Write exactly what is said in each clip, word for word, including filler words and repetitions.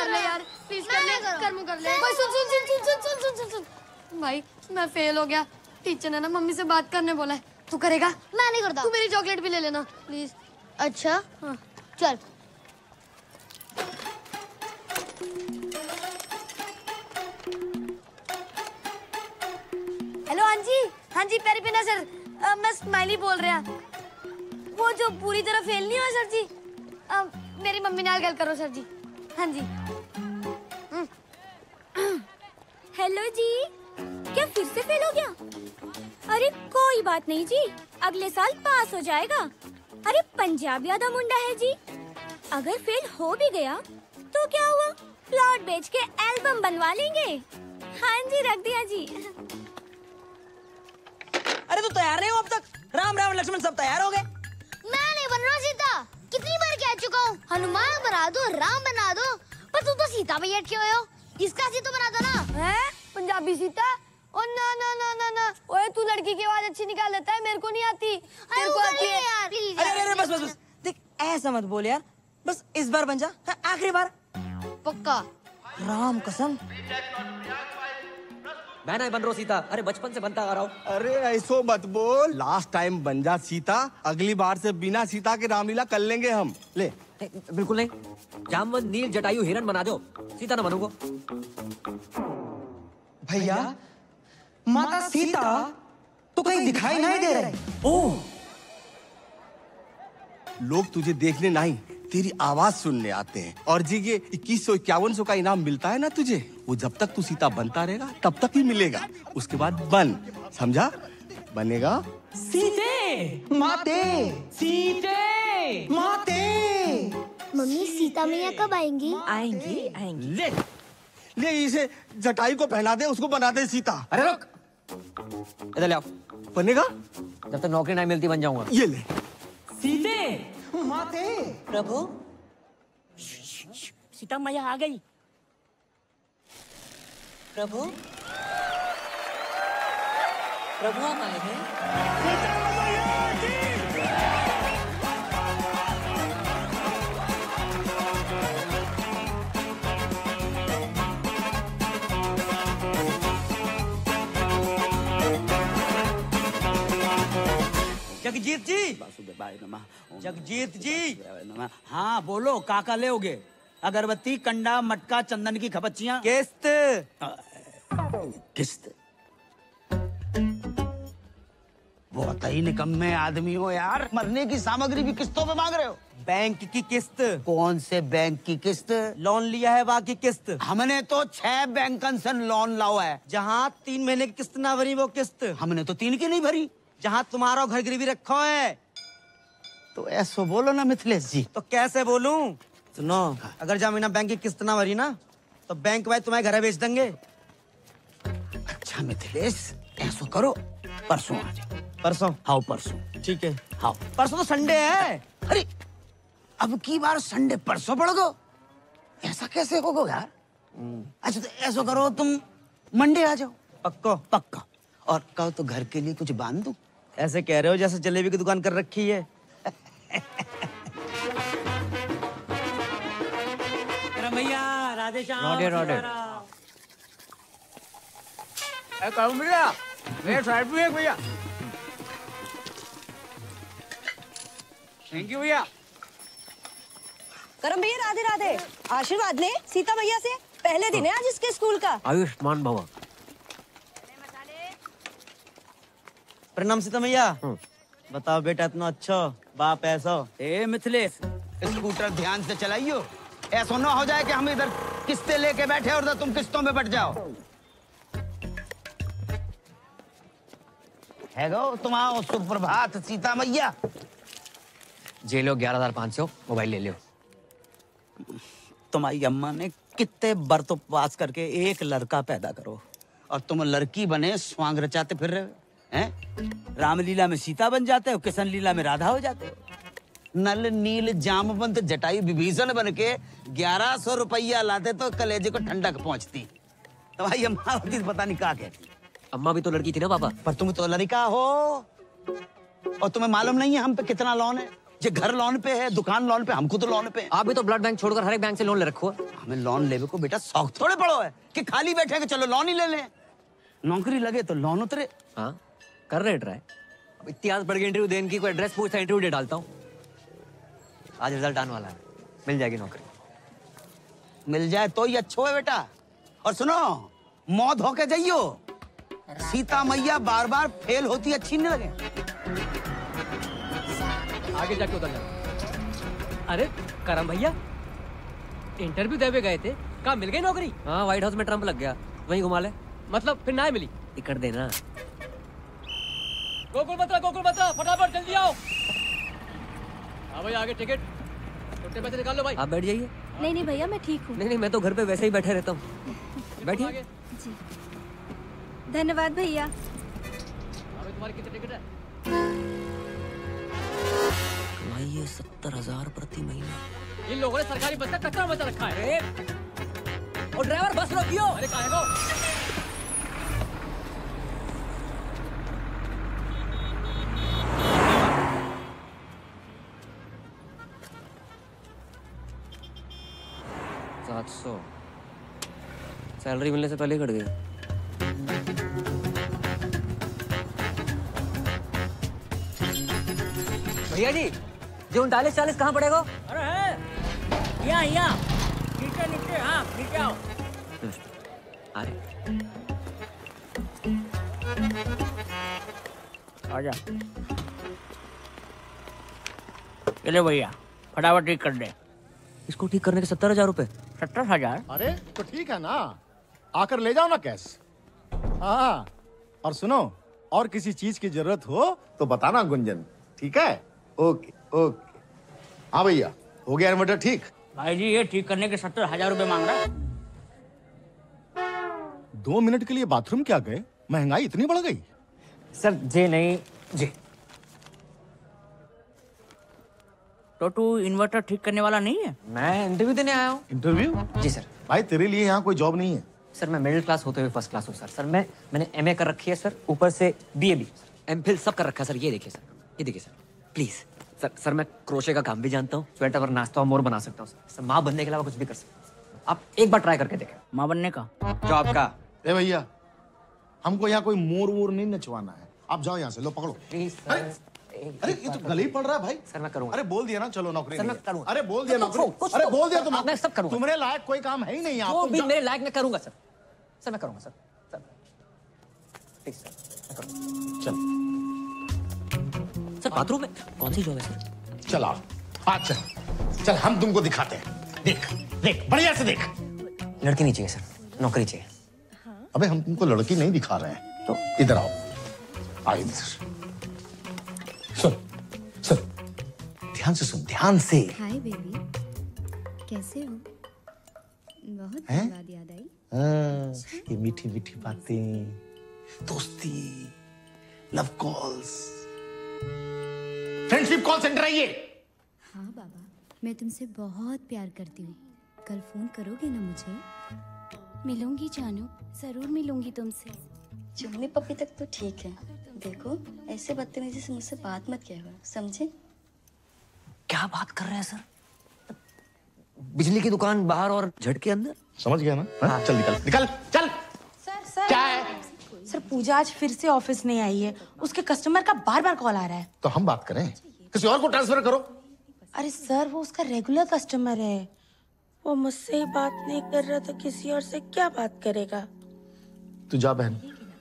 कर ले यार, प्लीज कर ले, कर मुँह कर ले। भाई सुन सुन सुन सुन सुन सुन सुन सुन सुन भाई, मैं फेल हो गया। टीचर ने ना मम्मी से बात करने बोला है। तू करेगा? मैं नहीं करता। तू मेरी चॉकलेट भी ले लेना प्लीज। अच्छा हाँ चल। हेलो हाँ जी, हाँ जी पेरीपिना सर, आ, मैं स्माइली बोल रहा। वो जो पूरी तरह फेल नहीं हुआ सर जी, आ, मेरी मम्मी नाल गल करो सर जी। हाँ जी। हेलो जी, क्या फिर से फेल हो गया? अरे कोई बात नहीं जी, अगले साल पास हो जाएगा। अरे पंजाबी आधा मुंडा है जी, अगर फेल हो भी गया तो क्या हुआ, प्लॉट बेच के एल्बम बनवा लेंगे। हाँ जी रख दिया जी। अरे तो तैयार नहीं हो अब तक? राम राम लक्ष्मण सब तैयार हो गए? मैं नहीं बन रहा सीता, कितनी बार कह चुका हूँ हनुमान बना दो, राम बना दो, पर तुम तो सीता पे अटके हुए हो। इसका सीता बना दो ना। है पंजाबी सीता? ओ ना ना ना ना ना, ओए तू लड़की की आवाज अच्छी निकाल लेता है, मेरे को नहीं आती। तेरे को आती है यार, प्लीज अरे अरे बस बस बस, देख ऐसा मत बोल यार, बस इस बार बन जा, आखिरी बार। पक्का? राम कसम। मैं नहीं बन रहा सीता, अरे बचपन से बनता आ रहा हूँ। अरे ऐसो मत बोल, लास्ट टाइम बन जा सीता, अगली बार से बिना सीता के रामलीला कर लेंगे हम। ले। बिल्कुल नहीं, जामवंत नील जटायु हिरण बना दो, सीता न बनूंगा। भैया माता सीता तो कहीं दिखाई नहीं दे रही। ओह, लोग तुझे देखने नहीं, तेरी आवाज सुनने आते हैं। और जी ये इक्कीस सौ इक्यावन सौ का इनाम मिलता है ना तुझे, वो जब तक तू सीता बनता रहेगा तब तक ही मिलेगा। उसके बाद बन, समझा? बनेगा? सीते माते, सीते माते। मम्मी सीता मैया कब आएंगी? आएंगी आएंगी। ले ले इसे जटायु को पहना दे, उसको बना दे सीता। अरे रुक, इधर ले आओ। बनेगा? जब तक नौकरी नहीं मिलती बन जाऊंगा। ये ले। सीते माते। प्रभु सीता मैया आ गई। प्रभु प्रभु आप आए हैं? जगजीत जी, जगजीत जी, हाँ बोलो, काका लेओगे? अगरबत्ती, कंडा, मटका, चंदन की खपच्चियाँ। किस्त किस्त? बहुत ही निकम्मे आदमी हो यार, मरने की सामग्री भी किस्तों पे मांग रहे हो। बैंक की किस्त। कौन से बैंक की किस्त? लोन लिया है बाकी किस्त। हमने तो छह बैंकन से लोन लाओ है। जहाँ तीन महीने की किस्त ना भरी वो किस्त। हमने तो तीन की नहीं भरी। जहाँ तुम्हारा घर गिरवी रखा है। तो ऐसो बोलो ना मिथिलेश जी। तो कैसे बोलूं? सुनो, अगर जमीना बैंक की किस्त ना भरी ना तो बैंक भाई तुम्हारे घर बेच देंगे। अच्छा मिथिलेश, ऐसो करो, परसों आ जाओ। परसों? हाँ परसों। ठीक है। हाँ परसों तो संडे है। अरे अब की बार संडे परसों पड़ गो, ऐसा कैसे होगा यार? अच्छा तो ऐसो करो, तुम मंडे आ जाओ। पक्को? पक्का। और कहो तो घर के लिए कुछ बांध दूं? ऐसे कह रहे हो जैसे जलेबी की दुकान कर रखी है। भैया राधे श्याम। राधे राधे। भैया मेरे साइड भी है भैया। थैंक यू भैया। करम भैया राधे राधे, आशीर्वाद ले सीता भैया से, पहले दिन है आज इसके स्कूल का। आयुष्मान भव। प्रणाम सीता मैया। बताओ बेटा, इतना अच्छा बाप ऐसा। ए मिथिलेश, स्कूटर ध्यान से चलाइयो, ऐसा ना हो जाए कि हम इधर किस्तें लेके बैठे और तुम किस्तों में बट जाओ। है गो तुम आओ। सुप्रभात सीता मैया। जे लो ग्यारह हजार पाँच सौ, मोबाइल ले लो। तुम्हारी अम्मा ने कितने बरतों पास करके एक लड़का पैदा करो और तुम लड़की बने स्वांग रचाते फिर रहे हो हैं? रामलीला में सीता बन जाते हो, किशन लीला में राधा हो जाते हो। नल नील जामवंत जटायु विभीषण बन के ग्यारह सौ रुपया लाते तो कलेजे को ठंडक पहुंचती। तुम्हारी अम्मा होती पता नहीं क्या कहती। अम्मा भी तो लड़की थी ना पापा। पर तुम तो लड़का हो और तुम्हें मालूम नहीं है हम पे कितना लोन है। जे घर लोन पे है, दुकान लोन पे, हमको तो लोन पे है। आप भी तो ब्लड बैंक छोड़कर हर एक बैंक से लोन ले रखो है। हमें लोन लेवे को बेटा शौक थोड़े पड़ो है कि खाली बैठे के चलो लोन ही ले लें। नौकरी लगे तो लोन उतरे। हाँ कर रहे ट्राई। अब इतिहास पढ़ के इंटरव्यू देने की कोई एड्रेस पूछता इंटरव्यू दे डालता हूँ। आज रिजल्ट आने वाला है, मिल जाएगी नौकरी। मिल जाए तो ही अच्छो है बेटा। और सुनो, मौत होके जाइयो। सीता मैया बार बार फेल होती अच्छी नहीं लगे। आगे जाके उतर जाना। अरे करम भैया, इंटरव्यू देवे गए थे, कहाँ मिल गई नौकरी? हाँ व्हाइट हाउस में ट्रम्प लग गया, वहीं घुमा ले। मतलब फिर ना मिली? टिकट देना। गोकुल बत्रा, गोकुल बत्रा, फटाफट जल्दी आओ। हाँ भाई आगे टिकट, छोटे पैसे निकाल लो भाई। आप बैठ जाइए। नहीं नहीं भैया मैं ठीक हूँ। नहीं नहीं मैं तो घर पे वैसे ही बैठे रहता हूँ। बैठिए। जी धन्यवाद भैया। अभी तुम्हारी कितनी टिकट है? भाई ये सत्तर हजार प्रति महीना। इन लोगों ने सरकारी बस का कचरा मचा रखा है। और ड्राइवर बस रोकियो। अरे कहाँ है वो? सात सौ सैलरी मिलने से पहले ही कट गई। भैया जी जो उनतालीस चालीस कहाँ पड़ेगा? अरे है यहाँ यहाँ नीचे नीचे। हाँ नीचे आओ। अरे आजा। चले भैया फटाफट ठीक कर दे। इसको ठीक करने के सत्तर हजार रुपए। सत्तर हजार? अरे तो ठीक है ना, आकर ले जाओ ना कैश। हाँ और सुनो, और किसी चीज की जरूरत हो तो बताना गुंजन, ठीक है? Okay okay. हाँ भैया हो गया इन्वर्टर ठीक? भाई जी ये ठीक करने के सत्तर हजार रुपए मांग रहा है। दो मिनट के लिए बाथरूम क्या गए? महंगाई इतनी बढ़ गई? सर जी नहीं जी। तो तू इन्वर्टर ठीक करने वाला नहीं है? मैं इंटरव्यू देने आया हूँ। इंटरव्यू? जी सर। भाई तेरे लिए यहाँ कोई जॉब नहीं है। सर मैं मिडिल क्लास होते हुए फर्स्ट क्लास हूँ सर। सर मैं मैंने एमए कर रखी है सर, ऊपर से बीए भी, एमफिल सब कर रखा है सर। ये देखिए सर, ये देखिए सर प्लीज। सर सर मैं क्रोशे का काम भी जानता हूँ, स्वेटर और नाश्ता और मोर बना सकता हूँ सर। सर माँ बनने के अलावा कुछ भी कर सकता हूँ। आप एक बार ट्राई करके देखें। माँ बनने का? जॉब का। ए भैया हमको यहाँ कोई मोर वोर नहीं नचवाना है, आप जाओ यहाँ से। लो पकड़ो। प्लीज। अरे ये तो गले ही पड़ रहा है भाई। सर मैं करूँगा। अरे बोल दिया ना चलो नौकरी। सर मैं नहीं है। करूँगा। अरे बोल दिया नौकरी। कुछ अरे तो- बोल दिया तुम। मैं सब करूँगा। तुम्हारे लायक कोई काम है ही नहीं यहाँ। वो तुम भी जा- मेरे लायक मैं करूँगा सर। सर मैं करूँगा सर। सर प्लीज सर मैं करूँगा। चल सर बाथरूम में कौन सी जॉब है सर? चल आ आज चल चल हम तुमको दिखाते हैं। देख देख बढ़िया से देख। लड़की नहीं चाहिए सर, नौकरी चाहिए। अबे हम तुमको लड़की नहीं दिखा रहे हैं, तो इधर आओ। आओ इधर। सुन सुन ध्यान से सुन, ध्यान से। हाय बेबी, कैसे हो? बहुत हैं? बाद याद आई। हाँ, ये मीठी मीठी बातें, दोस्ती, love calls, friendship call centre है ये। हाँ बाबा, मैं तुमसे बहुत प्यार करती हूँ। कल फोन करोगे ना मुझे? मिलूंगी जानू, जरूर मिलूंगी तुमसे। चुन्नी पप्पी तक तो ठीक है, देखो ऐसे बदतमीजी से मुझसे बात मत किया करो, समझे? क्या बात कर रहे हैं सर? बिजली की दुकान बाहर और झटके अंदर। समझ गया ना? हाँ? चल निकल निकल चल। सर सर क्या है? सर पूजा आज फिर से ऑफिस नहीं आई है, उसके कस्टमर का बार बार कॉल आ रहा है। तो हम बात करें, किसी और को ट्रांसफर करो। अरे सर वो उसका रेगुलर कस्टमर है, वो मुझसे ही बात नहीं कर रहा तो किसी और से क्या बात करेगा? तू जा बहन,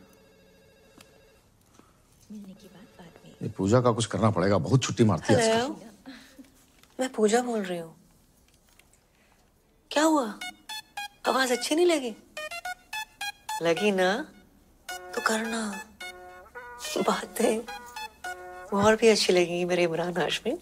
ये पूजा का कुछ करना पड़ेगा, बहुत छुट्टी मारती है आजकल। हेलो, मैं पूजा बोल रही हूँ। क्या हुआ? आवाज अच्छी नहीं लगी? लगी ना तो करना, बातें और भी अच्छी लगेंगी मेरे Imran Hashmi.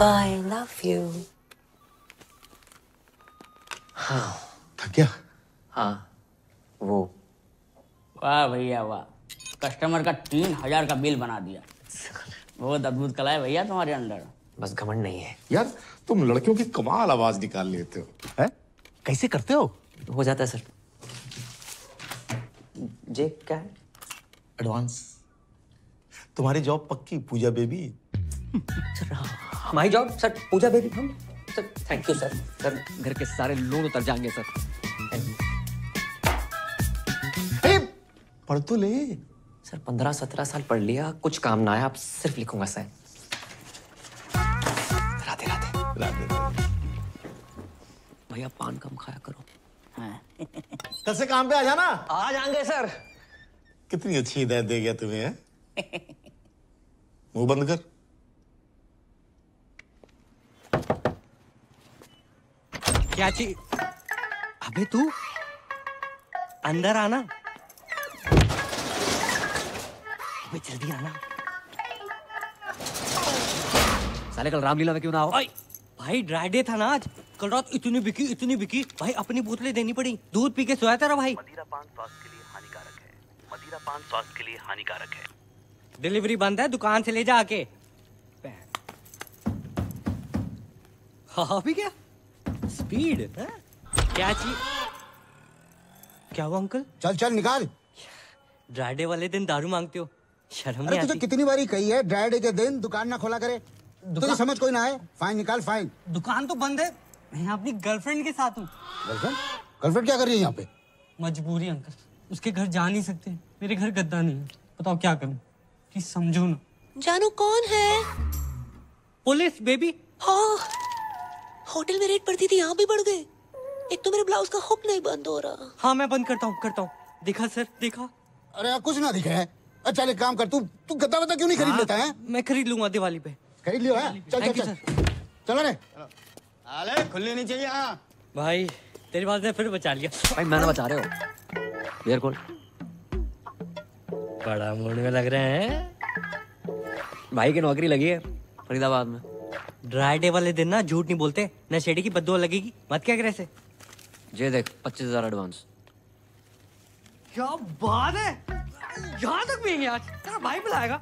I love you. हाँ थक गया? हाँ वो। वाह भैया वाह, कस्टमर का तीन हजार का बिल बना दिया। बहुत अद्भुत कला है भैया तुम्हारे अंदर। बस घमंड नहीं है यार तुम लड़कियों की कमाल आवाज निकाल लेते हो। हैं? कैसे करते हो? हो जाता है सर। जे क्या है? एडवांस। तुम्हारी जॉब पक्की पूजा बेबी। सर हमारी जॉब सर पूजा बेबी हम sir thank you sir. Sir घर के सारे लोन उतर जाएंगे सर। पढ़ तो ले। सर पंद्रह सत्रह साल पढ़ लिया, कुछ काम ना आया, आप सिर्फ लिखूंगा सर। राधे राधे। राधे भैया पान कम खाया करो। कल से काम पे आ जाना। आ जाएंगे सर। कितनी अच्छी हिदायत दे गया तुम्हें है? मुंह बंद कर। क्या चीज? अबे तू अंदर आना। अबे जल्दी आना। साले कल रामलीला में क्यों ना हो? भाई ड्राई डे था ना आज। कल रात इतनी बिकी इतनी बिकी भाई, अपनी बोतलें देनी पड़ी। दूध पी के सोया तेरा भाई। मदिरा पान स्वास्थ्य के लिए हानिकारक है। मदिरा पान स्वास्थ्य के लिए हानिकारक है। डिलीवरी बंद है, दुकान से ले जा आके। हाँ भी क्या स्पीड है? क्या चीज? क्या हुआ अंकल? चल चल निकाल। ड्राई डे वाले दिन दारू मांगते हो, शर्म अरे नहीं तुझे आती? कितनी बारी कही है ड्राई डे के दिन दुकान ना खोला करे। तुझे समझ कोई ना है? फाइन निकाल फाइन। दुकान तो बंद है, मैं यहाँ अपनी गर्लफ्रेंड के साथ हूँ। गर्लफ्रेंड? गर्लफ्रेंड क्या कर रही है यहाँ पे? मजबूरी अंकल, उसके घर जा नहीं सकते। मेरे घर गद्दा नहीं है, बताओ क्या करूँ? प्लीज समझो ना। जानू कौन है? Police baby. हाँ, होटल में रेट पड़ती थी, यहाँ भी बढ़ गए। एक तो मेरे ब्लाउज का हुक नहीं बंद हो रहा। हाँ मैं बंद करता हूँ करता हूँ। देखा सर देखा? अरे यार कुछ ना दिखा है। अच्छा एक काम कर, तू तू गद्दा वद्दा क्यों नहीं खरीद लेता है? मैं खरीद लूंगा दिवाली पे। खरीद लियो है? चल चल Thank you, चल चलो रे। अरे खुलनी नहीं चाहिए। हाँ भाई तेरी बात ने फिर बचा लिया। भाई मैंने बचा रहे हो। बियर कौन? बड़ा मूड में लग रहे हैं। भाई की नौकरी लगी है फरीदाबाद में। ड्राई डे वाले दिन ना झूठ नहीं बोलते, नशेड़ी की बददुआ लगेगी। मत क्या करे से। ये देख पच्चीस हजार एडवांस। क्या बात है, यहाँ तक भी आज तेरा भाई बुलाएगा।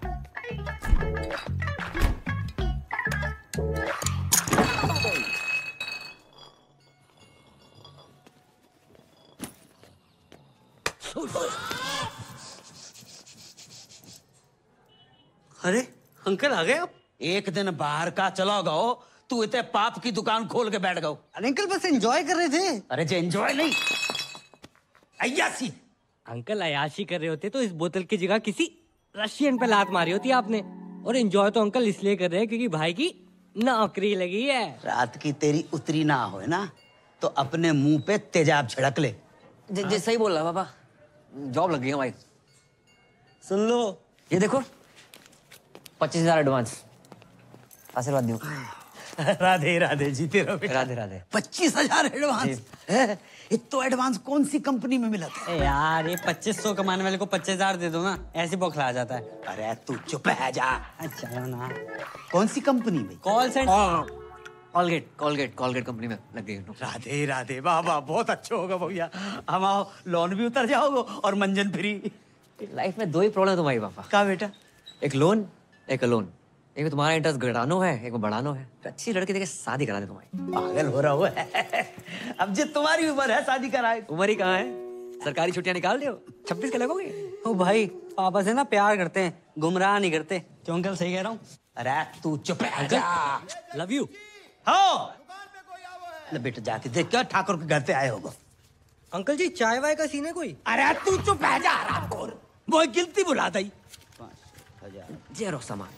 अरे अंकल आ गए आप? एक दिन बाहर का चला गओ, तू इतने पाप की दुकान खोल के बैठ गओ। अरे अंकल बस एंजॉय कर रहे थे। अरे जे एंजॉय नहीं, अय्यासी। अंकल अयाशी कर रहे होते तो इस बोतल की जगह किसी रशियन पे लात मारी होती आपने। और एंजॉय तो अंकल इसलिए कर रहे हैं क्योंकि भाई की नौकरी लगी है। रात की तेरी उतरी ना हो ना तो अपने मुंह पे तेजाब छिड़क ले। जे, जे सही बोल रहा पापा, जॉब लग गई है भाई। सुन लो ये देखो पच्चीस हजार एडवांस। आशीर्वाद दो। राधे राधे जीते रहो। राधे राधे। पच्चीस हजार एडवांस? इतना एडवांस कौन सी कंपनी में मिला था? ए यार ये पच्चीस सौ कमाने वाले को पच्चीस हजार दे दो ना, ऐसे बौखला जाता है। अरे तू चुप है जा। अच्छा ना। कौन सी कंपनी में? Call centre. Colgate Colgate Colgate company में लग गई। राधे राधे। वाह वाह बहुत अच्छा होगा भैया। हम आओ लोन भी उतर जाओगे और मंजन फ्री। लाइफ में दो ही प्रॉब्लम है तुम्हारी पापा। क्या बेटा? एक लोन एक लोन। एक में तुम्हारा इंटरेस्ट घटानो है, एक में बढ़ानो है। अच्छी लड़की देके शादी करा दे तुम्हारी। पागल हो रहा हो। अब जो तुम्हारी उम्र है शादी कराए। उम्र ही कहाँ है, सरकारी छुट्टियां निकाल दो। छब्बीस के लगोगे। ओ भाई पापा से ना प्यार करते हैं, गुमराह नहीं करते। क्यों अंकल सही कह रहा हूँ? अरे तू चुप है जा। Love you. हाँ बेटा जाके देख क्या ठाकुर के घर पे आए होगा। अंकल जी चाय वाय का सीन है कोई? अरे तू चुप है जा। वो गिनती बुला दी। जे रो सामान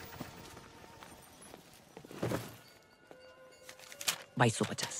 बाईस सौ पचास।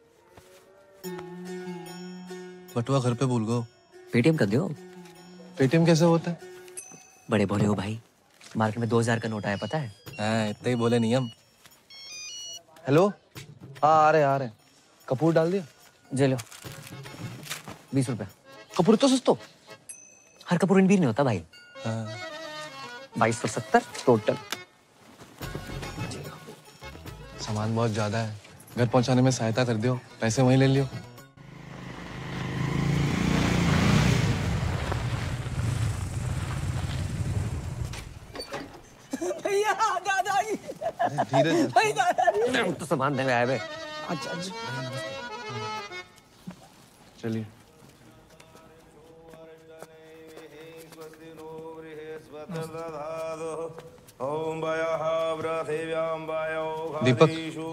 बटुआ घर पे भूल गो। पेटीएम कर दो। पेटीएम कैसे होता है? बड़े भोले हो भाई, मार्केट में दो हजार का नोट आया पता है? हाँ इतना ही बोले नियम। हेलो हाँ आ रहे आ रहे। कपूर डाल दिया? जे लो बीस रुपए। कपूर तो सस्तो। हर कपूर इन भी नहीं होता भाई। हाँ। बाईस सौ सत्तर टोटल। सामान बहुत ज्यादा है, घर पहुंचाने में सहायता कर दियो, पैसे वहीं ले लियो। भैया दादाजी, धीरे भाई दादाजी, तो सामान देने आए बे। अच्छा अच्छा चलिए। दीपक,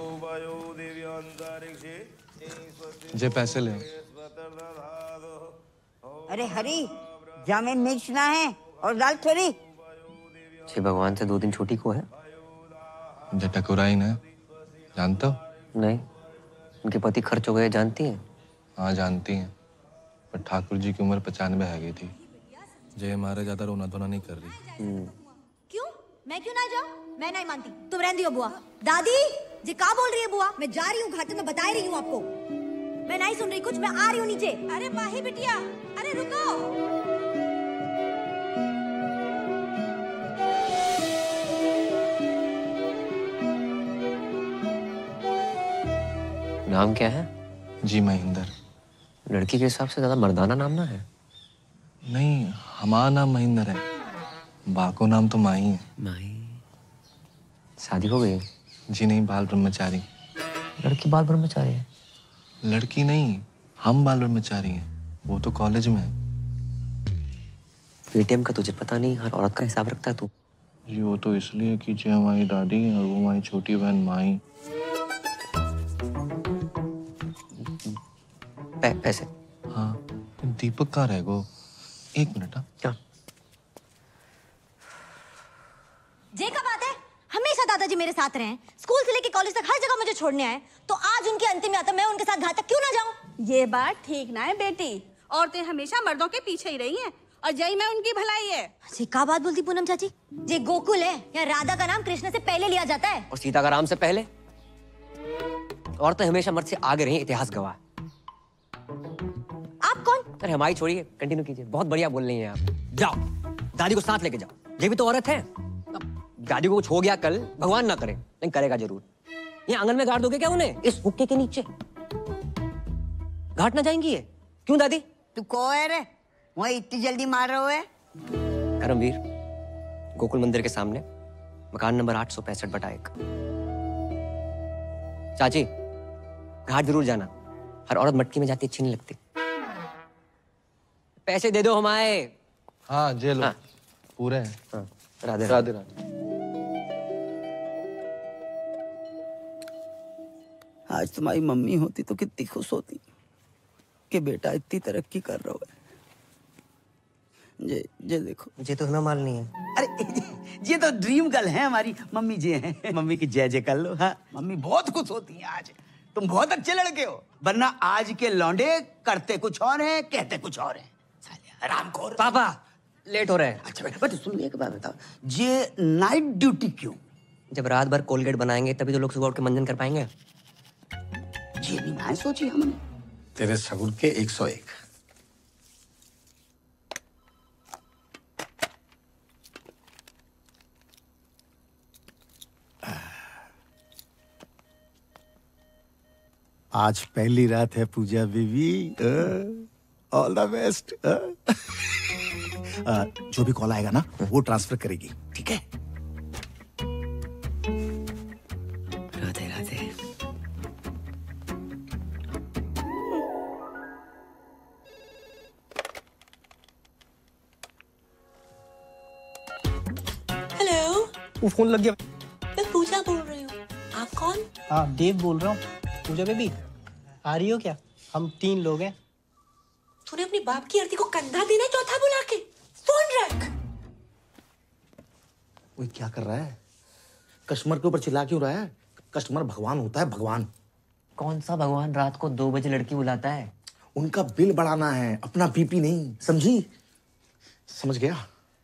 जे पैसे ले। अरे हरी, जामे मिर्च ना है और दाल थोड़ी। जी भगवान से दो दिन छोटी को है। जटकुराई ने जानते हो? नहीं, उनके पति खर्च हो गए, जानती हैं? हाँ जानती हैं, पर ठाकुर जी की उम्र पचानवे है गई थी। जय मारे ज्यादा रोना धोना नहीं कर रही। क्यों? मैं क्यों ना जाऊं? मैं नहीं मानती, तुम रहने दियो बुआ। दादी जी क्या बोल रही है बुआ? मैं जा रही हूँ घाटे में, बता रही हूँ आपको। मैं नहीं सुन रही कुछ, मैं आ रही हूँ नीचे। अरे माही बिटिया, अरे रुको। नाम क्या है? जी महेंद्र। लड़की के हिसाब से ज्यादा मर्दाना नाम ना है। नहीं, हमारा नाम महेंद्र है, बाको नाम तो माही है। माही? शादी हो गई? जी नहीं, बाल ब्रह्मचारी। लड़की बाल ब्रह्मचारी है? लड़की नहीं, हम बाल ब्रह्मचारी हैं, वो तो कॉलेज में है। पेटीएम का तुझे पता नहीं, हर औरत का हिसाब रखता है तू। जी वो तो इसलिए कि जी हमारी दादी और वो हमारी छोटी बहन माही। पै, पैसे? हाँ, दीपक कहाँ रह गो? एक मिनट। हाँ क्या? जे का बात है, हमेशा दादाजी मेरे साथ रहे, स्कूल से लेके कॉलेज तक हर जगह मुझे छोड़ने आए, तो आज उनकी अंतिम यात्रा मैं उनके साथ घाट तक क्यों ना जाऊं? ये बात ठीक ना है बेटी, औरतें हमेशा मर्दों के पीछे ही रही हैं और जय में उनकी भलाई है। जी का बात बोलती पूनम चाची? जे गोकुल है या राधा का नाम कृष्ण से पहले लिया जाता है और सीता का राम से पहले। औरतें हमेशा मर्द से आगे रही, इतिहास गवाह। आप कौन? अरे हमारी छोड़िए, कंटिन्यू कीजिए, बहुत बढ़िया बोल रही हैं आप। जाओ दादी को साथ लेके जाओ, ये भी तो औरत है। दादी को कुछ हो गया कल, भगवान ना करे, नहीं करेगा जरूर। ये आंगन में गाड़ दोगे क्या उन्हें, इस हुक्के के नीचे? घाट ना जाएंगी ये? क्यों दादी? तू को है रे, वही इतनी जल्दी मार रहे है? करमवीर, गोकुल मंदिर के सामने, मकान नंबर आठ सौ पैंसठ बटा एक। चाची, घाट जरूर जाना, हर औरत मटकी में जाती अच्छी नहीं लगती। पैसे दे दो हमारे। हाँ जेल हाँ। पूरे हैं। हाँ। राधे राधे राधे। आज तुम्हारी मम्मी होती तो कितनी खुश होती कि बेटा इतनी तरक्की कर रहा है। ये ये देखो, मुझे तो ना मालनी है। अरे ये तो ड्रीम गर्ल है हमारी मम्मी जी हैं। मम्मी की जय जय कर लो। हाँ, मम्मी बहुत खुश होती हैं आज। तुम बहुत अच्छे लड़के हो, वरना आज के लौंडे करते कुछ और हैं, कहते कुछ और हैं। आराम खोर। पापा लेट हो रहा है। अच्छा बेटा, बट सुन, एक बात बताओ, ये नाइट ड्यूटी क्यों? जब रात भर कोलगेट बनाएंगे तभी तो लोग सुबह उठ के मंजन कर पाएंगे। ये नहीं मैं सोची हमने। तेरे सगुन के एक सौ एक। आज पहली रात है Pooja baby, all the best. जो भी कॉल आएगा ना वो ट्रांसफर करेगी, ठीक है? राधे राधे। हेलो, वो फोन लग गया। मैं पूजा बोल रही हूँ। आप कौन? हाँ देव बोल रहा हूँ। पूजा बेबी आ रही हो क्या? हम तीन लोग हैं। तूने अपनी बाप की आरती को कंधा देना चौथा बुला के फोन रख। वो क्या कर रहा है? कस्टमर के ऊपर चिल्ला क्यों रहा है? कस्टमर भगवान होता है, भगवान। कौन सा भगवान रात को दो बजे लड़की बुलाता है? उनका बिल बढ़ाना है, अपना बीपी नहीं, समझी? समझ गया?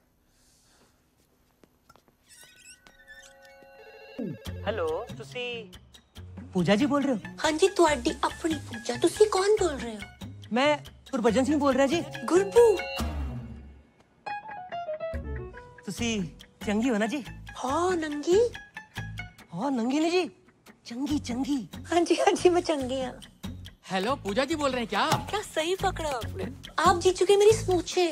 हेलो, तुसी पूजा जी बोल रहे हो? हाँ जी, तुहाडी अपनी पूजा। तुसी कौन बोल रहे हो? मैं गुरबचन सिंह बोल रहा जी। गुरबू, तुसी चंगी हो ना जी? हाँ नंगी। हाँ नंगी नहीं जी, चंगी चंगी। हाँ जी हाँ जी मैं चंगी हाँ। हेलो पूजा जी बोल रहे हैं क्या? क्या सही पकड़ा आपने। आप जीत चुके मेरी स्मूचे।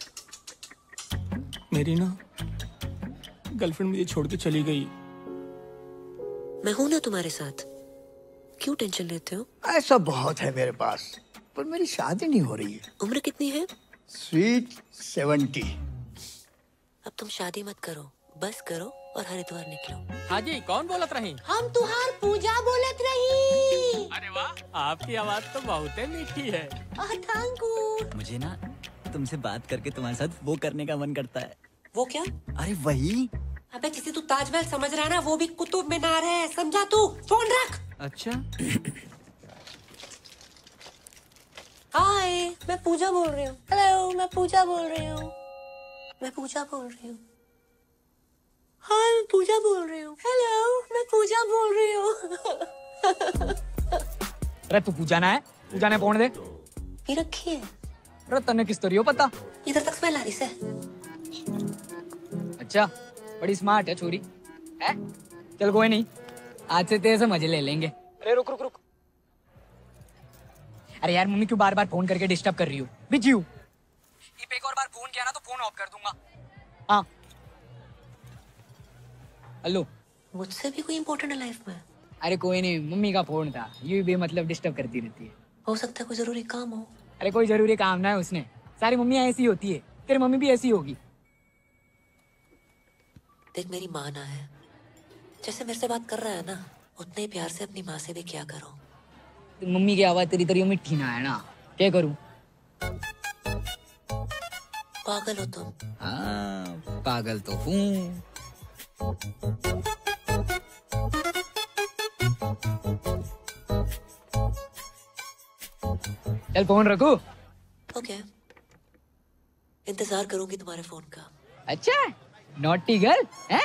मेरी ना गर्लफ्रेंड मुझे छोड़ के चली गई। मैं हूं ना तुम्हारे साथ, क्यों टेंशन लेते हो? ऐसा बहुत है मेरे पास, पर मेरी शादी नहीं हो रही है। उम्र कितनी है? Sweet seventy. अब तुम शादी मत करो, बस करो और हरिद्वार निकलो। हाँ जी कौन बोलत रही? हम तुहार पूजा बोलत रही। अरे वाह आपकी आवाज तो बहुत ही मीठी है। Thank you. मुझे ना तुमसे बात करके तुम्हारे साथ वो करने का मन करता है। वो क्या? अरे वही। अबे जिसे तू ताजमहल समझ रहा है ना, वो भी कुतुब मीनार है, समझा तू? फोन रख। अच्छा। हाय मैं पूजा बोल रही हूँ। हेलो मैं पूजा बोल रही हूँ। मैं पूजा बोल रही हूँ। हाय मैं पूजा बोल रही हूँ। हेलो मैं पूजा बोल रही हूँ। अरे तू पूजा ना है, पूजा ने फोन दे। पी रखी है। अरे तन्ने किस तरियो पता? इधर तक स्मेल आ रही से। अच्छा बड़ी स्मार्ट है छोरी है। चल कोई नहीं, आज से तेरे से मजे ले लेंगे। अरे रुक रुक रुक। अरे यार मम्मी क्यों बार बार फोन करके डिस्टर्ब कर रही हो? बिजी हूँ। एक और बार फोन किया ना तो फोन ऑफ कर दूंगा। हाँ हेलो। मुझसे भी कोई इम्पोर्टेंट है लाइफ में? अरे कोई नहीं, मम्मी का फोन था, ये भी मतलब डिस्टर्ब करती रहती है। हो सकता है कोई जरूरी काम हो। अरे कोई जरूरी काम ना है उसने, सारी मम्मी ऐसी होती है, तेरी मम्मी भी ऐसी होगी। देख मेरी माँ ना है, जैसे मेरे से बात कर रहा है ना, उतने ही प्यार से अपनी माँ से भी क्या करो। तो मम्मी की आवाज तेरी तरियो मिठी ना है ना, क्या करूं? पागल हो तुम। हाँ पागल तो हूँ। चल फोन रखो। ओके इंतजार करूंगी तुम्हारे फोन का। अच्छा नॉटी गर्ल है।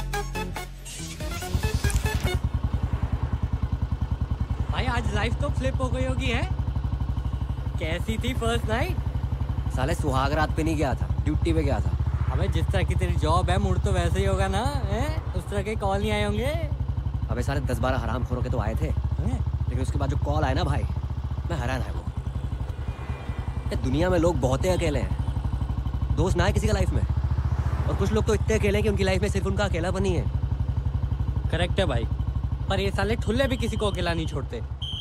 भाई आज लाइफ तो फ्लिप हो गई होगी है। कैसी थी फर्स्ट नाइट? साले सुहाग रात पे नहीं गया था, ड्यूटी पे गया था। अबे जिस तरह की तेरी जॉब है, मूड तो वैसे ही होगा ना है? उस तरह के कॉल नहीं आए होंगे? अबे साले दस बारह हराम खोरों के तो आए थे, लेकिन उसके बाद जो कॉल आया ना भाई, मैं हैरान है। वो ये दुनिया में लोग बहुत ही अकेले हैं, दोस्त ना है किसी का लाइफ में, और कुछ लोग तो इतने अकेले हैं कि उनकी लाइफ में सिर्फ उनका अकेलापन ही है। करेक्ट है भाई, पर ये साले ठुल्ले भी किसी को अकेला नहीं छोड़ते।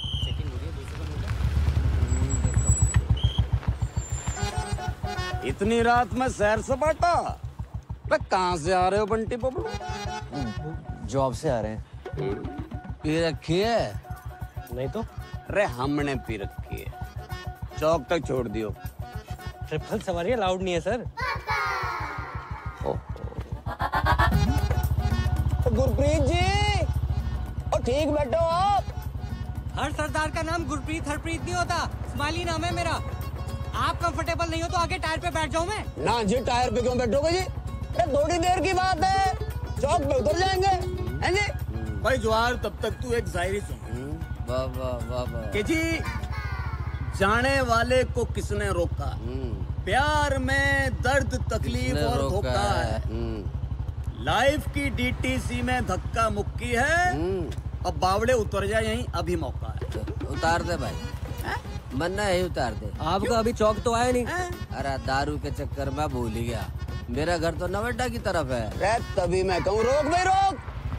इतनी रात में सैर सपाटा? कहाँ से आ रहे हो बंटी बबलू? जॉब से आ रहे हैं। पी रखी है? नहीं तो। अरे हमने पी रखी है, चौक तक छोड़ दियो। ट्रिपल सवारी अलाउड नहीं है सर। गुरप्रीत जी, और ठीक बैठो आप। हर सरदार का नाम गुरप्रीत हरप्रीत नहीं होता, स्माइली नाम है मेरा। आप कंफर्टेबल नहीं हो तो आगे टायर पे बैठ जाऊं मैं? ना जी, टायर पे क्यों बैठोगे जी? अरे थोड़ी देर की बात है, चौक पे उतर जाएंगे, हैं जी? भाई जवार, तब तक तू एक शायरी सुन। वाह वाह वाह वाह। कि जी जाने वाले को किसने रोका, प्यार में दर्द तकलीफ और धोखा है, लाइफ की डीटीसी में धक्का मुक्की है, अब बावड़े उतर जाए यहीं अभी मौका है। उतार दे भाई, मन्ना है उतार दे। आपका अभी चौक तो आया नहीं। अरे दारू के चक्कर में भूल ही गया, मेरा घर तो नवेटा की तरफ है। रे तभी मैं कहूँ रोक भाई रोक।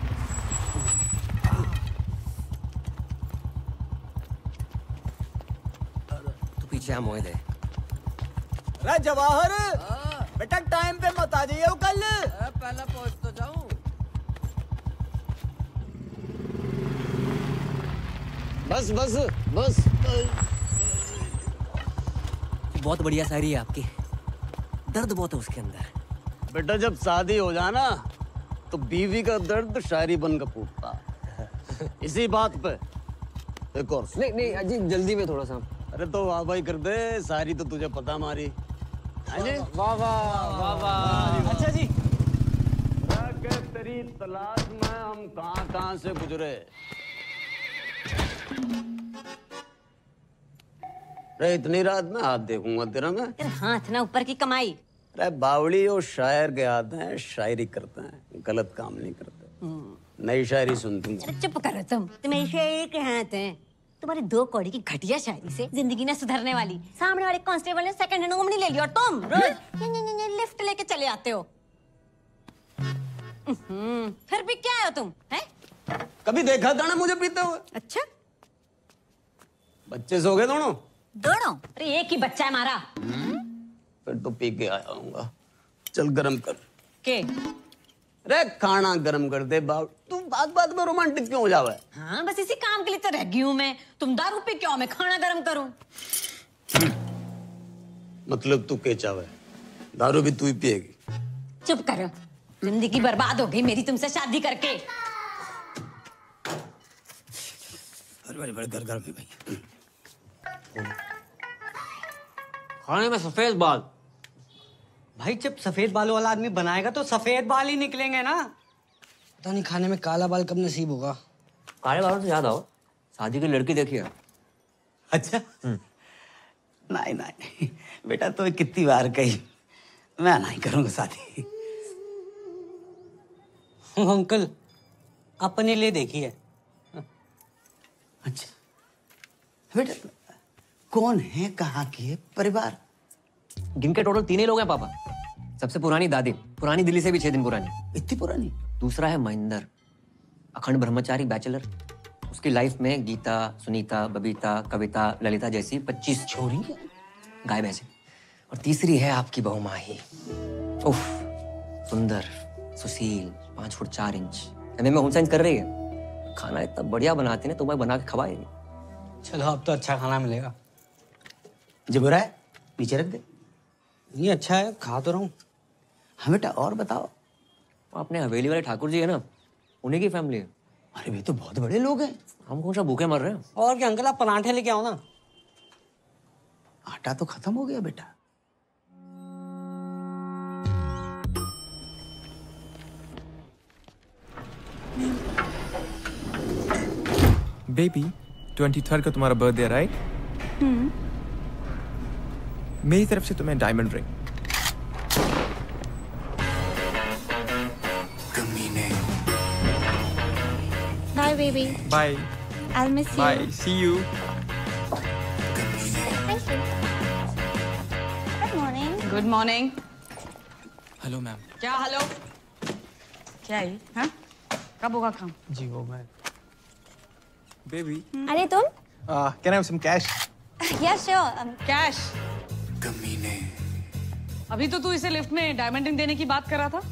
तू पीछे हम मोए दे। रे जवाहर, बेटा टाइम पे मत आ जाइए कल। पहले पहुंच तो जाऊं। बस बस बस। बहुत बढ़िया शायरी है आपकी, दर्द बहुत है उसके अंदर। बेटा जब शादी हो जाना तो बीवी का दर्द शायरी बनकर फूटता। इसी बात पे एक और। नहीं नहीं अजी जल्दी में थोड़ा सा। अरे तो वाह भाई कर दे, सारी तो तुझे पता मारी। वाह वाह वाह वाह। अच्छा जी, तेरी तलाश में हम कहाँ कहाँ से गुजरे। अरे इतनी रात में हाथ देखूंगा तेरा मैं? हाथ ना ऊपर की कमाई। अरे बावड़ी और शायर के हाथ हैं, शायरी करते हैं, गलत काम नहीं करते। नई शायरी सुनती हूँ। अरे चुप करो तुम तुम्हें शायरी के हाथ हैं। तुम्हारी दो कौड़ी की घटिया शायरी से जिंदगी ना सुधरने वाली। सामने वाले कांस्टेबल ने सेकंड हैंड उंगली ले ली और तुम रोज लिफ्ट लेके चले आते हो। फिर भी क्या है तुम हैं? कभी देखा था ना मुझे पीते हुए? अच्छा बच्चे सो गए दोनों? दोनों? अरे एक ही बच्चा है हमारा। फिर तो पी के आया हूँगा। चल गरम कर के रे खाना गरम कर दे बाप। तू बात बात में रोमांटिक क्यों हो जावा है? हाँ बस इसी काम के लिए तो रह गई हूँ मैं। तुम दारू पी क्यों मैं खाना गरम करूँ? मतलब तू के चावे दारू भी तू ही पिएगी? चुप करो जिंदगी बर्बाद हो गई मेरी तुमसे शादी करके। अरे बड़े बड़े घर घर में भाई खाने में सफेद बाल। भाई जब सफेद बालों वाला आदमी बनाएगा तो सफेद बाल ही निकलेंगे ना। पता नहीं खाने में काला बाल कब नसीब होगा। काले बालों से याद आओ, शादी की लड़की देखी है? अच्छा नहीं नहीं बेटा तो कितनी बार कही मैं नहीं करूंगा शादी। अंकल अपने लिए देखी है। अच्छा बेटा कौन है, कहाँ की है, परिवार? गिन के टोटल तीन ही लोग हैं पापा। सबसे पुरानी दादी, पुरानी दिल्ली से भी छह दिन पुरानी। इतनी पुरानी? दूसरा है महेंद्र, अखंड ब्रह्मचारी बैचलर। उसकी लाइफ में गीता, सुनीता, बबीता, कविता, ललिता जैसी पच्चीस छोरी गाय भैंसे। और तीसरी है आपकी बहू माही। उफ, सुंदर, सुशील, पांच फुट चार इंच, एमए में होम साइंस कर रही है। खाना इतना बढ़िया बनाती है, तुम्हें बना के खवाएगी। चलो अब तो अच्छा खाना मिलेगा। जो बुरा है नीचे रख दे। ये अच्छा है, खा तो रहा हूँ। हाँ बेटा और बताओ। अपने हवेली वाले ठाकुर जी है ना, उन्हीं की फैमिली है। अरे वे तो बहुत बड़े लोग हैं। हम कौन सा भूखे मर रहे हैं? और क्या अंकल, आप पराठे लेके आओ ना। आटा तो खत्म हो गया बेटा। बेबी ट्वेंटी थर्ड को तुम्हारा बर्थडे राइट? हम्म। मेरी तरफ से तुम्हें डायमंड रिंग। कमीने। Bye baby. Bye. I'll miss you. Bye, see you. Thank you. Good morning. Good morning. Hello ma'am. क्या हेलो? क्या है? हाँ? कब होगा काम? जी वो मैं। बेबी। अरे तुम? Can I have some cash? Yeah, sure. Cash? कमीने। अभी तो तू इसे लिफ्ट में डायमंड रिंग देने की बात कर रहा था।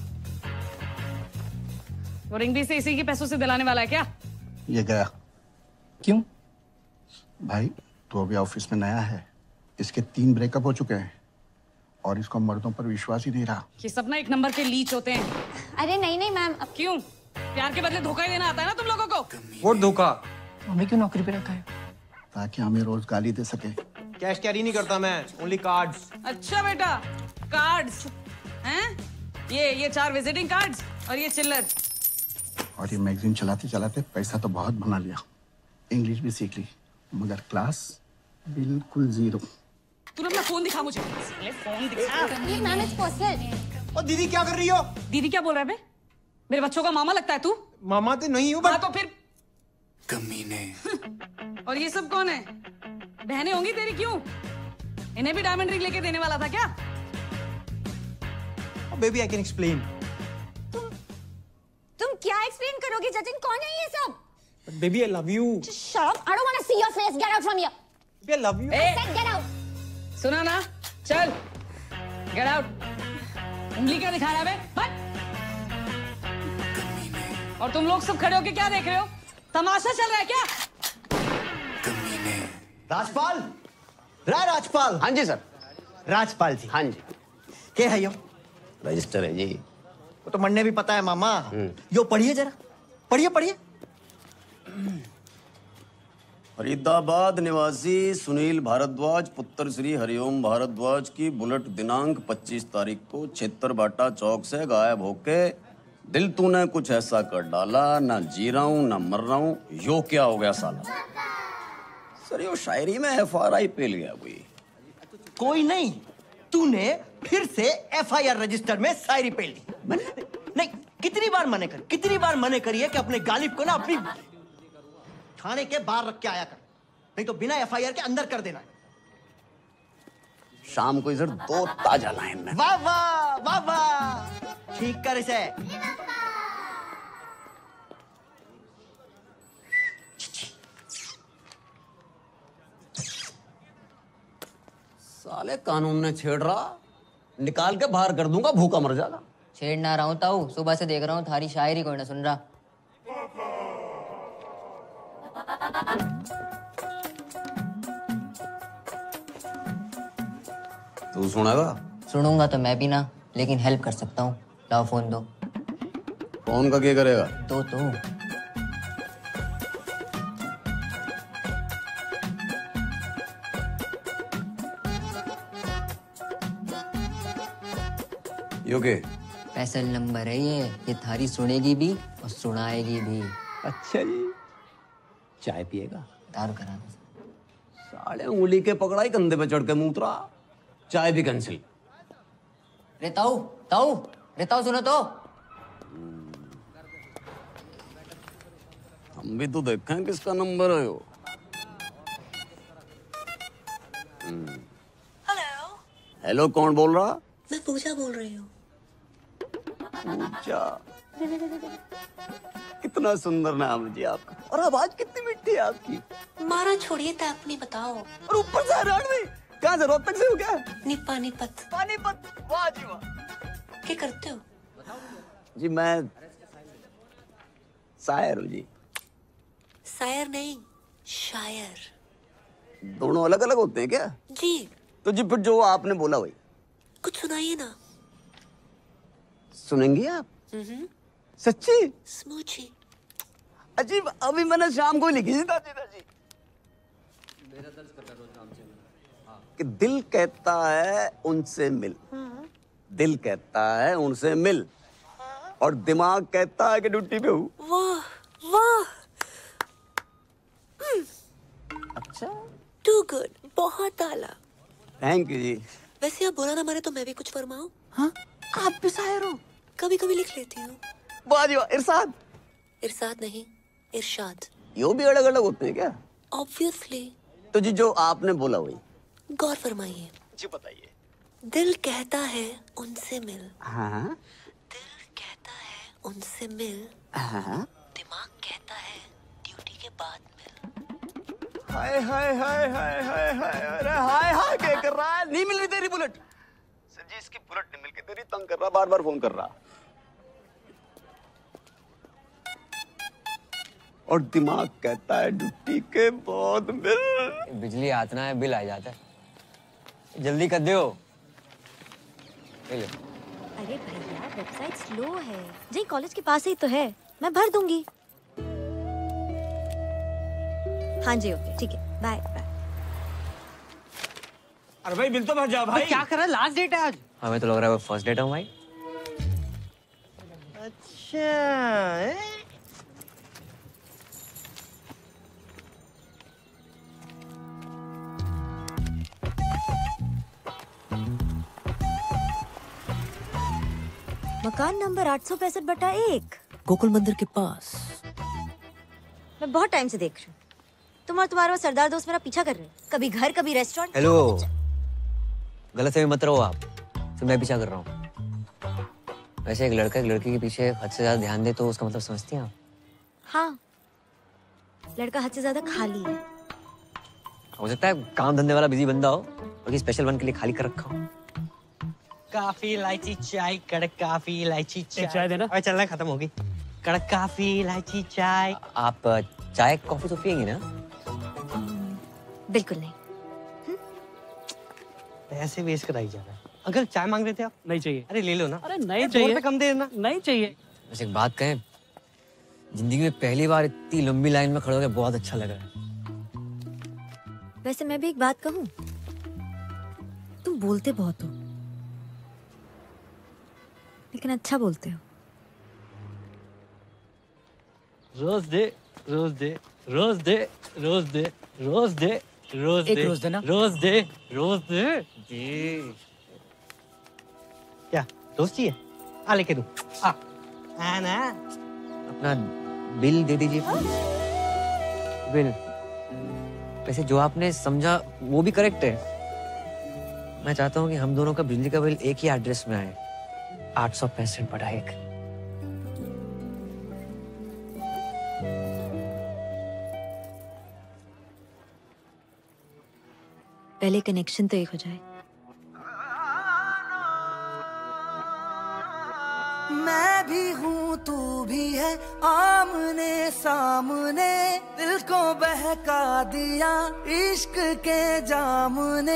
वो रिंग भी इसे इसी के पैसों से दिलाने वाला है क्या? ये गया। क्यों? भाई तू अभी ऑफिस में नया है, इसके तीन ब्रेकअप हो चुके हैं और इसको मर्दों पर विश्वास ही नहीं रहा। ये सब ना एक नंबर के लीच होते हैं। अरे नहीं नहीं मैम। क्यों? प्यार के बदले धोखा ही देना आता है ना तुम लोगों को? वो धोखा। हमें क्यों नौकरी पे रखा है? ताकि हमें रोज गाली दे सके। कैश कैरी नहीं करता मैं, ओनली कार्ड्स। अच्छा बेटा, कार्ड्स हैं? ये ये चार विजिटिंग कार्ड्स और ये चिल्लर। और ये मैगजीन चलाते चलाते पैसा तो बहुत बना लिया, इंग्लिश भी सीख ली, मगर क्लास बिल्कुल जीरो। तूने अपना फोन दिखा मुझे। साले फोन दिखा। Ma'am it's personal. ओ दीदी क्या कर रही हो? दीदी क्या बोल रहा है बे? मेरे बच्चों का मामा लगता है तू? मामा तो नहीं हूँ हाँ तो फिर? कमीने। और ये सब कौन है? बहनें होंगी तेरी, क्यों? इन्हें भी डायमंड रिंग लेके देने वाला था क्या? Baby I can explain. तुम क्या एक्सप्लेन करोगे जतिन? कौन है ये सब? Baby I love you. Shut up! I don't want to see your face. Get out from here. Baby I love you. ए, Said get out. सुना ना? चल, गेट आउट। उंगली क्या दिखा रहा है बे? बट। और तुम लोग सब खड़े होके क्या देख रहे हो? तमाशा चल रहा है क्या? राजपाल, राय राजपाल। हाँ जी सर। राजपाल जी। हाँ जी। क्या है यो? रजिस्टर है जी। वो तो मन्ने भी पता है मामा। यो पढ़िए जरा, पढ़िए पढ़िए। फरीदाबाद निवासी सुनील भारद्वाज पुत्र श्री हरिओम भारद्वाज की बुलेट दिनांक पच्चीस तारीख को छेतर बाटा चौक से गायब होके दिल तूने कुछ ऐसा कर डाला, ना जी रहा हूं ना मर रहा हूं, यो क्या हो गया साला? सर यो शायरी में एफ आर आई पेल गया कोई। कोई नहीं, तूने फिर से एफ आई आर रजिस्टर में शायरी पेल दी। नहीं, कितनी बार बार मने कर कितनी बार मने करी है कि अपने गालिब को ना अपनी थाने के बाहर रख के आया कर, नहीं तो बिना एफ आई आर के अंदर कर देना। शाम को इधर दो ताजा लाइन में। वाह वाह वाह वाह, ठीक कर इसे। साले कानून ने छेड़ रहा, निकाल के बाहर कर दूंगा, भूखा मर जाएगा। छेड़ ना रहा हूँ ताऊ, सुबह से देख रहा हूँ थारी शायरी कोई ना सुन रहा। तू सुनेगा? सुनूंगा तो मैं भी ना, लेकिन हेल्प कर सकता हूँ। लाओ फोन दो। फोन का क्या करेगा? दो तो। यो के? स्पेशल नंबर है ये, ये थारी सुनेगी भी और सुनाएगी भी। अच्छा जी। चाय पिएगा? दारू करा दो। साले उंगली के पकड़ा ही कंधे पे चढ़ के मूत्रा, चाय भी कैंसिल। रे ताऊ, ताऊ, रे ताऊ सुनो तो। हम भी तो देखें किसका नंबर है यो। हेलो। हेलो, कौन बोल रहा? मैं पूजा बोल रही हूँ। पूजा, कितना सुंदर नाम है जी आपका, और आवाज कितनी मीठी है आपकी। मारा छोड़िए तो अपनी बताओ। और ऊपर से हरियाणवी, कहाँ से, रोहतक से हो क्या? नि पानीपत। पानीपत, वाह जी वाह। क्या करते हो? जी मैं शायर हूँ जी। शायर नहीं, शायर। दोनों अलग अलग होते हैं क्या? जी। तो जी फिर जो आपने बोला वही कुछ सुनाइए ना। सुनेंगी आप? हम्म। सच्ची? स्मूची। अजीब, अभी मैंने शाम को लिखी थी दादी दादी। कि दिल कहता है उनसे मिल, दिल कहता है उनसे मिल, और दिमाग कहता है कि ड्यूटी पे हूँ। वाह वाह। अच्छा, टू गुड, बहुत आला। थैंक यू जी। वैसे आप बुरा ना माने तो मैं भी कुछ फरमाऊं? हाँ, आप भी शायर हो? कभी कभी लिख लेती हूँ। वाह जी वाह। इरशाद? इरशाद नहीं, इरशाद। यो भी अलग अलग होते हैं क्या? ऑब्वियसली। तो जी जो आपने बोला वही। गौर फरमाइए। जी बताइए। दिल कहता है उनसे मिल। हाँ। दिल कहता है उनसे मिल। हाँ। दिमाग कहता है ड्यूटी के बाद मिल। हाय हाय हाय हाय हाय हाय, अरे हाय हाय क्या कर रहा है? नहीं मिल रही तेरी बुलेट। सर जी इसकी बुलेट नहीं मिल के तेरी तंग कर रहा, बार बार फोन कर रहा। और दिमाग कहता है ड्यूटी के बाद मिल। बिजली आतना है, बिल आ जाता है। जल्दी कर दो। ले लो। अरे भैया वेबसाइट स्लो है जी, कॉलेज के पास ही तो है, मैं भर दूंगी। हाँ जी ओके ठीक है, बाय बाय। अरे भाई बिल तो भर जाओ भाई। क्या कर रहा है, लास्ट डेट है आज। हमें तो लग रहा है वो फर्स्ट डेट है भाई। अच्छा। मकान नंबर आठ सौ पैंसठ बटा एक, गोकुल मंदिर के पास। मैं बहुत टाइम से देख रही हूँ, तुम और तुम्हारा वो सरदार दोस्त मेरा पीछा कर रहे हैं, कभी घर कभी रेस्टोरेंट। हेलो, गलत फहमी मत रहो आप, तो मैं पीछा कर रहा हूँ। वैसे एक लड़का एक लड़की के पीछे हद से ज्यादा ध्यान दे तो उसका मतलब समझती हैं आप? हाँ, लड़का हद से ज्यादा खाली है। हो सकता है काम धंधे वाला बिजी बंदा हो और स्पेशल वन के लिए खाली कर रखा हो। काफी इलायची चाय, कड़क काफी इलायची चाय। चाय देना। अरे चलना खत्म होगी। कड़क काफी इलायची चाय। आप चाय कॉफी तो पियेंगी ना? बिल्कुल नहीं। पैसे वेस्ट कराई जा रहा है। अंकल चाय मांग रहे थे आप? नहीं चाहिए। अरे ले लो ना। अरे नहीं दो रुपए चाहिए। कम दे देना। नहीं चाहिए। वैसे एक बात कहें, जिंदगी में पहली बार इतनी लंबी लाइन में खड़े होकर बहुत अच्छा लग रहा है। वैसे मैं भी एक बात कहूँ, तुम बोलते बहुत हो लेकिन अच्छा बोलते हो। रोज दे, रोज दे, रोज दे, रोज दे, रोज दे, रोज एक दे, रोज देना। रोज दे, रोज दे। जी। क्या रोज चाहिए? आ लेके दूं। आ हाँ ना। अपना बिल दे दीजिए बिल। वैसे जो आपने समझा वो भी करेक्ट है। मैं चाहता हूँ कि हम दोनों का बिजली का बिल एक ही एड्रेस में आए, आठ सौ पैंसठ बटा एक। पहले कनेक्शन तो एक हो जाए। मैं भी हूँ तू भी है, आमने सामने दिल को बहका दिया इश्क के जाम ने।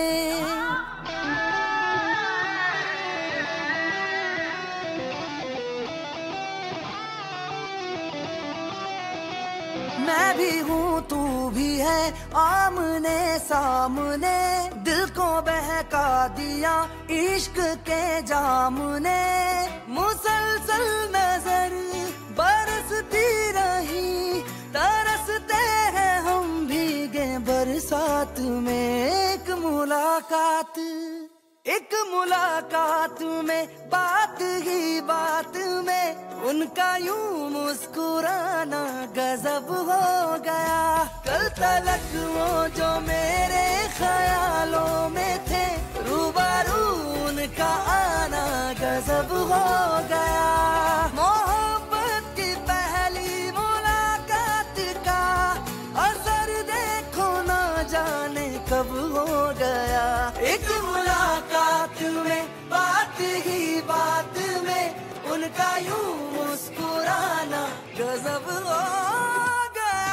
मैं भी हूँ तू भी है, आमने सामने दिल को बहका दिया इश्क के जाम ने। मुसलसल नजर बरसती रही, तरसते हैं हम भीगे बरसात में। एक मुलाकात एक मुलाकात में, बात ही बात में उनका यूं मुस्कुराना गजब हो गया। कल तलक वो जो मेरे ख्यालों में थे, रूबरू उनका आना गजब हो गया। मोहब्बत की पहली मुलाकात का असर देखो ना जाने कब हो गया। एक मुलाकात में, बात ही बात में उनका यूं मुस्कुराना गजब हो गया।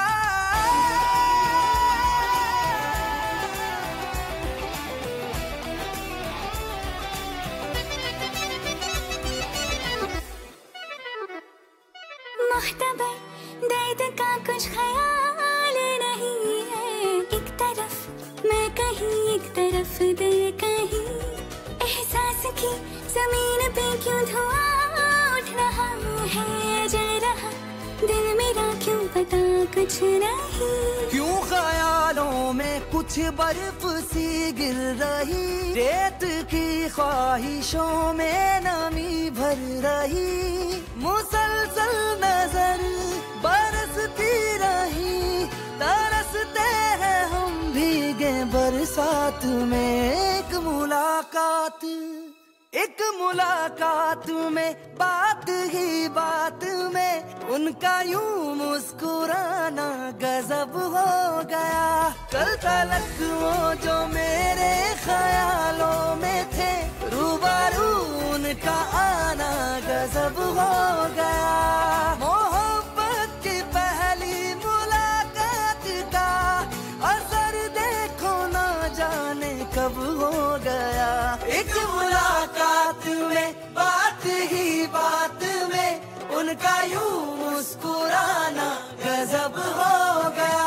मुख्तबर दर्द का कुछ ख्याल नहीं है, एक तरफ मैं कहीं एक तरफ दिल कहीं। एहसास की जमीन पे क्यों धुआं उठ रहा है, जल रहा दिल मेरा क्यों पता कुछ नहीं। क्यों ख्यालों में कुछ बर्फ सी गिर रही, रेत की ख्वाहिशों में नमी भर रही। मुसलसल नजर बरसती रही, तरसते हैं हम भीगे बरसात में। एक मुलाकात एक मुलाकात में, बात ही बात में उनका यूं मुस्कुराना गजब हो गया। कल तलक वो जो मेरे ख्यालों में थे, रूबरू उनका आना गजब हो गया। मोहब्बत की पहली मुलाकात का असर देखो ना जाने कब हो गया। एक मुलाकात में, बात ही बात में उनका यूं मुस्कुराना गजब हो गया।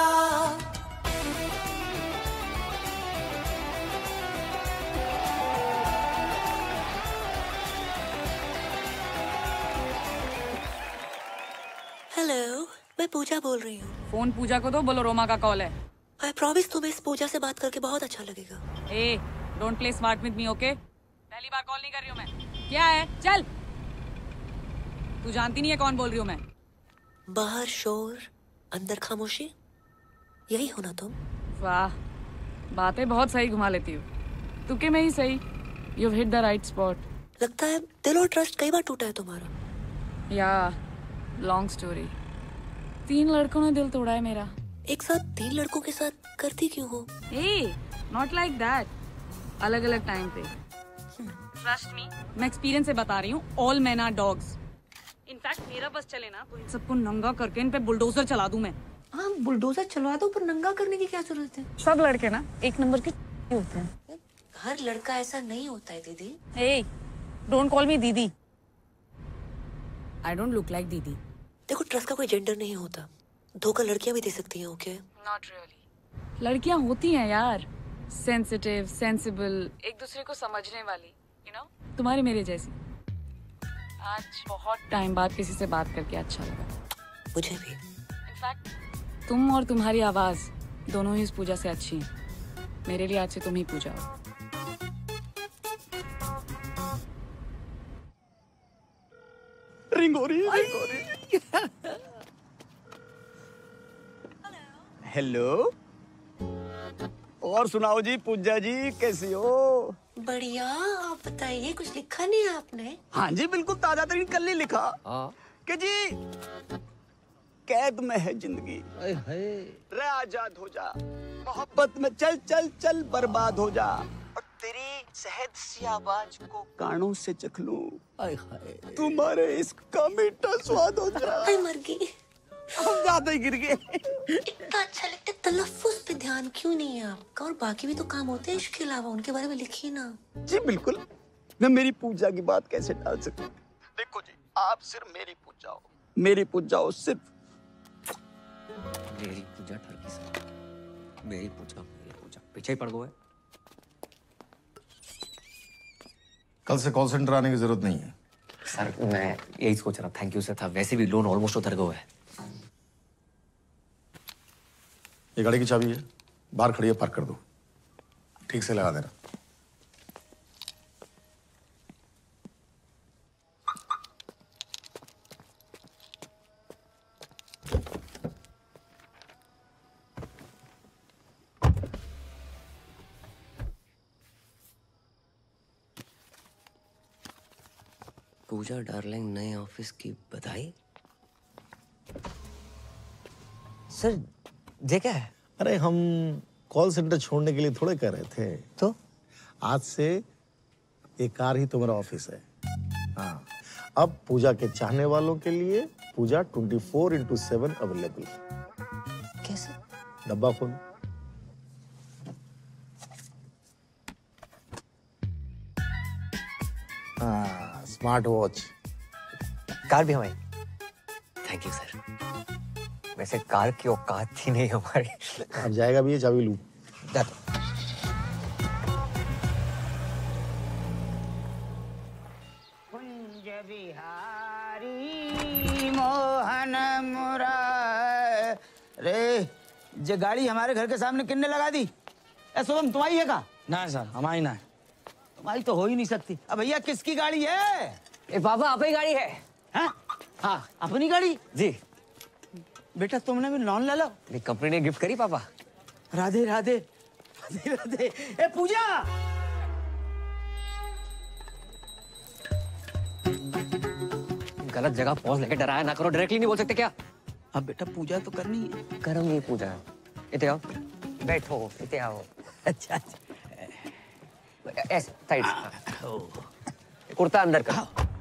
हेलो, मैं पूजा बोल रही हूँ। फोन पूजा को दो, बोलो रोमा का कॉल है। आई प्रॉमिस तुम्हें इस पूजा से बात करके बहुत अच्छा लगेगा। ए, don't play smart with me, okay? पहली बार कॉल नहीं कर रही हूँ मैं। क्या है? चल। तू जानती नहीं है कौन बोल रही हूँ मैं। बाहर शोर, अंदर खामोशी, यही हो ना तुम? वाह, बातें बहुत सही घुमा लेती हो। तुके में ही सही। You hit the right spot. लगता है दिल और ट्रस्ट कई बार टूटा है तुम्हारा। या लॉन्ग स्टोरी। तीन लड़कों ने दिल तोड़ा है मेरा। एक साथ तीन लड़कों के साथ करती क्यों हो? ए, नॉट लाइक दैट। अलग अलग टाइम पे। ट्रस्ट मी, मैं एक्सपीरियंस से बता रही हूँ। All man are dogs. In fact मेरा बस चले ना तो इन सबको नंगा करके इन पे बुलडोजर चला दूं मैं। हाँ, बुलडोजर चलवा दो, पर नंगा करने की क्या जरूरत है? सब लड़के ना एक नंबर के होते हैं। हर लड़का ऐसा नहीं होता है दीदी। ए, डोंट कॉल मी दीदी। आई डोंट लुक लाइक दीदी। देखो, ट्रस्ट का कोई जेंडर नहीं होता। धोखा लड़कियां भी दे सकती हैं, ओके? Not really. लड़कियां होती हैं यार, सेंसिटिव, सेंसिबल, एक दूसरे को समझने वाली, यू नो, तुम्हारी मेरे जैसी। आज बहुत टाइम बाद किसी से बात करके अच्छा लगा। मुझे भी। इनफैक्ट तुम और तुम्हारी आवाज दोनों ही इस पूजा से अच्छी हैं। मेरे लिए आज से तुम ही पूजा हो। रिंग हो रही है। हेलो। और सुनाओ जी पूजा जी, कैसी हो? बढ़िया। आप बताइए, कुछ लिखा नहीं है आपने? हाँ जी, बिल्कुल ताजा तरीन कल ही लिखा कि जी कैद में है जिंदगी, रे आजाद हो जा, मोहब्बत में चल चल चल बर्बाद हो जा, और तेरी शहद सी आवाज को कानों से चख लूं, तुम्हारे इश्क का मीठा स्वाद हो जा। मर गई। हम ज्यादा ही गिर गए। इतना अच्छा लगता है, तलफ्फुज पे ध्यान क्यों नहीं है आपका? और बाकी भी तो काम होते हैं इसके अलावा, उनके बारे में लिखिए ना। जी बिल्कुल, मैं मेरी पूजा की बात कैसे टाल सकती हूँ? देखो जी, आप सिर्फ मेरी पूजा हो, मेरी पूजा हो सिर्फ। मेरी पूजा ठरकी से, मेरी पूजा मेरी पूजा पीछे ही पड़ गए। कल से कॉल सेंटर आने की जरूरत नहीं है। सर मैं यही सोच रहा, थैंक यू सर था, वैसे भी लोन ऑलमोस्ट उतर गया है। ये गाड़ी की चाबी है, बाहर खड़ी है, पार्क कर दो, ठीक से लगा देना। पूजा डार्लिंग, नए ऑफिस की बधाई। सर ये क्या है? अरे हम कॉल सेंटर छोड़ने के लिए थोड़े कर रहे थे। तो आज से एक कार ही तुम्हारा ऑफिस है। हाँ, अब पूजा के चाहने वालों के लिए Pooja twenty four into seven available. कैसे? डब्बा खोल। हाँ, स्मार्ट वॉच। कार भी हमारी। Thank you sir. वैसे कार की औकात थी नहीं हमारी। अब जाएगा भी ये, चाबी लूं। कुंज बिहारी मोहन मुरारे। ये गाड़ी हमारे घर के सामने किन्ने लगा दी? ए शुभम, तुम्हारी है का? ना सर, हमारी ना है। तुम्हारी तो हो ही नहीं सकती। अब भैया किसकी गाड़ी है? ए पापा, अपनी गाड़ी है। हाँ हाँ, अपनी गाड़ी? जी। बेटा तुमने भी लोन ले लो। कंपनी ने गिफ्ट करी पापा। राधे राधे राधे राधे। ए पूजा, गलत जगह पॉज लेके डराया ना करो, डायरेक्टली नहीं बोल सकते क्या? अब बेटा पूजा तो करनी है। करूंगी पूजा। इते आओ, बैठो, इते आओ। अच्छा अच्छा, ऐसे साइड। कुर्ता अंदर कर।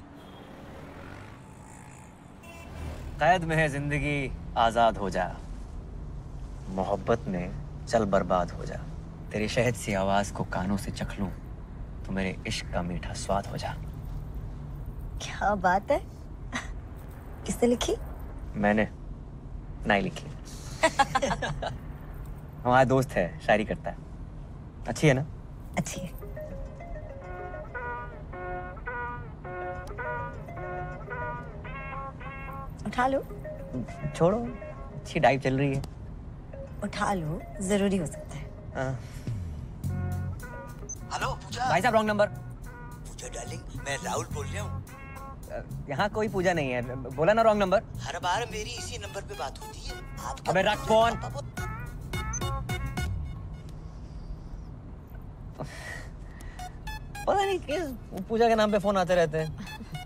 कैद में है जिंदगी, आजाद हो जा, मोहब्बत में चल बर्बाद हो जा, तेरी शहद सी आवाज को कानों से चख लूं, तो मेरे इश्क का मीठा स्वाद हो जा। क्या बात है? किसने लिखी? मैंने नहीं लिखी। हमारा दोस्त है, शायरी करता है। अच्छी है ना? अच्छी है। उठा लो। छोड़ो, अच्छी डाइव चल रही है। उठा लो, जरूरी हो सकता है। हाँ। हेलो पूजा। भाई साहब रॉन्ग नंबर। पूजा डार्लिंग, मैं राहुल बोल रहा हूँ। यहाँ कोई पूजा नहीं है, बोला ना रॉन्ग नंबर। हर बार मेरी इसी नंबर पे बात होती है। आप अबे रख फोन। पता नहीं किस पूजा के नाम पे फोन आते रहते हैं।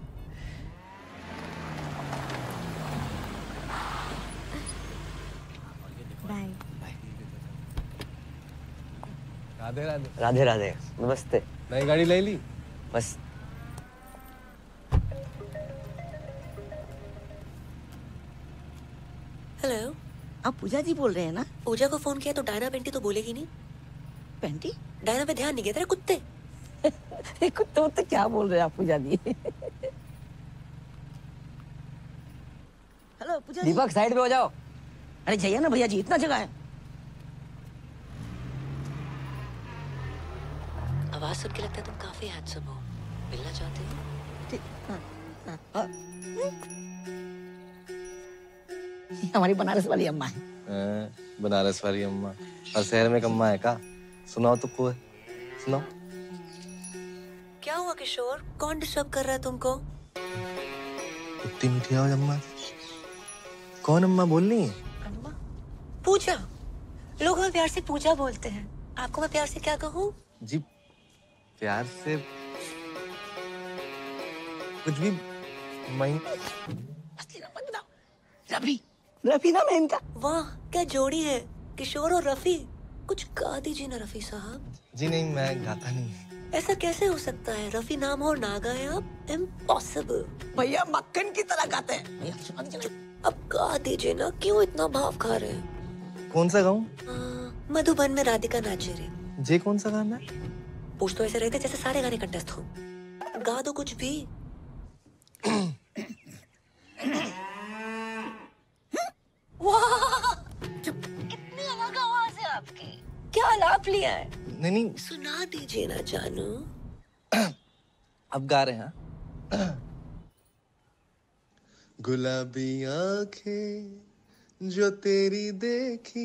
बाय। राधे राधे। राधे राधे, नमस्ते। नई गाड़ी ले ली? बस। हेलो, आप पूजा जी बोल रहे हैं ना? पूजा को फोन किया तो डायना पेंटी तो बोलेगी नहीं। पेंटी? डायना पे ध्यान नहीं गया तेरा? कुत्ते। कुत्ते तो क्या बोल रहे हैं आप पूजा जी? हेलो पूजा जी। दीपक साइड पे हो जाओ। अरे जाइए ना भैया जी, इतना जगह है। आवाज सुन के लगता है तुम काफी हैंडसम हो। मिलना चाहते हो? ठीक। हाँ, हाँ, हाँ। हमारी बनारस वाली अम्मा है। बनारस वाली अम्मा। और शहर में एक अम्मा है का? सुनाओ तो कोई, सुनाओ। क्या हुआ किशोर? कौन डिस्टर्ब कर रहा है तुमको? इतनी मीठी आवाज अम्मा। कौन अम्मा बोल रही है? अम्मा? पूजा। लोग हमें प्यार से पूजा बोलते हैं, आपको मैं प्यार से क्या कहूँ? जी प्यार से कुछ भी। मैं रफी रफी नाम है इनका। वाह क्या जोड़ी है, किशोर और रफी। कुछ गा दीजिए ना रफी साहब। जी नहीं, मैं गाता नहीं। ऐसा कैसे हो सकता है, रफी नाम हो ना गाए आप? इम्पॉसिबल। भैया मक्खन की तरह गाते हैं। अब गा दीजिए ना, क्यों इतना भाव खा रहे हैं? कौन सा गाऊं? मधुबन में राधिका नाचे रे। जे कौन सा गाना है? पूछ तो ऐसे रहते जैसे सारे गाने कंटेस्ट हो। गा दो कुछ भी। वाह कितनी अलग आवाज है आपकी, क्या आलाप लिया है? नहीं नहीं, सुना दीजिए ना जानू। अब गा रहे हैं। गुलाबी आंखें जो तेरी देखी,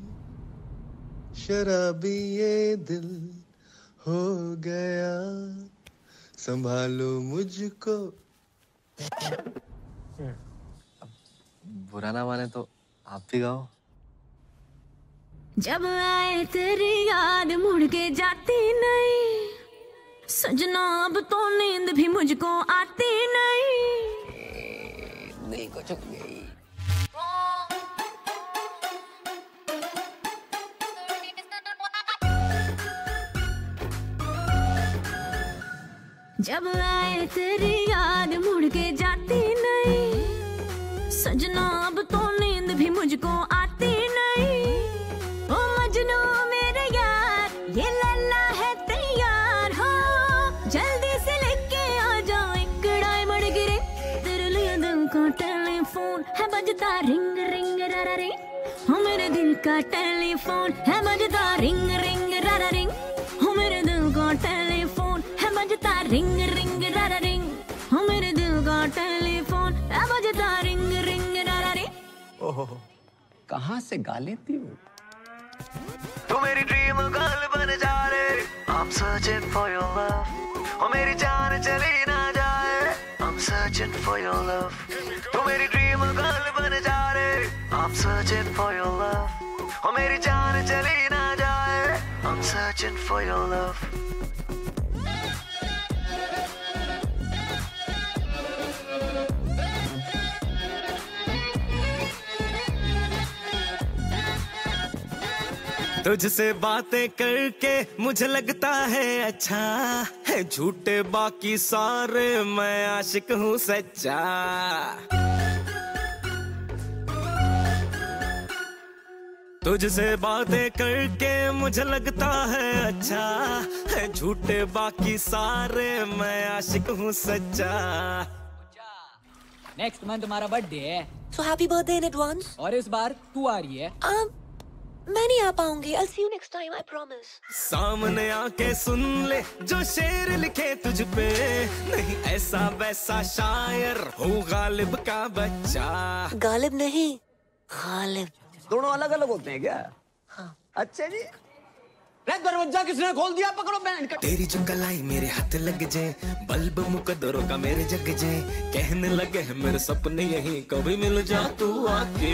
शराबी ये दिल हो गया, संभालो मुझको। बुरा ना माने तो आप भी गाओ। जब आए तेरी याद मुड़ के जाती नहीं, सजना अब तो नींद भी मुझको आती नहीं। नहीं कुछ नहीं। जब आए तेरी याद मुड़ के जाती नहीं, सजना अब तो नींद भी मुझको आती नहीं। ओ मजनू मेरे यार, ये लल्ला है तैयार हो, जल्दी से लेके आ जाओ एक डायमंड गिरे। तेरे लिए दिल का टेलीफोन है बजता रिंग रिंग रा रिंग, हो मेरे दिल का टेलीफोन है बजता रिंग रिंग रा रिंग, हो मेरे दिल का टेलीफोन है बजता रिंग रिंग रा रिंग, हो मेरे दिल का टेलीफोन है बजता रिंग रिंग रा रिंग। ओहो कहाँ से गा लेती हो? तू मेरी ड्रीम गर्ल बन जा रे, I'm searching for your love. ओ मेरी जान चली ना जाए, I'm searching for your love. तू मेरी ड्रीम गर्ल बन जा रे, I'm searching for your love. ओ मेरी जान चली ना जाए, I'm searching for your love. तुझसे बातें करके मुझे लगता है अच्छा है, झूठे बाकी सारे मैं आशिक हूँ सच्चा। तुझसे बातें करके मुझे लगता है अच्छा है, झूठे बाकी सारे मैं आशिक हूँ सच्चा। नेक्स्ट मंथ तुम्हारा बर्थडे है, So happy birthday in advance. और इस बार तू आ रही है। um, मैं नहीं आ पाऊंगी। I'll see you next time, I promise. सामने आके सुन ले जो शेर लिखे तुझ पे, नहीं ऐसा वैसा शायर हूँ गालिब का बच्चा। गालिब नहीं, गालिब। दोनों अलग अलग होते हैं क्या? हाँ। अच्छा जी। दरवाजा किसने खोल दिया? पकड़ो बैंड का। तेरी जो कलाई मेरे हाथ लग जाए, बल्ब मुकद्दरों का मेरे जग जाए, कहने लगे हैं मेरे सपने यही कभी मिल जा तू आके।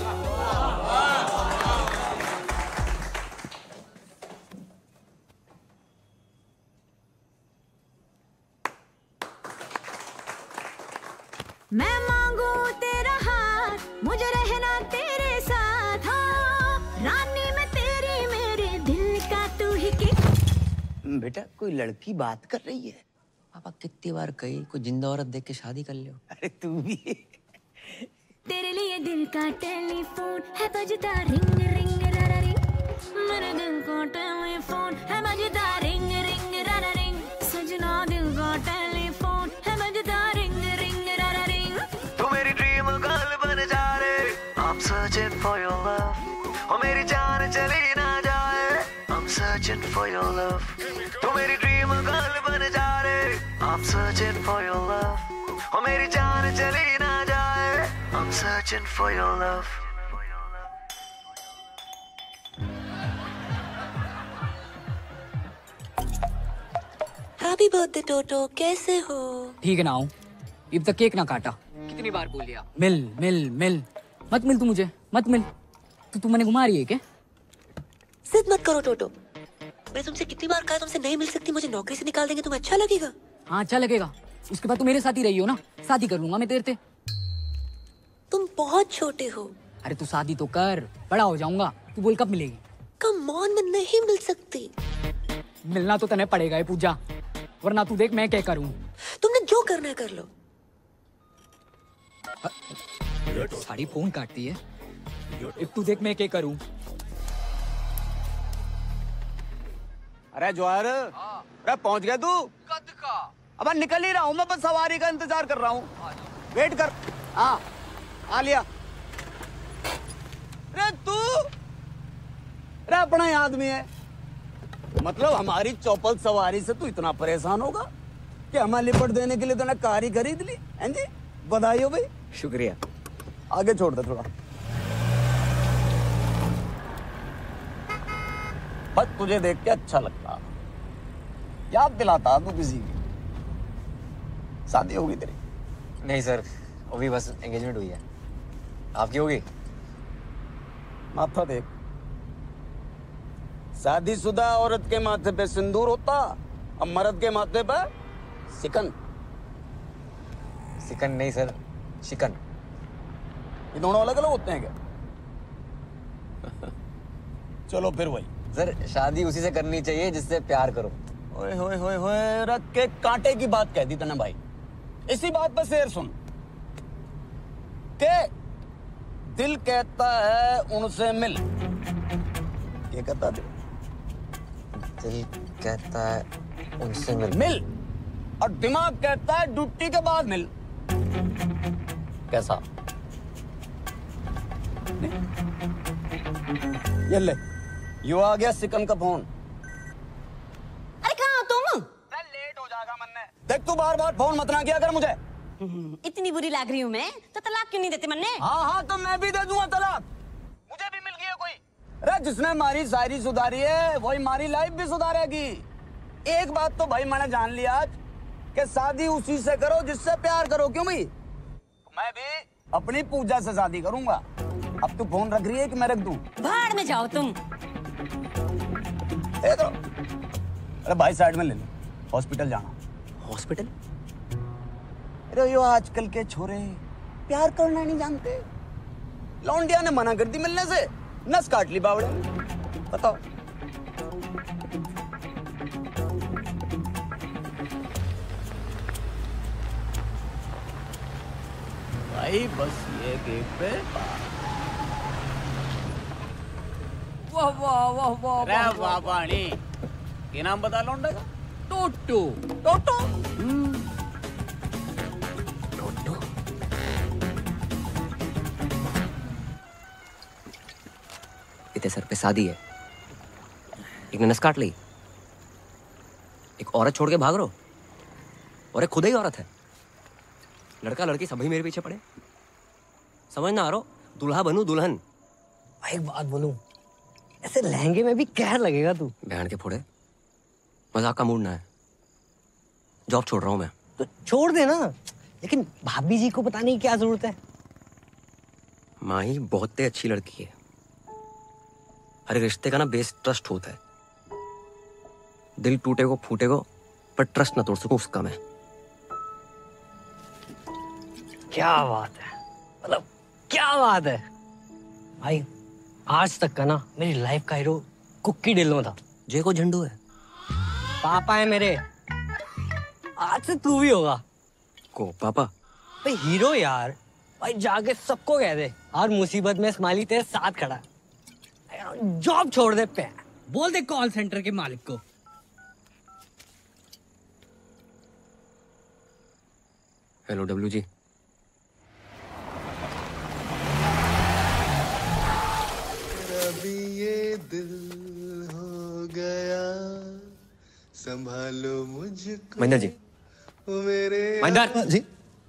मैं मांगू तेरा हाथ, मुझे रहना तेरे साथ हो, रानी मैं तेरी मेरे दिल का तू ही की। बेटा कोई लड़की बात कर रही है। पापा कितनी बार कही कोई जिंदा औरत देख के शादी कर लो। अरे तू भी। तेरे लिए दिल का टेलीफोन है बजता रिंग रिंग रा रा रिंग, मेरे दिल का टेलीफोन है बजता रिंग रिंग रा रा रिंग, सजना दिल का टेलीफोन है बजता रिंग रिंग रा रा रिंग। तू मेरी ड्रीम गर्ल बन जा रे, I'm searching for your love. ओ मेरी जान चली ना जाए, I'm searching for your love. तू मेरी ड्रीम गर्ल बन जा रे, I'm searching for your love. ओ मेरी जान चली ना जाए, I'm searching for your love. Happy birthday टोटो, कैसे हो? ठीक है ना हूँ, अब तक केक ना काटा। कितनी बार बोल लिया? मिल मिल मिल, मत मिल तू मुझे, मत मिल। तू तू मैंने घुमा रही है क्या? जिद मत करो टोटो। मैं तुमसे कितनी बार कहा तुमसे नहीं मिल सकती, मुझे नौकरी से निकाल देंगे, तुम्हें अच्छा लगेगा? हाँ अच्छा लगेगा। उसके बाद तुम मेरे साथ ही रही हो ना, शादी कर लूंगा मैं तेरे से। तुम बहुत छोटे हो। अरे तू शादी तो कर, बड़ा हो जाऊंगा। तू बोल कब मिलेगी? कम ऑन, मैं नहीं मिल सकती। मिलना तो तने पड़ेगा है पूजा, वरना तू देख मैं क्या करूं। तुमने जो करना है कर लो। साड़ी फोन काटती है। एक तू देख मैं क्या करूं। अरे जवाहर, अरे पहुंच गया तू? कद का? अब निकल ही रहा हूँ मैं, बस सवारी का इंतजार कर रहा हूँ। वेट कर। हाँ आ लिया। अरे तू, अरे अपना ही आदमी है। मतलब हमारी चौपल सवारी से तू इतना परेशान होगा कि हमें लिपट देने के लिए तूने कार ही खरीद ली? हैं जी, बधाई हो भाई। शुक्रिया। आगे छोड़ दे थोड़ा। बस तुझे देख के अच्छा लगता, याद दिलाता तू किसी की। शादी होगी तेरी? नहीं सर, अभी बस एंगेजमेंट हुई है। आपकी होगी? माथा देख, शादीशुदा औरत के माथे पे सिंदूर होता, अब मर्द के माथे पे सिकन। सिकन नहीं सर, शिकन। ये दोनों अलग अलग होते हैं क्या? चलो फिर वही। सर शादी उसी से करनी चाहिए जिससे प्यार करो। ओए होए होए होए, रख के कांटे की बात कह दी तूने भाई। इसी बात पर शेर सुन के दिल कहता है उनसे मिल। ये कहता दिल? दिल कहता है उनसे मिल। मिल। और दिमाग कहता है ड्यूटी के बाद मिल। कैसा? ये ले, यो आ गया सिकन का फोन। अरे कहाँ हो तुम? लेट हो जाएगा मन्ने। देख तू बार बार फोन मत ना किया कर मुझे। इतनी बुरी लग रही हूँ मैं तो तलाक क्यों नहीं देते मन्ने? हाँ हाँ तो मैं भी दे दूंगा तलाक। मुझे भी मिल गया कोई। अरे जिसने हमारी शायरी सुधारी है वही हमारी लाइफ भी सुधारेगी। एक बात तो भाई मैंने जान लिया आज कि शादी उसी से करो जिससे प्यार करो। क्यों भाई? मैं भी अपनी पूजा से शादी करूंगा। अब तू फोन रख रही है कि मैं रख दूं? भाड़ में जाओ तुम। ए तो अरे भाई साइड में ले लो, हॉस्पिटल जाना। हॉस्पिटल? अरे यो आजकल के छोरे प्यार करना नहीं जानते। लौंडिया ने मना कर दी मिलने से, नस काट ली बावड़े। बताओ। भाई बस ये गेट पे। वाह वाह वाह वाह वाह वाह पानी। ये नाम बता लौंडे का? टोटो। टोटो? इतने सर पे शादी है, एक ने नस काट ली, एक औरत छोड़ के भाग रहो, और एक खुद ही औरत है। लड़का लड़की सभी मेरे पीछे पड़े। समझ ना आ रहा, दूल्हा बनूं दुल्हन। एक बात बोलूं, ऐसे लहंगे में भी कहर लगेगा तू। बहन के फोड़े, मजाक का मूड ना है। जॉब छोड़ रहा हूं मैं। तो छोड़ दे ना, लेकिन भाभी जी को बताने की क्या जरूरत है? माही बहुत ही अच्छी लड़की है। हर रिश्ते का ना बेस ट्रस्ट होता है। दिल टूटे को फूटे को, पर ट्रस्ट ना तोड़ सकूं उसका मैं। क्या बात है, मतलब क्या बात है भाई। आज तक का ना मेरी लाइफ का हीरो कुक्की ढिल्लों था। जय को झंडू है, पापा है मेरे। आज से तू भी होगा। को पापा? भाई हीरो यार, भाई जाके सबको कह दे हर मुसीबत में स्माइली तेरे साथ खड़ा है। जॉब छोड़ दे पे, बोल दे कॉल सेंटर के मालिक को। हेलो डब्ल्यू जी। अभी ये दिल हो गया, संभालो मुझको। महेंद्र जी। ओ मेरे महेंद्र जी।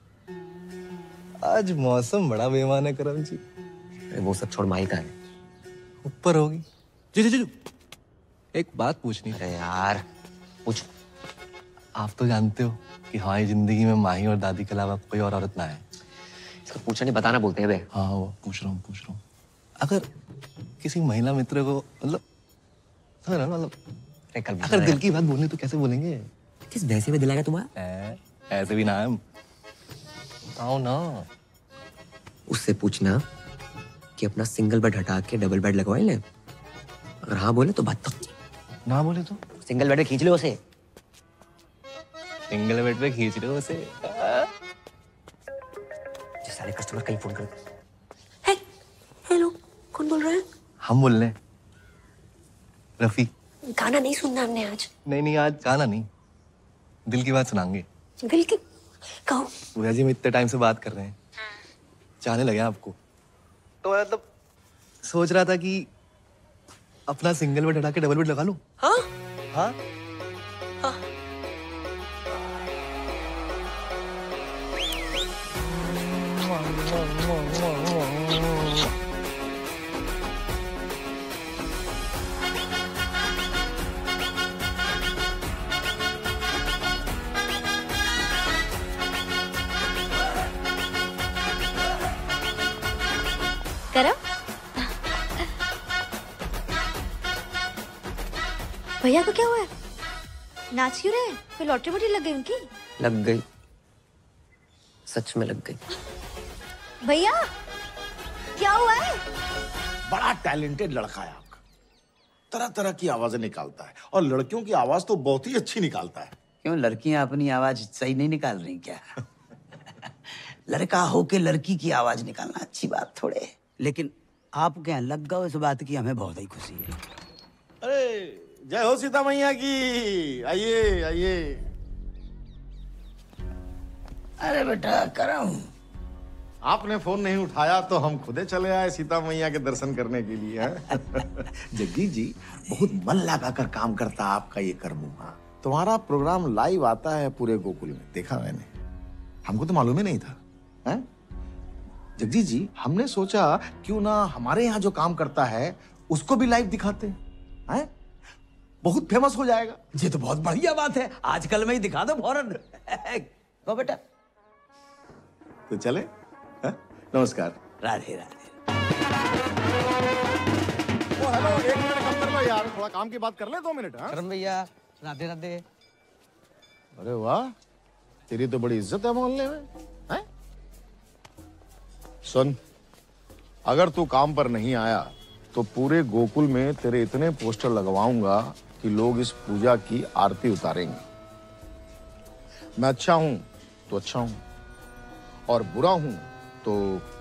आज मौसम बड़ा बेईमान है करम जी। वो सब छोड़, माही का है ऊपर होगी। जी जी जी एक बात पूछनी। अरे यार पूछ। आप तो जानते हो कि हमारी जिंदगी में माही और दादी के अलावा कोई और औरत ना है। इसको पूछा नहीं बताना बोलते हैं बे। हाँ वो पूछ रहा हूँ पूछ रहा हूँ अगर किसी महिला मित्र को मतलब समझ रहे हो मतलब अगर दिल की बात बोलनी तो कैसे बोलेंगे? किस भैंसे में दिल आएगा तुम्हारा? ऐसे भी ना है। आओ ना। उससे पूछना कि अपना सिंगल बेड हटा के डबल बेड लगवाए ले। अगर हाँ बोले तो बात तक। ना बोले तो सिंगल बेड पे खींच लो उसे। सिंगल बेड पे खींच लो उसे। सारे कस्टमर कहीं फोन कर। हेलो, कौन बोल रहा है? हम बोल रहे हैं रफी। गाना नहीं सुनना हमने आज। नहीं नहीं आज गाना नहीं, दिल की बात सुनाएंगे। दिल की कहो। भैया जी हम इतने टाइम से बात कर रहे हैं, चाहने लगे आपको, तो मतलब सोच रहा था कि अपना सिंगल बेड हटा के डबल बेड लगा लूं। हाँ हाँ हाँ। करो। भैया को क्या हुआ है? नाच क्यों रहे? कोई लॉटरी वोटरी लग गई उनकी? लग गई, सच में लग गई। भैया क्या हुआ है? बड़ा टैलेंटेड लड़का है आपका, तरह तरह की आवाजें निकालता है और लड़कियों की आवाज तो बहुत ही अच्छी निकालता है। क्यों लड़कियां अपनी आवाज सही नहीं निकाल रही क्या? लड़का होके लड़की की आवाज निकालना अच्छी बात थोड़े है। लेकिन आप क्या लग गए इस बात की, हमें बहुत ही खुशी है। अरे जय हो सीता मैया की। आइए आइए। अरे बेटा करम, आपने फोन नहीं उठाया तो हम खुदे चले आए सीता मैया के दर्शन करने के लिए। जग्गी जी बहुत मन लगाकर काम करता आपका ये कर्मुआ। तुम्हारा प्रोग्राम लाइव आता है पूरे गोकुल में, देखा मैंने, हमको तो मालूम ही नहीं था। है? जगदीश जी हमने सोचा क्यों ना हमारे यहाँ जो काम करता है उसको भी लाइव दिखाते हैं, बहुत फेमस हो जाएगा। ये तो बहुत बढ़िया बात है, आजकल में ही दिखा दो फौरन। वो बेटा तो चले। है? नमस्कार। राधे राधे। ओ हेलो, एक मिनट कम कर लो यार, थोड़ा काम की बात कर ले। दो मिनट। शरण भैया राधे राधे। अरे वाह, तेरी तो बड़ी इज्जत है मोहल्ले में। है? सुन, अगर तू काम पर नहीं आया तो पूरे गोकुल में तेरे इतने पोस्टर लगवाऊंगा कि लोग इस पूजा की आरती उतारेंगे। मैं अच्छा हूं तो अच्छा हूं और बुरा हूं तो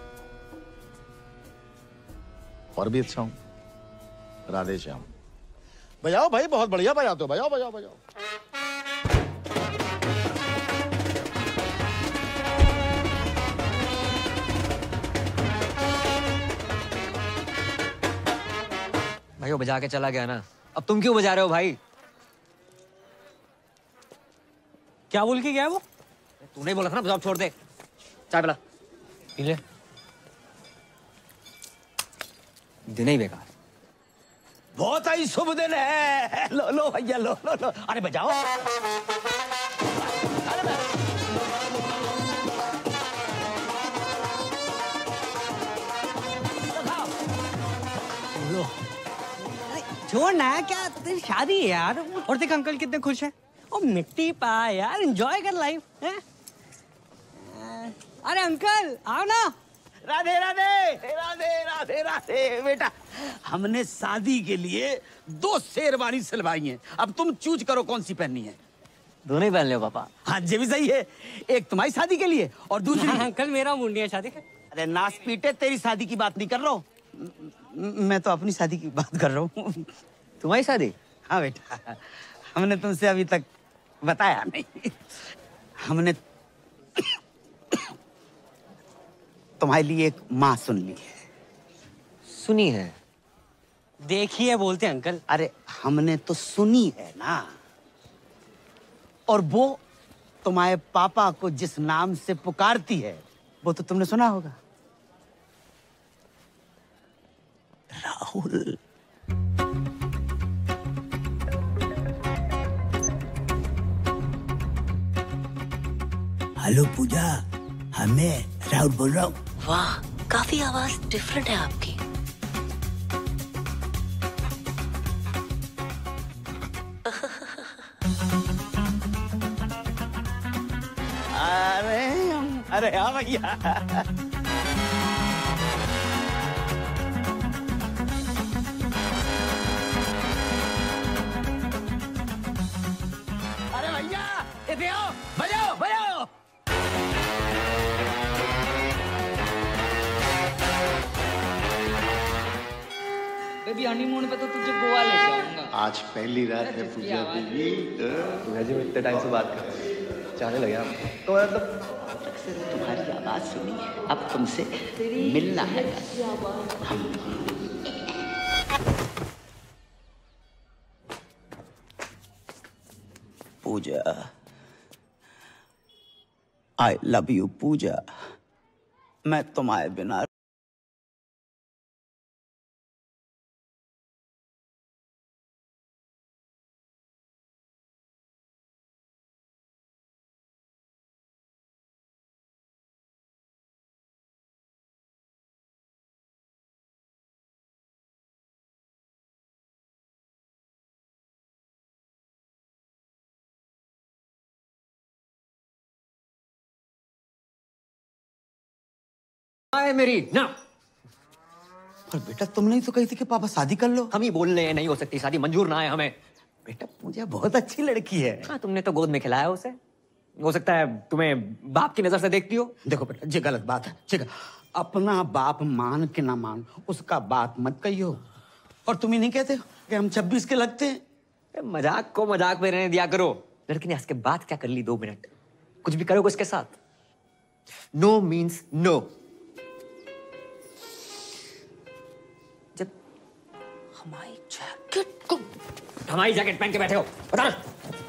और भी अच्छा हूं। राधे श्याम। बजाओ भाई, बहुत बढ़िया बजाते हो, बजाओ बजाओ बजाओ। भाई वो बजा के चला गया ना, अब तुम क्यों बजा रहे हो भाई? क्या बोल के गया वो? तू नहीं बोला था ना, बजाओ, छोड़ दे। चाय पिला। पी ले। दिन ही बेकार। बहुत ही शुभ दिन है। लो लो भैया, लो लो लो। अरे बजाओ। लो। छोड़ ना, क्या तेरी शादी है यार। और देख अंकल कितने खुश हैं। ओ मिट्टी पा यार, एंजॉय कर लाइफ है। अरे अंकल आओ ना। राधे राधे राधे राधे राधे। बेटा हमने शादी के लिए दो शेरवानी सिलवाई हैं, अब तुम चूज करो कौन सी पहननी है। दोनों ही पहन लो पापा। हाँ ये भी सही है, एक तुम्हारी शादी के लिए और दूसरी हाँ, अंकल मेरा मुंडी है शादी। अरे नाच पीटे, तेरी शादी की बात नहीं कर रहा हूँ मैं, तो अपनी शादी की बात कर रहा हूँ। तुम्हारी शादी? हाँ बेटा, हमने तुमसे अभी तक बताया नहीं। हमने तुम्हारे लिए एक माँ सुन ली है। सुनी है? देखिए बोलते अंकल। अरे हमने तो सुनी है ना, और वो तुम्हारे पापा को जिस नाम से पुकारती है वो तो तुमने सुना होगा, राहुल। हेलो पूजा, हमें राहुल बोल रहा हूँ। वाह, काफी आवाज डिफरेंट है आपकी। अरे अरे हाँ भैया। अरे भैया इधर आओ, बजाओ बजाओ। बेबी हनीमून पे तो तुझे गोवा ले जाऊंगा। आज पहली रात है पूजा बीबी। जी इतने टाइम से बात कर रहे हैं, चाहने लगे आप तो मतलब तुम्हारी आवाज सुनी, अब तुमसे मिलना है। हम पूजा, आई लव यू पूजा। मैं तुम्हारे बिना है मेरी ना। पर बेटा तुमने ही तो कही थी कि पापा शादी कर लो। हम ही बोल रहे हैं नहीं हो सकती शादी, मंजूर ना है हमें। बेटा पूजा बहुत अच्छी लड़की है। हाँ, तुमने तो गोद में खिलाया उसे, हो सकता है तुम्हें बाप की नजर से देखती हो। देखो बेटा ये गलत बात है, ठीक है? अपना बाप मान के ना मान, उसका बात मत कहियो। और तुम ही नहीं कहते हो कि हम छब्बीस के लगते हैं? मजाक को मजाक में रहने दिया करो। लड़की ने हंस के बात क्या कर ली दो मिनट, कुछ भी करोगे उसके साथ। No means no. जब हमारी जैकेट को हमारी जैकेट पहन के बैठे हो, बता ना।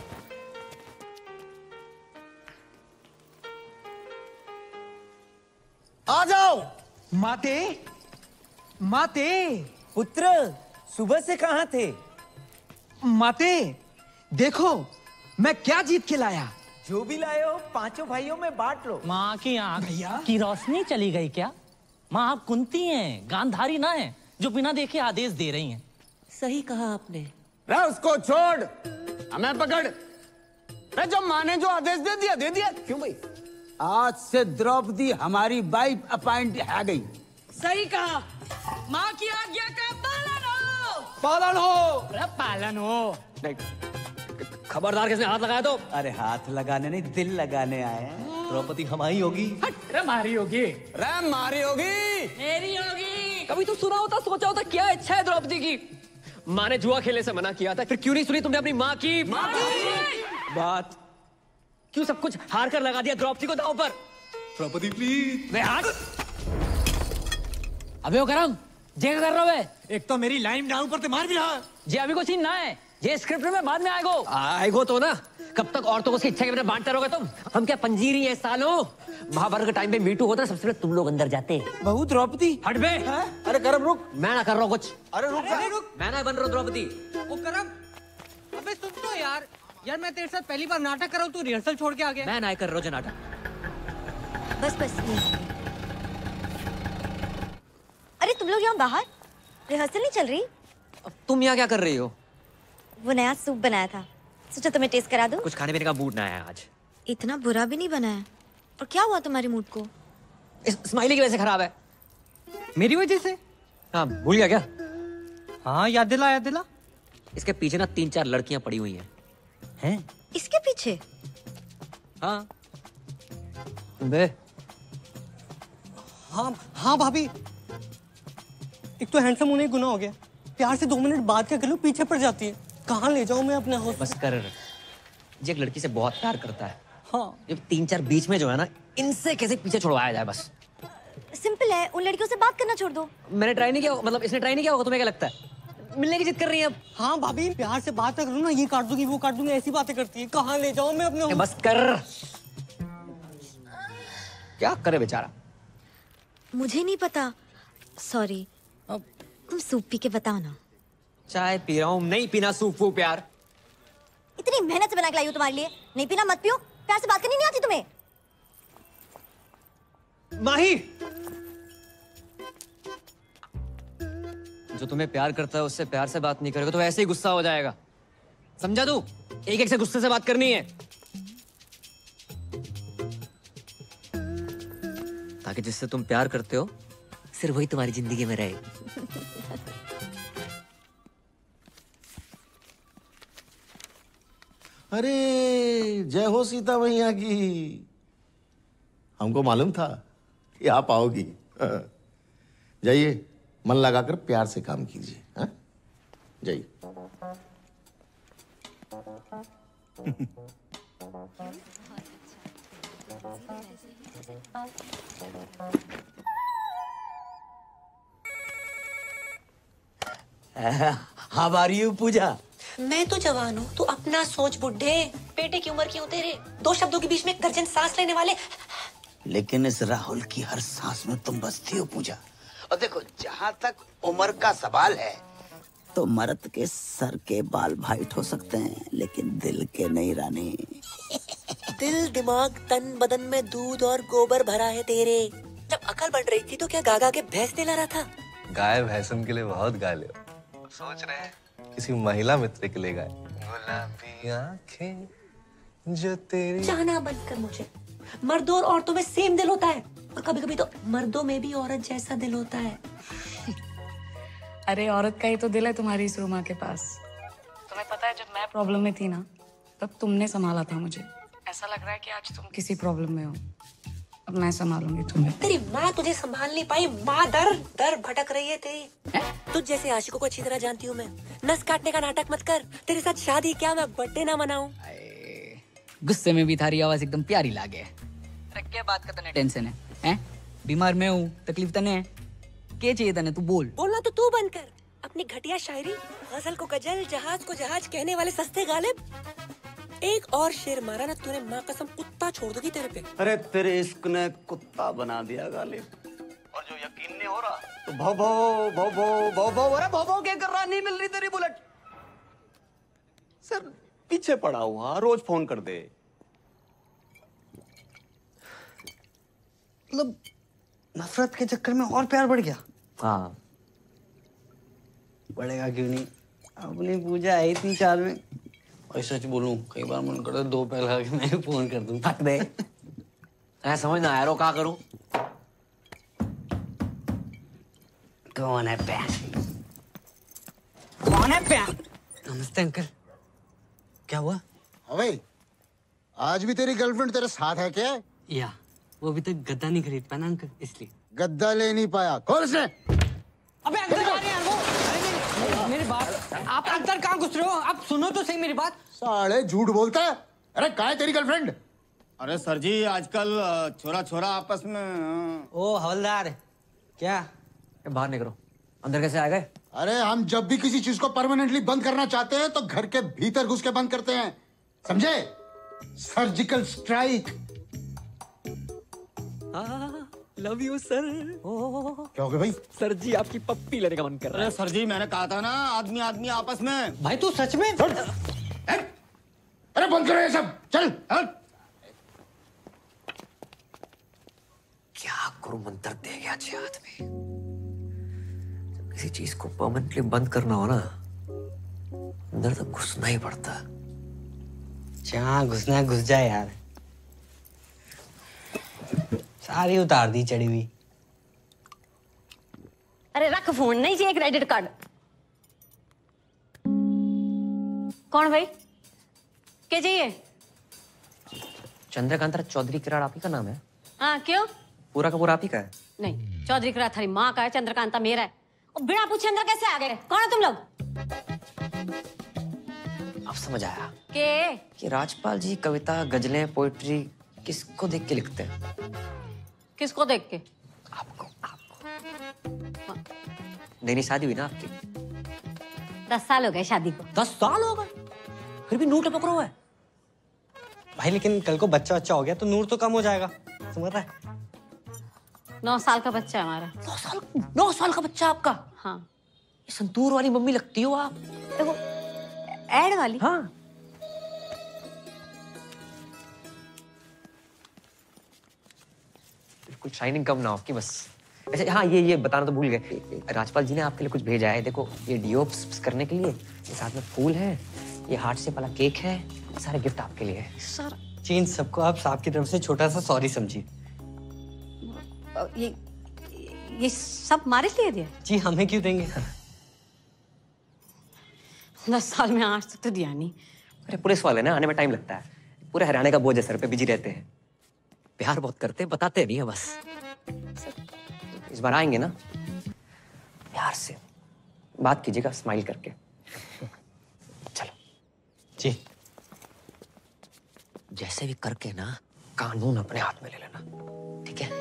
आ जाओ माते। माते पुत्र सुबह से कहां थे? माते देखो मैं क्या जीत के लाया। जो भी लाए हो पांचों भाइयों में बांट लो। माँ की आंख की रोशनी चली गई क्या? माँ आप कुंती हैं, गांधारी ना है जो बिना देखे आदेश दे रही हैं। सही कहा आपने। रे उसको छोड़, हमें पकड़। रे जो माँ ने जो आदेश दे दिया दे दिया। क्यों भाई? आज से द्रौपदी हमारी वाइफ अपॉइंट है गई। सही कहा। माँ की आज्ञा का पालन हो। पालन हो। अरे पालन हो। खबरदार किसने हाथ लगाया तो? अरे हाथ लगाने नहीं, दिल लगाने आए हैं। द्रौपदी हमारी होगी। अरे मारी होगी। अरे मारी होगी। मेरी होगी। कभी तो सुना होता, सोचा होता क्या इच्छा है द्रौपदी की। माँ ने जुआ खेलने से मना किया था, फिर क्यों नहीं सुनी तुमने अपनी माँ की बात? क्यों सब कुछ हार कर लगा दिया द्रौपदी को दांव पर? द्रौपदी प्लीज। वे हाथ। अबे ओ करम जे कर रहा है? एक तो मेरी लाइन डाउन पर ते मार भी रहा। जे अभी को सीन ना है, ये स्क्रिप्ट में बाद में आएगो। आएगो तो ना, कब तक औरतों को उसकी इच्छा के बिना बांटते रहोगे तुम? हम क्या पंजीरी है सालों? महाभारत के टाइम पे मीटू होता सबसे पहले तुम लोग अंदर जाते। बहू द्रौपदी हट बे। अरे करम रुक। मैं ना कर रहा हूँ कुछ। अरे रुक जा। मैं ना बन रहा हूँ द्रौपदी। ओ करम, अबे सुन तो यार। यार मैं तेरे साथ पहली बार नाटक कर रहा हूँ, तू रिहर्सल छोड़ के आ गया। मैं ना कर रहा हूँ नाटक। बस बस अरे तुम लोग यहाँ बाहर रिहर्सल नहीं चल रही? अब तुम यहाँ क्या कर रही हो? वो नया सूप बनाया था, सोचा तुम्हें टेस्ट करा दूं। कुछ खाने पीने का मूड ना है आज। इतना बुरा भी नहीं बना है। और क्या हुआ तुम्हारे मूड को? इस स्माइली की वजह से खराब है। मेरी वजह से? हाँ भूल गया क्या? हाँ याद दिला याद दिला। इसके पीछे ना तीन चार लड़कियां पड़ी हुई हैं। हैं? इसके पीछे? हाँ। बे हाँ हाँ भाभी, एक तो हैंडसम होने गुनाह हो गया, प्यार से दो मिनट बात क्या कर लो पीछे पड़ जाती है। कहाँ ले जाऊं मैं अपने हाउस? बस कर। ये एक लड़की से बहुत प्यार करता है। हाँ। जब तीन चार बीच में जो है ना, इनसे कैसे पीछे छुड़वाया जाए बस। सिंपल है, उन लड़कियों से बात करना छोड़ दो। मैंने ट्राई नहीं किया, मतलब इसने ट्राई नहीं किया होगा। तुम्हें क्या लगता है मिलने की जिद कर रही है अब? हाँ भाभी, प्यार से बात करूँ ना, ये काट दूंगी वो काट दूंगी, ऐसी बातें करती है। कहाँ ले जाऊं मैं अपने? बस कर। क्या करे बेचारा? मुझे नहीं पता, सॉरी। तुम सूप पी के बताओ ना। चाय पी रहा हूँ, नहीं पीना सूप वो प्यार। इतनी मेहनत से बना के लाई हूँ तुम्हारे लिए, नहीं पीना मत पियो। प्यार से बात करनी नहीं आती तुम्हें? माही, जो तुम्हें प्यार करता है उससे प्यार से बात नहीं करेगा तो ऐसे ही गुस्सा हो जाएगा, समझा तू? एक एक से गुस्से से बात करनी है, ताकि जिससे तुम प्यार करते हो सिर्फ वही तुम्हारी जिंदगी में रहे। अरे जय हो सीता मैया की। हमको मालूम था कि आप आओगी। जाइए, मन लगाकर प्यार से काम कीजिए। हाँ? जाइए। How are you Pooja? मैं तो जवान हूँ, तू अपना सोच बुड्ढे। बेटे की उम्र क्यों तेरे? दो शब्दों के बीच में दर्जन सांस लेने वाले। लेकिन इस राहुल की हर सांस में तुम बसती हो पूजा। और देखो, जहाँ तक उम्र का सवाल है तो मर्द के सर के बाल वाइट हो सकते हैं, लेकिन दिल के नहीं रानी। दिल, दिमाग, तन बदन में दूध और गोबर भरा है तेरे। जब अकल बढ़ रही थी तो क्या गागा के भैंस दिला रहा था? गाय भैंसन के लिए बहुत गा ले, सोच रहे हैं किसी महिला मित्र के लिए गाय। गुलाबी आंखें जो तेरी। जाना बंद कर मुझे। मर्दों और औरतों में सेम दिल होता है, और कभी कभी तो मर्दों में भी औरत जैसा दिल होता है। अरे औरत का ही तो दिल है तुम्हारी इस रूमा के पास। तुम्हें पता है, जब मैं प्रॉब्लम में थी ना, तब तुमने संभाला था मुझे। ऐसा लग रहा है कि आज तुम किसी प्रॉब्लम में हो, अब मैं संभालूंगी तुम्हें। तेरी माँ तुझे संभाल नहीं पाई, माँ दर दर भटक रही है तेरी। तुझ जैसे आशिकों को अच्छी तरह जानती हूँ मैं। नस काटने का नाटक मत कर। तेरे साथ शादी क्या मैं बर्थडे ना मनाऊं? गुस्से में भी थारी आवाज एकदम प्यारी लागे। अरे क्या बात का तने टेंशन है? हैं? बीमार मैं हूँ, तकलीफ तने है? क्या चाहिए तने? तू बोल। बोलना तो तू बंद कर। अपनी घटिया शायरी, गजल को गजल, जहाज को जहाज कहने वाले सस्ते गालिब। एक और शेर मारा ना तूने, माँ कसम कुत्ता छोड़ दूंगी तेरे पे। अरे तेरे इश्क ने कुत्ता बना दिया गालिब। और जो यकीन नहीं हो रहा तो भो भो भो भो भो भो। अरे भो भो क्या कर रहा? नहीं मिल रही तेरी बुलेट। सर पीछे पड़ा हुआ, रोज फोन कर दे। मतलब नफरत के चक्कर में और प्यार बढ़ गया। हाँ, बढ़ेगा क्यों नहीं? अपनी पूजा आई थी चार में। और सच बोलूं, कई बार मन करता है दो पैर खा के मैं फोन कर दूं। थक दे। ऐसा समझ ना आया, रो क्या करूं? कौन है प्यार? कौन है प्यार? नमस्ते अंकल। क्या हुआ? अबे, आज भी तेरी गर्लफ्रेंड तेरे साथ है क्या? या वो अभी तक गद्दा नहीं खरीद पाया ना अंकल, इसलिए। गद्दा ले नहीं पाया? कौन उसने? अबे अंकल आ रहे हैं यार वो। अरे मेरी बात, आप अंदर कहाँ घुस रहे हो? आप सुनो तो सही मेरी बात। साले झूठ बोलता है। अरे कहाँ है तेरी गर्लफ्रेंड? अरे सर जी, आजकल छोरा छोरा आपस में। ओ हवलदार, क्या बाहर निकलो। अंदर कैसे आ गए? अरे हम जब भी किसी चीज को परमानेंटली बंद करना चाहते हैं तो घर के भीतर घुस के बंद करते हैं, समझे? Surgical strike. Love you sir. क्या हो गया भाई? सर जी आपकी पप्पी लेने का मन कर रहा है। अरे सर जी, मैंने कहा था ना, आदमी आदमी आपस में। भाई तू सच में? अरे बंद करो ये सब, चल। क्या गुरु मंत्र दे गया छह हाथ में। जब किसी चीज को परमानेंटली बंद करना हो ना, अंदर तक घुसना ही पड़ता। जहाँ घुसना घुस जाए यार। सारी उतार दी चढ़ी हुई। अरे रख फोन, नहीं चाहिए क्रेडिट कार्ड। कौन भाई? क्या चाहिए? चंद्रकांता चौधरी किराड़ आप ही का नाम है? हाँ क्यों? पूरा का पूरा आप ही का है? नहीं, चौधरी किराड़ थारी माँ का है, चंद्रकांता मेरा है। और बिना पूछे अंदर कैसे आ गए? कौन है तुम लोग? अब समझ आया के? कि राजपाल जी कविता, गजलें, पोइट्री किसको देख के लिखते हैं? किसको देख के? आपको। आपको नई नई शादी हुई ना आपकी? दस साल हो गए शादी को। दस साल हो गए? फिर भी नूर टपक रहा है भाई। लेकिन कल को बच्चा बच्चा हो गया तो नूर तो कम हो जाएगा, समझ रहा है? नौ साल का बच्चा है हमारा। नौ साल? नौ साल का बच्चा आपका? हाँ। ये संतूर वाली मम्मी लगती हो आप। देखो, एड वाली। हाँ। बिल्कुल शाइनिंग कम ना आपकी बस। अच्छा हाँ, ये ये बताना तो भूल गए, राजपाल जी ने आपके लिए कुछ भेजा है। देखो ये डिओ करने के लिए, ये साथ में फूल है, ये हार्ट शेप वाला केक है, सारे गिफ्ट आपके लिए है। सर चेंज सबको आप साहब की तरफ से छोटा सा सॉरी समझिए। ये ये सब हमारे लिए दिया? जी हमें क्यों देंगे? दस साल में आज तक तो दिया नहीं। अरे पुलिस वाले ना, आने में टाइम लगता है। पूरे हरियाणा का बोझ है सर पे, बिजी रहते हैं। प्यार बहुत करते हैं, बताते नहीं है बस। इस बार आएंगे ना, प्यार से बात कीजिएगा, स्माइल करके। चलो जी। जैसे भी करके ना कानून अपने हाथ में ले लेना, ठीक है?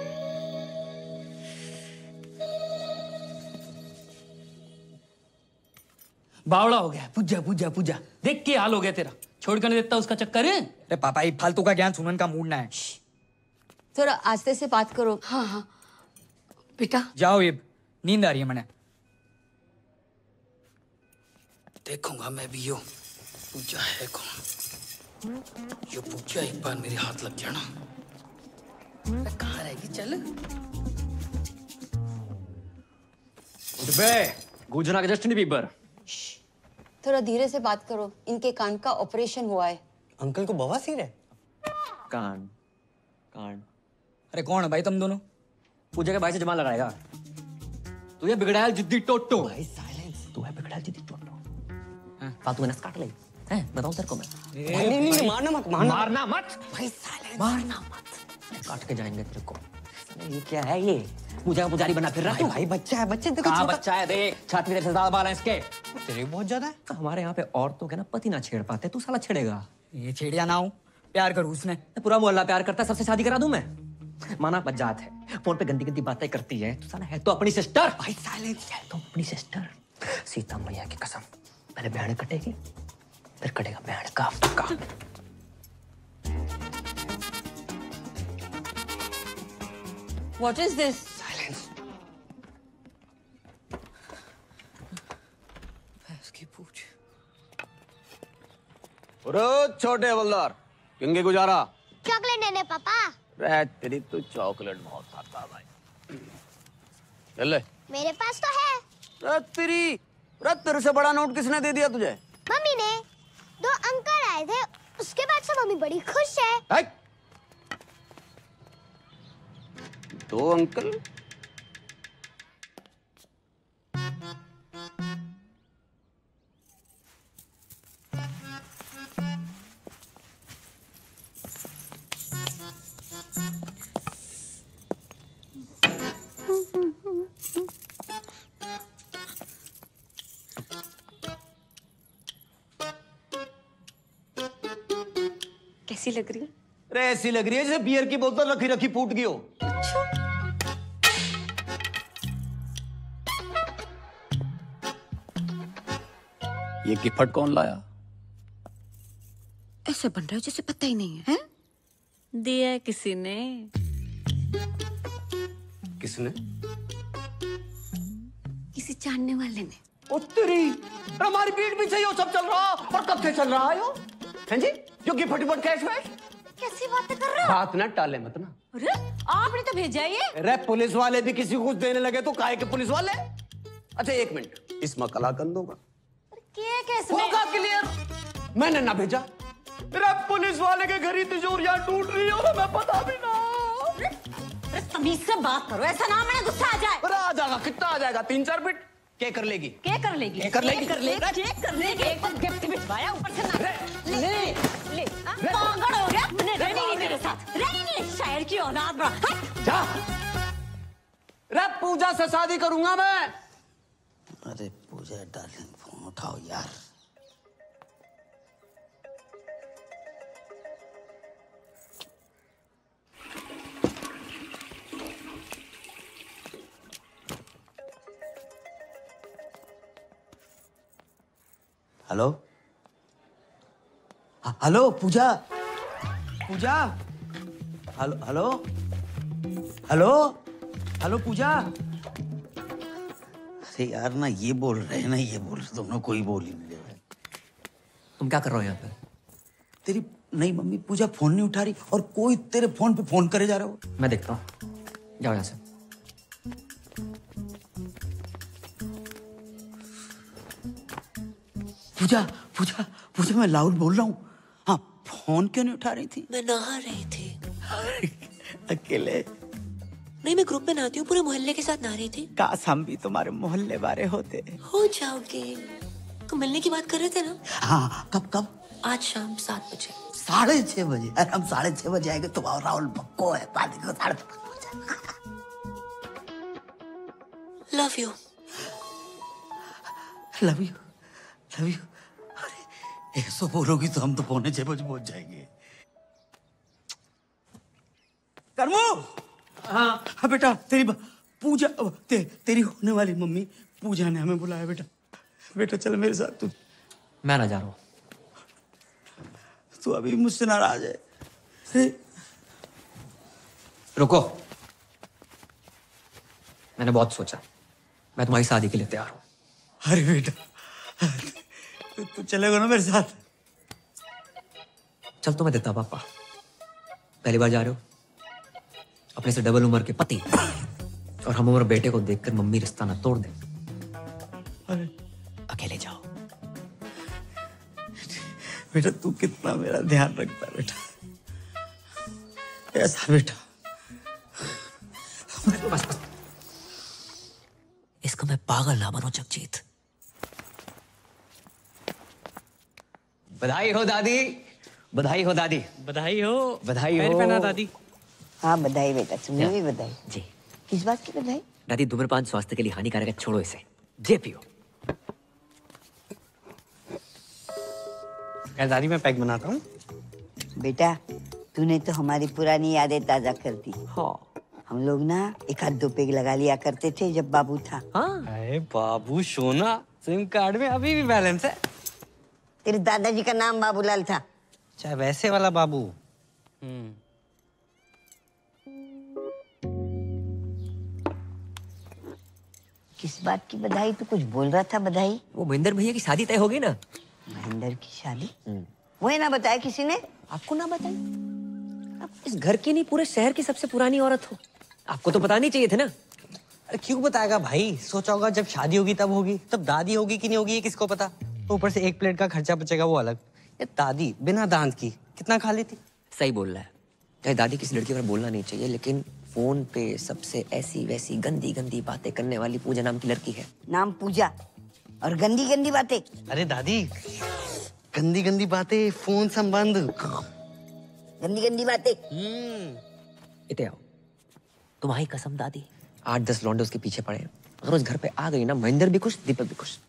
बावड़ा हो गया, पूजा पूजा पूजा। देख के हाल हो गया तेरा, छोड़ कर नहीं देता उसका चक्कर है। अरे पापा, ये फालतू का ज्ञान सुनने का मूड ना है। थोड़ा आस्ते से बात करो। हाँ हाँ बेटा जाओ, ये नींद आ रही है मैंने। देखूंगा मैं भी यो पूजा है कौन। यो पूजा एक बार मेरे हाथ लग जाना, कहाँ रहेगी? चल गूंजना के जस्टिन बीबर। थोड़ा धीरे से बात करो, इनके कान का ऑपरेशन हुआ है। अंकल को बवासीर है। कान कान अरे कौन है भाई तुम दोनों? पूजा के भाई से जमा लगाएगा। तू ये बिगड़ायल जिद्दी टोटो। भाई साइलेंस। तू है बिगड़ायल जिद्दी टोटो। फालतू में नस काट ले। हैं बताऊं तेरे को मैं। नहीं नहीं नहीं मारना मत, मारना मारना मत। भाई साइलेंस। मारना मत, काट के जाएंगे तेरे को। ये क्या है ये? पूजा का पुजारी बना फिर रहा है। भाई बच्चा है, बच्चे देखो। कहाँ बच्चा है? देख छाती में तेरे से ज्यादा बाल हैं इसके। तेरे बहुत ज्यादा है। हमारे यहाँ पे औरतों के ना पति ना छेड़ पाते, तू साला छेड़ेगा। ये छेड़िया ना हो, प्यार करूँ उसने। पूरा मोहल्ला प्यार करता है, सबसे शादी करा दूं मैं। माना बजात है, फोन पे गंदी गंदी बातें करती है, तू साला है तो अपनी सिस्टर। भाई साइलेंस। है तो अपनी सिस्टर। सीता मैया की कसम, पहले बहन कटेगी फिर कटेगा बहन का का। What is this? साइलेंस। इसकी पूछ। छोटे हवलदार, किंगे गुजारा? चॉकलेट देने पापा। रे तेरी तो चॉकलेट बहुत खाता भाई। चल ले। मेरे पास तो है। रे तेरी, रे तेरे से बड़ा नोट किसने दे दिया तुझे? मम्मी ने। दो अंकल आए थे, उसके बाद से मम्मी बड़ी खुश है। है? दो अंकल? कैसी लग रही है? रे ऐसी लग रही है जैसे बियर की बोतल रखी रखी फूट गई हो। ये गिफ्ट कौन लाया? ऐसे बन रहा है जैसे पता ही नहीं है, हैं? दिया किसी ने। किसने? किसी जानने वाले ने। ओ तेरी, हमारी पीठ पीछे ये सब चल रहा और कब से चल रहा है यो? हैं जी? जो गिफ्ट विफ्ट कैश वैश? कैसी बातें कर रहे हो? हाथ ना टाले मत ना। अरे आपने तो भेजा है ये। अरे पुलिस वाले भी किसी को कुछ देने लगे तो काहे के पुलिस वाले? अच्छा एक मिनट, इसमें कलाकंद होगा। क्या कैसे? होगा क्लियर। मैंने ना भेजा। अरे पुलिस वाले के घर ही तिजोरियां टूट रही हो, मैं पता भी ना। अरे तमीज से बात करो, ऐसा ना मैंने गुस्सा आ जाए। अरे आ जाएगा, कितना आ जाएगा? तीन चार बिट क्या कर लेगी? क्या कर लेगी? क्या कर लेगी? कर लेगी? चेक कर लेगी। एक बार गिफ्ट भिजवाया, ऊपर से ना ले ले ले। पागल हो गया? मैंने रहनी नहीं तेरे साथ, रहनी नहीं। शायर की औलाद बड़ा। जा। रे पूजा से शादी करूंगा मैं। अरे पूजा डार्लिंग, फोन उठाओ यार। Hello hello Pooja, Pooja, hello hello hello hello Pooja. अरे यार ना ये बोल रहे हैं ना ये बोल रहे, दोनों कोई बोल ही नहीं रहे। तुम क्या कर रहे हो यहाँ पे? तेरी नहीं मम्मी पूजा फोन नहीं उठा रही और कोई तेरे फोन पे फोन करे जा रहा हो। मैं देखता हूँ, जाओ यहाँ से। पूजा पूजा पूजा मैं लाउड बोल रहा हूँ। हाँ, फोन क्यों नहीं उठा रही थी? मैं नहा रही थी। अकेले? नहीं, मैं ग्रुप में नहाती हूँ, पूरे मोहल्ले के साथ नहा रही थी। काश हम भी तुम्हारे मोहल्ले वाले होते। हो जाओगे। तो मिलने की बात कर रहे थे ना? हाँ, कब कब? आज शाम सात बजे। साढ़े छह बजे? अरे हम साढ़े छह बजे आएंगे, तुम और राहुल पक्को है, पानी को साढ़े छह love you. Love you, love you. अरे ऐसा बोलोगी तो हम तो पौने छह बजे पहुंच जाएंगे। कर्मो! हाँ हाँ बेटा, तेरी पूजा ते, तेरी होने वाली मम्मी पूजा ने हमें बुलाया बेटा। बेटा चल मेरे साथ। तू मैं ना जा रहा हूँ। तू अभी मुझसे नाराज है? रुको, मैंने बहुत सोचा, मैं तुम्हारी शादी के लिए तैयार हूँ। अरे बेटा, तू, तू चलेगा ना मेरे साथ? चल तो मैं देता पापा। पहली बार जा रहे हो, अपने से डबल उम्र के पति और हम उम्र बेटे को देखकर मम्मी रिश्ता ना तोड़ दे। अरे अकेले जाओ। बेटा तू कितना मेरा ध्यान रखता है बेटा, ऐसा बेटा। बस बस, इसको मैं पागल ना बनो जगजीत। बधाई हो दादी, बधाई हो दादी, बधाई हो, बधाई पैर हो। पहना दादी। हाँ बधाई बेटा, तुम्हें भी बधाई। जी। किस बात की बधाई? दादी धूम्रपान स्वास्थ्य के लिए हानिकारक है, छोड़ो इसे, जे पियो। यार दादी मैं पैक बनाता हूँ। बेटा तूने तो हमारी पुरानी यादें ताजा कर दी। हाँ। हम लोग ना एक आध दो पेग लगा लिया करते थे जब बाबू था। हाँ। अरे बाबू सोना, सिम कार्ड में अभी भी बैलेंस है। तेरे दादाजी का नाम बाबूलाल था। चाहे वैसे वाला बाबू। हम्म। किस बात की बधाई? तू कुछ बोल रहा था बधाई? वो महेंद्र भैया की शादी तय हो गई ना। महेंद्र की शादी? वो ना बताया किसी ने? आपको ना बताई? आप इस घर की नहीं पूरे शहर की सबसे पुरानी औरत हो, आपको तो पता नहीं चाहिए थे ना। अरे क्यों बताएगा भाई, सोचा होगा जब शादी होगी तब होगी, तब दादी होगी कि नहीं होगी ये किसको पता। ऊपर से एक प्लेट का खर्चा बचेगा वो अलग। ये दादी बिना दांत की कितना खा लेती। सही बोल रहा है। चाहे दादी किसी लड़की पर बोलना नहीं चाहिए, लेकिन फोन पे सबसे ऐसी वैसी गंदी गंदी बातें करने वाली पूजा नाम की लड़की है। नाम पूजा और गंदी गंदी बातें। अरे दादी गंदी गंदी बातें, फोन संबंध, गंदी गंदी बातें। इते आओ, तुम्हारी कसम दादी, आठ दस लौंडे उसके पीछे पड़े हैं। अगर उस घर पे आ गई ना, महेंद्र भी खुश, दीपक भी खुश।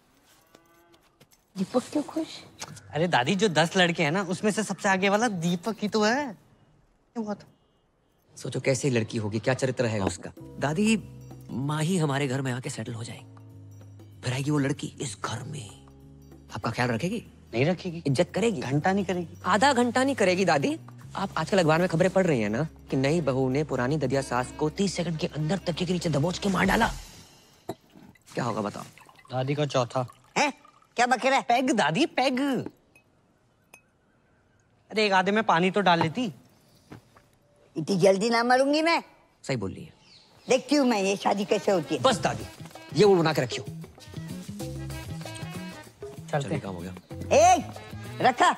दीपक क्यों खुश? अरे दादी जो दस लड़के हैं ना उसमें से सबसे आगे वाला दीपक ही तो है। क्यों हुआ था? सोचो कैसी लड़की होगी, क्या चरित्र रहेगा उसका। दादी माँ ही हमारे घर में आके सेटल हो जाएगी, फिर आएगी वो लड़की इस घर में, आपका ख्याल रखेगी? नहीं रखेगी। इज्जत करेगी? घंटा नहीं करेगी। आधा घंटा नहीं करेगी दादी। आप आजकल अखबार में खबरें पढ़ रही हैं ना कि नई बहू ने पुरानी ददिया सास को तीस सेकंड के अंदर तकिए के नीचे दबोच के मार डाला। क्या होगा बताओ? दादी का चौथा है। क्या बक रहा है? पैग दादी, पैग। अरे एक आधे में पानी तो डाल लेती। इतनी जल्दी ना मरूंगी मैं। सही बोल रही है। देखती हूँ मैं ये शादी कैसे होती है। बस दादी ये वो बना के रखियो। चलते काम हो गया। ए, रखा।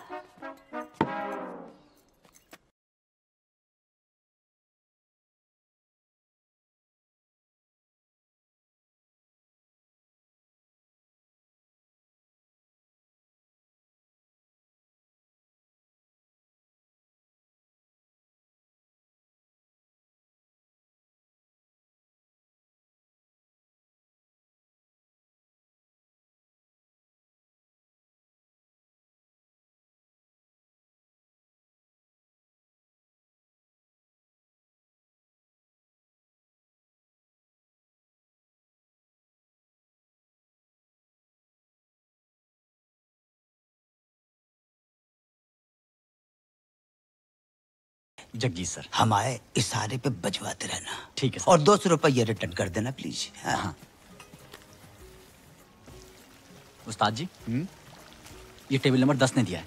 जगजीत सर, हमारे इशारे पे बजवाते रहना। ठीक है सर। और दो सौ रुपये रिटर्न कर देना प्लीज। हाँ। उस्ताद जी, ये टेबल नंबर दस ने दिया है।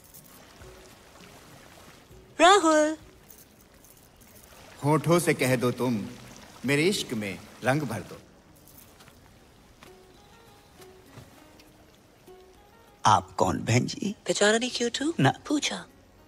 राहुल, होठों से कह दो तुम, मेरे इश्क में रंग भर दो। आप कौन बहन जी? पहचाना नहीं क्यों तू? ना। पूजा।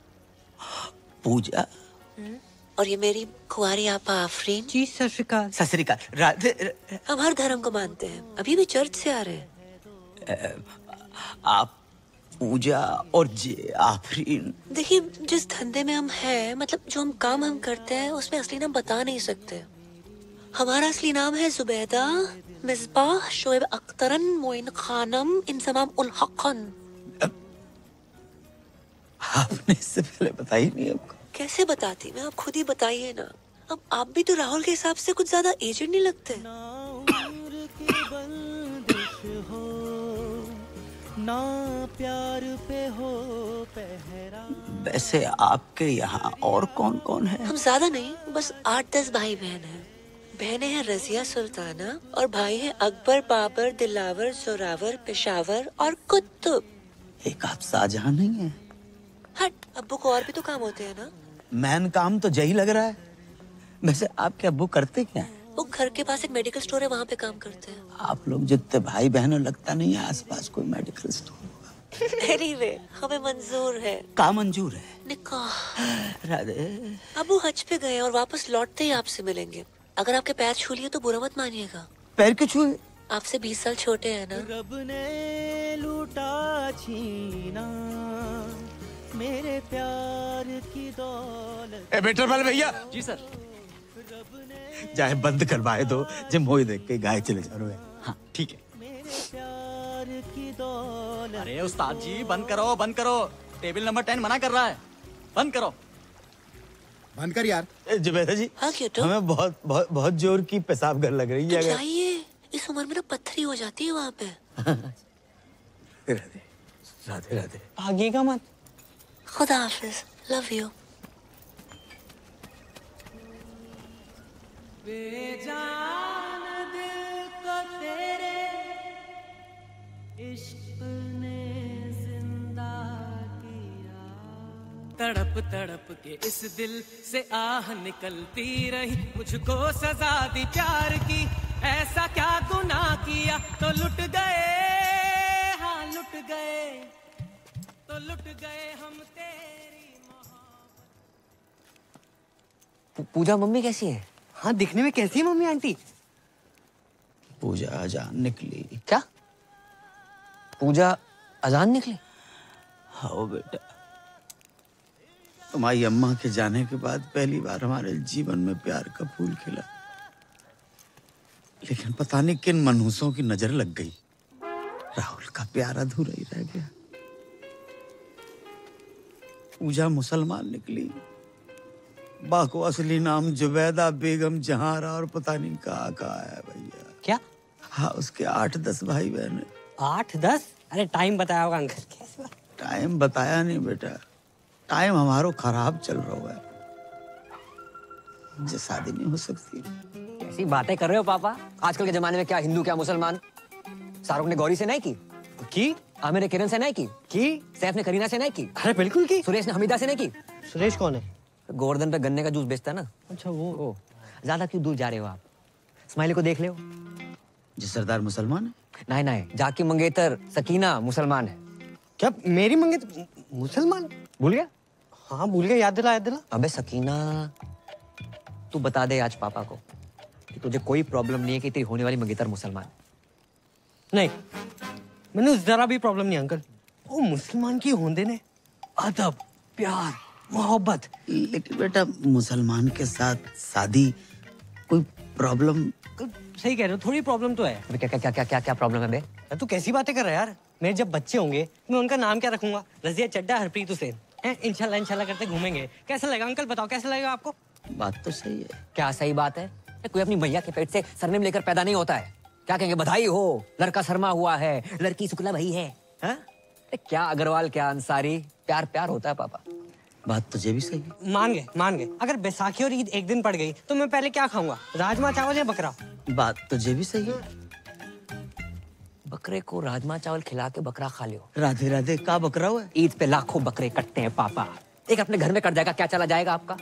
पूजा? और ये मेरी कुंवारी आपा आफरीन। जी सत श्री अकाल। सत श्री अकाल। राधे। हम हर धर्म को मानते हैं, अभी भी चर्च से आ रहे हैं। आप पूजा और जे आफरीन। देखिए, जिस धंधे में हम हैं, मतलब जो हम काम हम करते हैं, उसमें असली नाम बता नहीं सकते। हमारा असली नाम है जुबैदा मिसबाह शोएब अख्तरन मोइन खानम इंसमाम उल हक़न। आपने इससे पहले बताई नहीं हमको। कैसे बताती मैं, आप खुद ही बताइए ना। अब आप भी तो राहुल के हिसाब से कुछ ज्यादा एजेड नहीं लगते। ना प्यार पे हो पहरा। वैसे आपके यहाँ और कौन कौन है? हम ज्यादा नहीं, बस आठ दस भाई बहन हैं। बहनें हैं रजिया सुल्ताना और भाई हैं अकबर, बाबर, दिलावर, जोरावर, पेशावर और कुतुब। एक आप शाहजहां नहीं है? हट, अब्बू को और भी तो काम होते हैं ना। मैन काम तो यही लग रहा है। वैसे आपके अब्बू करते क्या है? वो घर के पास एक मेडिकल स्टोर है, वहाँ पे काम करते हैं। आप लोग जितने भाई बहन लगता नहीं है आसपास कोई मेडिकल स्टोर। एनीवे, हमें मंजूर है। का मंजूर है? निकाह। राधे। अबू हज पे गए और वापस लौटते ही आपसे मिलेंगे। अगर आपके पैर छू लिए तो बुरा मत मानिएगा। पैर क्यों छुए? आपसे बीस साल छोटे हैं ना। रब ने लूटा छीना मेरे प्यार की दौलत। ए बेटर वाले भैया। जी सर। जाए बंद करवाए दो, जब मोई देख के गाय चले जा रहे हैं। हाँ ठीक है। अरे उस्ताद जी बंद करो बंद करो, टेबल नंबर टेन मना कर रहा है, बंद करो। बंद कर यार। जुबैदा जी। हाँ क्यों तो? हमें बहुत बहुत बहुत जोर की पेशाब घर लग रही है। तो जाइए, इस उम्र में ना पत्थरी हो जाती है वहाँ पे। राधे राधे राधे। भागिएगा मत। खुदा हाफिज, लव यू। बेजान दिल को तेरे इश्क ने जिंदा किया। तड़प तड़प के इस दिल से आह निकलती रही, मुझको सजा दी प्यार की। ऐसा क्या गुनाह किया तो लुट गए, हाँ लुट गए, तो लुट गए हम तेरी मोहब्बत। पूजा मम्मी कैसी है? हाँ दिखने में कैसी है मम्मी आंटी? पूजा अजान निकली। क्या? पूजा अजान निकली? हाँ बेटा, तुम्हारी अम्मा के जाने के बाद पहली बार हमारे जीवन में प्यार का फूल खिला। लेकिन पता नहीं किन मनहूसों की नजर लग गई, राहुल का प्यार अधूरा ही रह गया। पूजा मुसलमान निकली, बा को असली नाम जुबैदा बेगम जहारा और पता नहीं कहाँ कहाँ है भैया। क्या? हाँ उसके आठ दस भाई बहन है। आठ दस? अरे टाइम बताया होगा अंकल। कैसे बात? टाइम बताया नहीं बेटा, टाइम हमारो खराब चल रहा है, मुझे शादी नहीं हो सकती। कैसी बातें कर रहे हो पापा? आजकल के जमाने में क्या हिंदू क्या मुसलमान। शाहरुख ने गौरी से नहीं की की आमिर ने किरण से नहीं की की सैफ ने करीना से नहीं की। अरे बिल्कुल की। सुरेश ने हमीदा से नहीं की। सुरेश कौन है? गोवर्धन पे गन्ने का जूस बेचता है ना। अच्छा वो ओ, ज्यादा क्यों दूर जा रहे हो आप? स्माइली को देख ले। जी सरदार मुसलमान है? नहीं नहीं, जाकी मंगेतर सकीना मुसलमान है। क्या मेरी मंगेतर मुसलमान? भूल गया? हाँ भूल गया, याद दिला याद दिला। अबे सकीना, तू बता दे आज पापा को कि तुझे कोई प्रॉब्लम नहीं है कि तेरी होने वाली मंगेतर मुसलमान। नहीं, मैंने जरा भी प्रॉब्लम नहीं अंकल। वो मुसलमान की होंदे ने अदब, प्यार, मोहब्बत। लेकिन बेटा मुसलमान के साथ शादी कोई प्रॉब्लम? सही कह रहे हो, थोड़ी प्रॉब्लम तो है। अबे क्या क्या क्या क्या क्या प्रॉब्लम है बे? तू कैसी बातें कर रहा है यार? मेरे जब बच्चे होंगे मैं उनका नाम क्या रखूंगा? रजिया चड्डा, हरप्रीत हुसैन। इंशाल्लाह इंशाल्लाह करते घूमेंगे। कैसा लगेगा अंकल, बताओ कैसा लगेगा आपको? बात तो सही है। क्या सही बात है? कोई अपनी मैया के पेट से सरनेम लेकर पैदा नहीं होता है। क्या कहेंगे, बधाई हो लड़का शर्मा हुआ है, लड़की शुक्ला भाई है। हा? क्या अग्रवाल क्या अंसारी, प्यार प्यार होता है पापा। बात तो ये भी सही है। मान गए मान गए। अगर बैसाखी और ईद एक दिन पड़ गई तो मैं पहले क्या खाऊंगा? राजमा चावल या बकरा? बात तो ये भी सही है। बकरे को राजमा चावल खिला के बकरा खा लियो। राधे राधे, का बकरा हुआ? ईद पे लाखों बकरे कटते हैं पापा, एक अपने घर में कट जाएगा, क्या चला जाएगा आपका?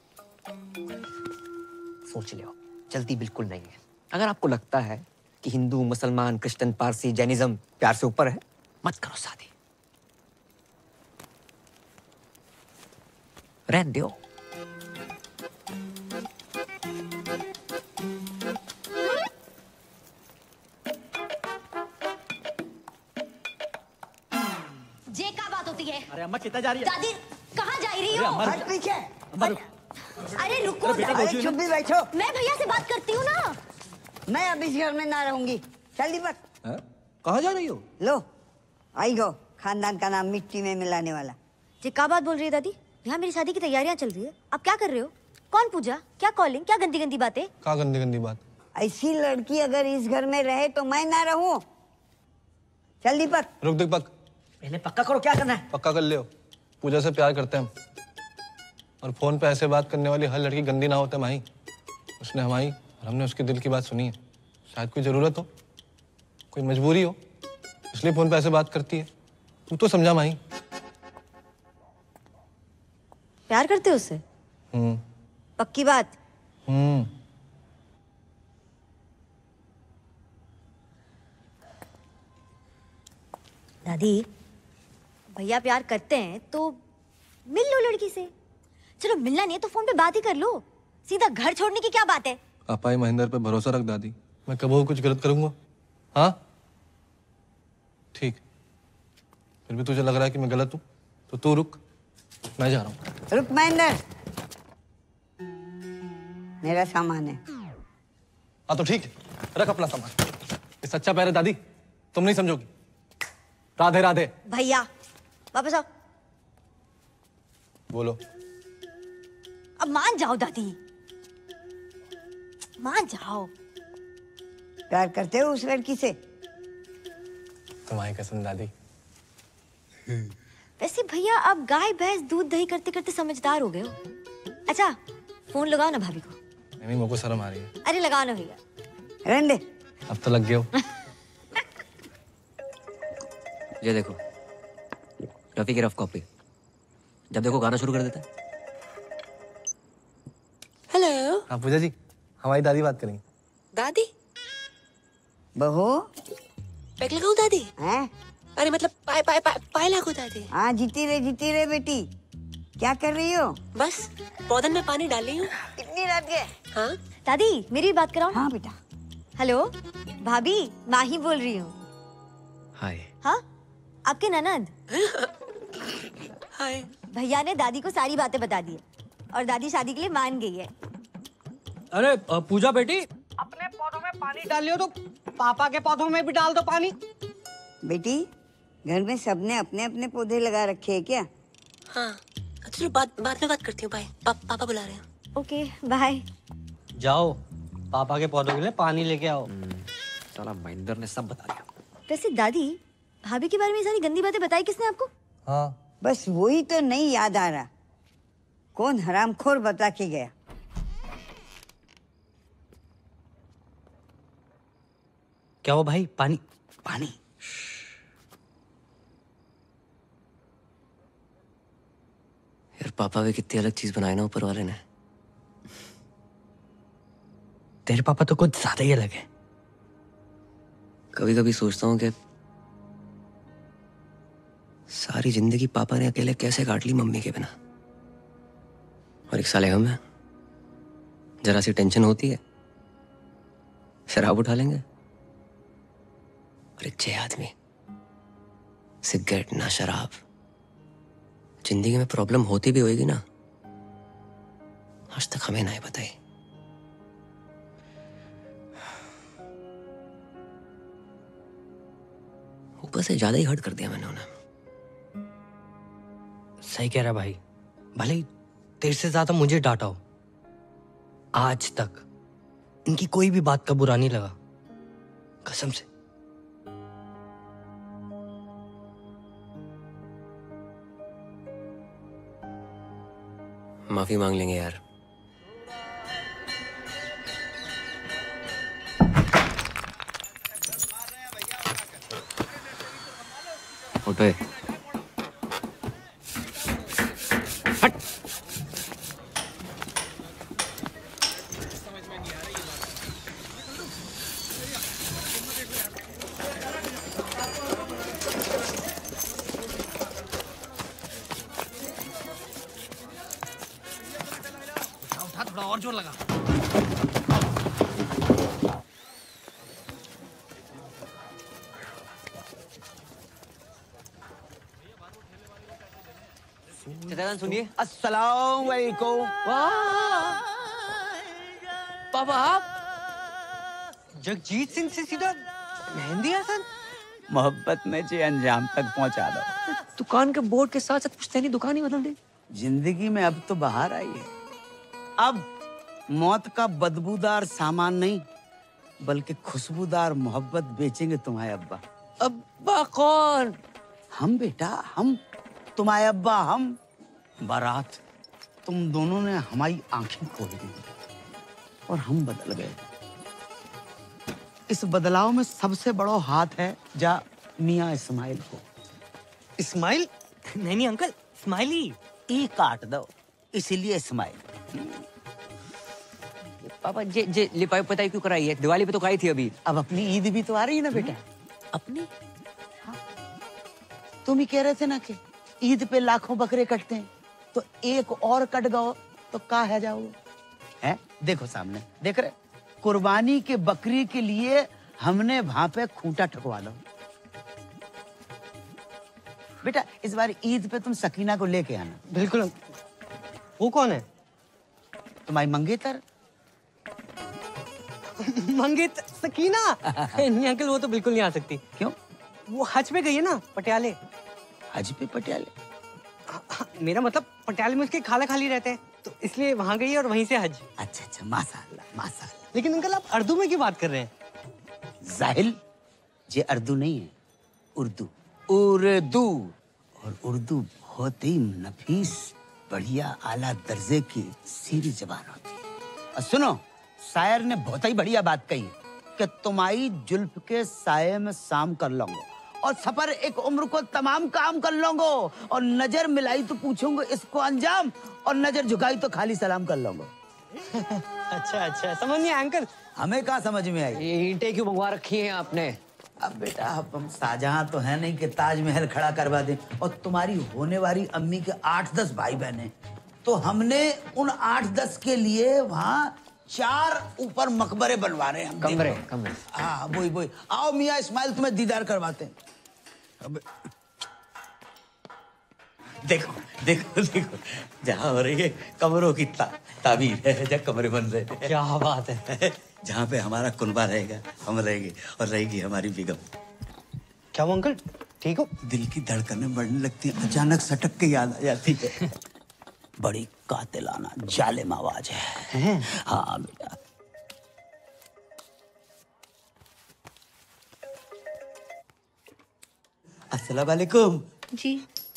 सोच लियो, जल्दी बिल्कुल नहीं है। अगर आपको लगता है कि हिंदू मुसलमान क्रिश्चियन पारसी जैनिज्म प्यार से ऊपर है, मत करो शादी। रहने दो। जे का बात होती है? अरे अम्मा कितना जा रही है? दादी कहाँ जा रही अरे हो? अम्मा रुक। हट पीछे। अम्मा रुक। अरे रुको अरे बेटा, अरे बैठिए चुप ना। भी बैठो। मैं भैया से बात करती हूँ ना। मैं अब इस घर में ना रहूंगी। चल दीपक। कहाँ जा रही हो? लो आई गो, खानदान का नाम मिट्टी में मिलाने वाला। जे का बात बोल रही है दादी? यहाँ मेरी शादी की तैयारियां चल रही है। आप क्या कर रहे हो? कौन पूजा? क्या कॉलिंग? क्या गंदी गंदी बातें? क्या गंदी गंदी बात? ऐसी लड़की अगर इस घर में रहे तो मैं ना रहूं। चल दीपक। रुक दीपक, पहले पक्का करो क्या करना है। पक्का कर लियो। पूजा से प्यार करते हैं हम, और फोन पे ऐसे बात करने वाली हर लड़की गंदी ना होते माही। उसने हमारी और हमने उसके दिल की बात सुनी है। शायद कोई जरूरत हो, कोई मजबूरी हो, इसलिए फोन पे ऐसे बात करती है। तू तो समझा माही। प्यार करते हो उससे? हम्म पक्की बात? हम्म दादी भैया प्यार करते हैं तो मिल लो लड़की से। चलो मिलना नहीं है तो फोन पे बात ही कर लो। सीधा घर छोड़ने की क्या बात है? पापा ही महेंद्र पे भरोसा रख दादी। मैं कभी कुछ गलत करूंगा? हाँ ठीक, फिर भी तुझे लग रहा है कि मैं गलत हूँ तो तू रुक, मैं जा रहा हूँ। रुक महेंद्र, मेरा सामान है। हाँ तो ठीक है, रख अपना सामान। ये सच्चा प्यार है दादी, तुम नहीं समझोगी। राधे राधे। भैया वापस आओ। बोलो। अब मान जाओ दादी, मान जाओ। प्यार करते हो उस लड़की से? तुम्हारी कसम दादी। वैसे भैया अब गाय भैंस दूध दही करते करते समझदार हो गए हो। अच्छा फोन लगाओ ना भाभी को। नहीं नहीं, मुझको शर्म आ रही है। अरे लगाओ ना भैया। रहने दे। अब तो लग गए हो। ये देखो रफी की रफ कॉपी, जब देखो गाना शुरू कर देता है। हेलो हाँ पूजा जी, हमारी दादी बात करेंगी। दादी। बहू पैक लगाऊं दादी? हैं? अरे मतलब पाए पाए पाए पाए लागू दादी। हाँ जीती रहे जीती रहे बेटी। क्या कर रही हो? बस पौधन में पानी डाल रही हूँ। इतनी रात के? हाँ दादी मेरी भी बात कराओ। हाँ बेटा। हेलो भाभी, माही बोल रही हूँ। हाय। हाँ आपके ननद। हाय। भैया ने दादी को सारी बातें बता दी है और दादी शादी के लिए मान गई है। अरे अ, पूजा बेटी, अपने पौधों में पानी डालियो तो पापा के पौधों में भी डाल दो पानी। बेटी घर में सबने अपने अपने पौधे लगा रखे हैं क्या? हाँ चलो बाद बाद में बात करती हूँ। बाय। पा, पापा बुला रहे हैं। Okay bye. जाओ पापा के पौधों के लिए पानी लेके आओ। साला महेंद्र ने सब बता दिया। वैसे दादी भाभी के बारे में ये सारी गंदी बातें बताई किसने आपको? हाँ बस वही तो नहीं याद आ रहा, कौन हरामखोर बता के गया। क्या हो भाई? पानी पानी। यार पापा भी कितनी अलग चीज बनाई ना ऊपर वाले ने। तेरे पापा तो कुछ ज्यादा ही अलग है। कभी कभी सोचता हूँ कि सारी जिंदगी पापा ने अकेले कैसे काट ली मम्मी के बिना। और एक साले हम हैं, जरा सी टेंशन होती है शराब उठा लेंगे, और एक छह आदमी सिगरेट ना शराब। जिंदगी में प्रॉब्लम होती भी होगी ना, आज तक हमें नहीं बताई। ऊपर से ज्यादा ही हर्ट कर दिया मैंने उन्हें। सही कह रहा भाई, भले ही तेरे से ज्यादा मुझे डांटा हो, आज तक इनकी कोई भी बात का बुरा नहीं लगा, कसम से। माफी मांग लेंगे यार। उठे। हट। जोर लगा। चाचा सुनिए। अस्सलाम वालेकुम। पापा आप जगजीत सिंह से सीधा मेहंदी हसन। मोहब्बत में जे अंजाम तक पहुंचा दो। दुकान के बोर्ड के साथ साथ पुश्तैनी दुकान ही बदल दी। जिंदगी में अब तो बाहर आई है। अब मौत का बदबूदार सामान नहीं बल्कि खुशबूदार मोहब्बत बेचेंगे तुम्हारे अब्बा। अब्बा कौन? हम बेटा, हम तुम्हारे अब्बा। हम बारात तुम दोनों ने हमारी आंखें खोल दी और हम बदल गए। इस बदलाव में सबसे बड़ा हाथ है जा मियाँ इस्माइल को। इस्माइल? नहीं नहीं अंकल, स्माइली। ई काट दो इसीलिए इस्माइल। पापा जे जे लिपाई पताई क्यों कराई है? दिवाली पे तो कराई थी अभी। अब अपनी ईद भी तो आ रही है ना बेटा। अपनी? हाँ। तुम ही कह रहे थे ना कि ईद पे लाखों बकरे कटते हैं, तो एक और कट गओ तो का है जाओगे? हैं? देखो सामने देख रहे, कुर्बानी के बकरी के लिए हमने वहां पे खूंटा ठकवा लो। बेटा इस बार ईद पे तुम सकीना को लेके आना। बिल्कुल। वो कौन है? तुम्हारी मंगेतर। मंगेतर? सकीना? नहीं अंकल, वो तो बिल्कुल नहीं आ सकती। क्यों? वो हज पे गई है ना, पटियाले। हज पे पटियाले? मेरा मतलब पटियाले में उसके खाला खाली रहते हैं, तो इसलिए वहां गई और वहीं से हज। अच्छा अच्छा, माशाअल्लाह माशाअल्लाह। लेकिन अंकल आप उर्दू में क्यों बात कर रहे हैं? जाहिल, ये उर्दू नहीं है, उर्दू। उर्दू और उर्दू बहुत ही नफीस, बढ़िया, आला दर्जे की सीधी जबान होती है। और सुनो, शायर ने बहुत ही बढ़िया बात कही कि तुम्हारी जुल्फ के साये में शाम कर लूंगा और सफर एक उम्र को तमाम काम कर लूंगा, और नजर मिलाई तो पूछूंगा इसको अंजाम, और नजर झुकाई तो खाली सलाम कर लूंगा। अच्छा अच्छा, समझ नहीं आया अंकल। हमें कहाँ समझ में आई? ये ईंटें क्यों मंगवा रखी हैं आपने? अब बेटा हम शाहजहां तो है नहीं कि ताजमहल खड़ा करवा दें, और तुम्हारी होने वाली अम्मी के आठ दस भाई बहने, तो हमने उन आठ दस के लिए वहाँ चार ऊपर मकबरे बनवा रहे हैं। कमरे कमरे। हाँ वही वही। आओ मियाँ इस्माइल, तुम्हें दीदार करवाते हैं। अब देखो देखो देखो, जहाँ हो रही है कमरों की ता, ताबीर है, जहाँ कमरे बन रहे हैं। क्या बात है। जहाँ पे हमारा कुनबा रहेगा हम रहेंगे, और रहेगी हमारी बेगम। क्या वो अंकल ठीक हो? दिल की धड़कनें बढ़ने लगती हैं, अचानक सटक के याद आ जाती है। बड़ी कातिलाना जालिम आवाज है। हाँ बेटा। अस्सलाम वालेकुम। जी।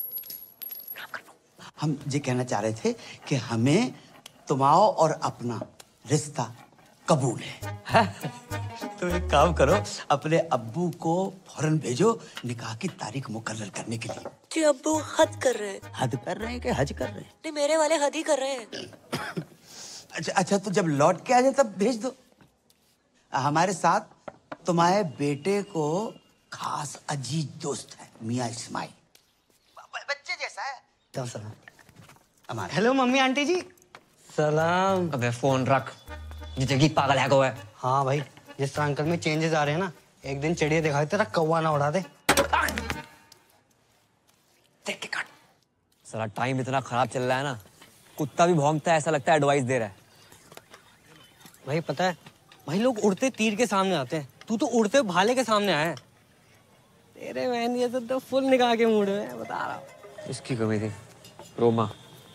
हम ये कहना चाह रहे थे कि हमें तुम्हारा और अपना रिश्ता कबूल है। तो एक काम करो, अपने अब्बू को फौरन भेजो निकाह की तारीख मुकर्रर करने के लिए। जी अब्बू हद कर रहे हैं। हद कर रहे हैं कि हज कर रहे हैं? नहीं, मेरे वाले हद ही कर रहे हैं। अच्छा अच्छा, तो जब लौट के आ जाए तब भेज दो। हमारे साथ तुम्हारे बेटे को खास अजीज दोस्त है मियाँ इस्माइल, बच्चे जैसा है। हेलो मम्मी आंटी जी। सलाम। अबे फोन रख, ये जगीत पागल है को है। हाँ भाई, जिस तरह अंकल में चेंजेस आ रहे हैं ना, एक दिन चिड़िया दिखाई तेरा कौवा ना उड़ा दे। देख के काट। साला टाइम इतना खराब चल रहा है ना, कुत्ता भी भौंकता है, ऐसा लगता है एडवाइस दे रहा है। भाई पता है, भाई लोग उड़ते तीर के सामने आते हैं, तू तो उड़ते भाले के सामने आया है। तेरे बहन ये तो फुल निकाह के मूड में, बता रहा हूँ। इसकी कमी थी Roma.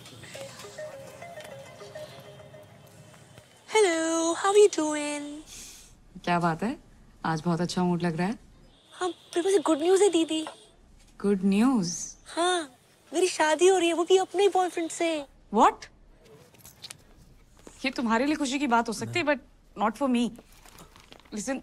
Hello, how are you doing? क्या बात है, आज बहुत अच्छा मूड लग रहा है। हाँ, मेरे पास गुड न्यूज़ है दीदी। Good news? हाँ, मेरी शादी हो रही है, वो भी अपने ही बॉयफ्रेंड से। What? ये तुम्हारे लिए खुशी की बात हो सकती है, but not for me. Listen,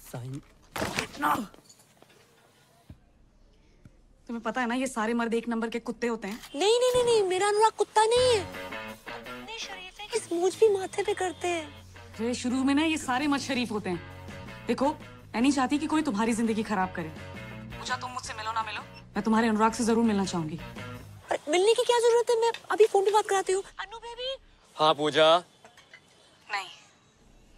तुम्हें पता है ना ये सारे मर्द एक नंबर के कुत्ते होते हैं। नहीं नहीं नहीं नहीं, मेरा अनुराग कुत्ता नहीं है। इतने शरीफ है कि स्मूच भी माथे पे करते हैं। अरे शुरू में ना ये सारे मर्द शरीफ होते हैं। देखो, मैं नहीं चाहती कि कोई तुम्हारी जिंदगी खराब करे। पूजा, तुम मुझसे मिलो ना मिलो, मैं तुम्हारे अनुराग से जरूर मिलना चाहूंगी। अरे मिलने की क्या जरूरत है, मैं अभी फोन पे बात कराती हूँ। अनु बेबी। हाँ पूजा,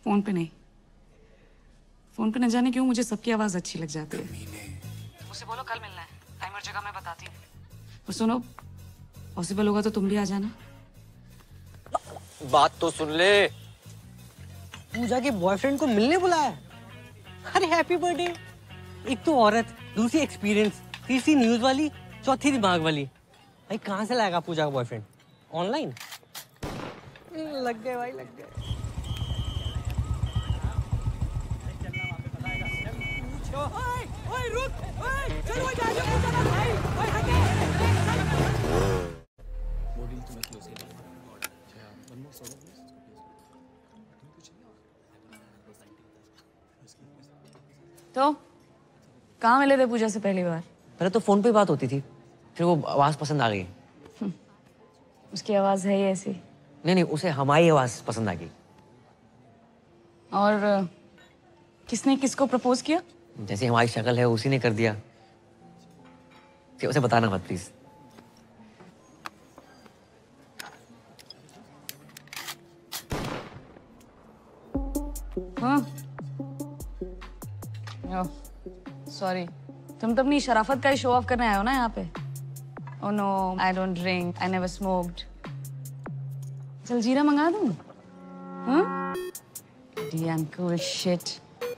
फोन पे नहीं। फोन पे न जाने क्यों मुझे सबकी आवाज अच्छी लग जाती है। मुझसे बोलो कल मिलना है, टाइम और जगह मैं बताती हूँ। और सुनो, पॉसिबल होगा तो तुम भी आ जाना। बात तो सुन ले, पूजा के बॉयफ्रेंड को मिलने बुलाया। अरे हैप्पी बर्थडे। एक तो औरत, दूसरी एक्सपीरियंस, तीसरी न्यूज वाली, चौथी दिमाग वाली। भाई कहाँ से लाएगा पूजा का बॉयफ्रेंड? ऑनलाइन? लग गए भाई, लग गए। ओए, ओए, रुक, ओए, चलो जा, जा, पूजा का भाई, ओए, हटे। तो कहाँ मिले थे पूजा से पहली बार? पहले तो फोन पे बात होती थी, फिर वो आवाज पसंद आ गई। उसकी आवाज है ही ऐसी। नहीं नहीं, उसे हमारी आवाज पसंद आ गई। और किसने किसको प्रपोज किया? जैसे हमारी शक्ल है उसी ने कर दिया। कि उसे बताना मत प्लीज। हाँ, सॉरी, तुम तो अपनी शराफत का ही शो ऑफ करने आए हो ना यहाँ पे। Oh no, I don't drink, I never smoked. चल जीरा मंगा दूँ? हाँ? Damn cool shit.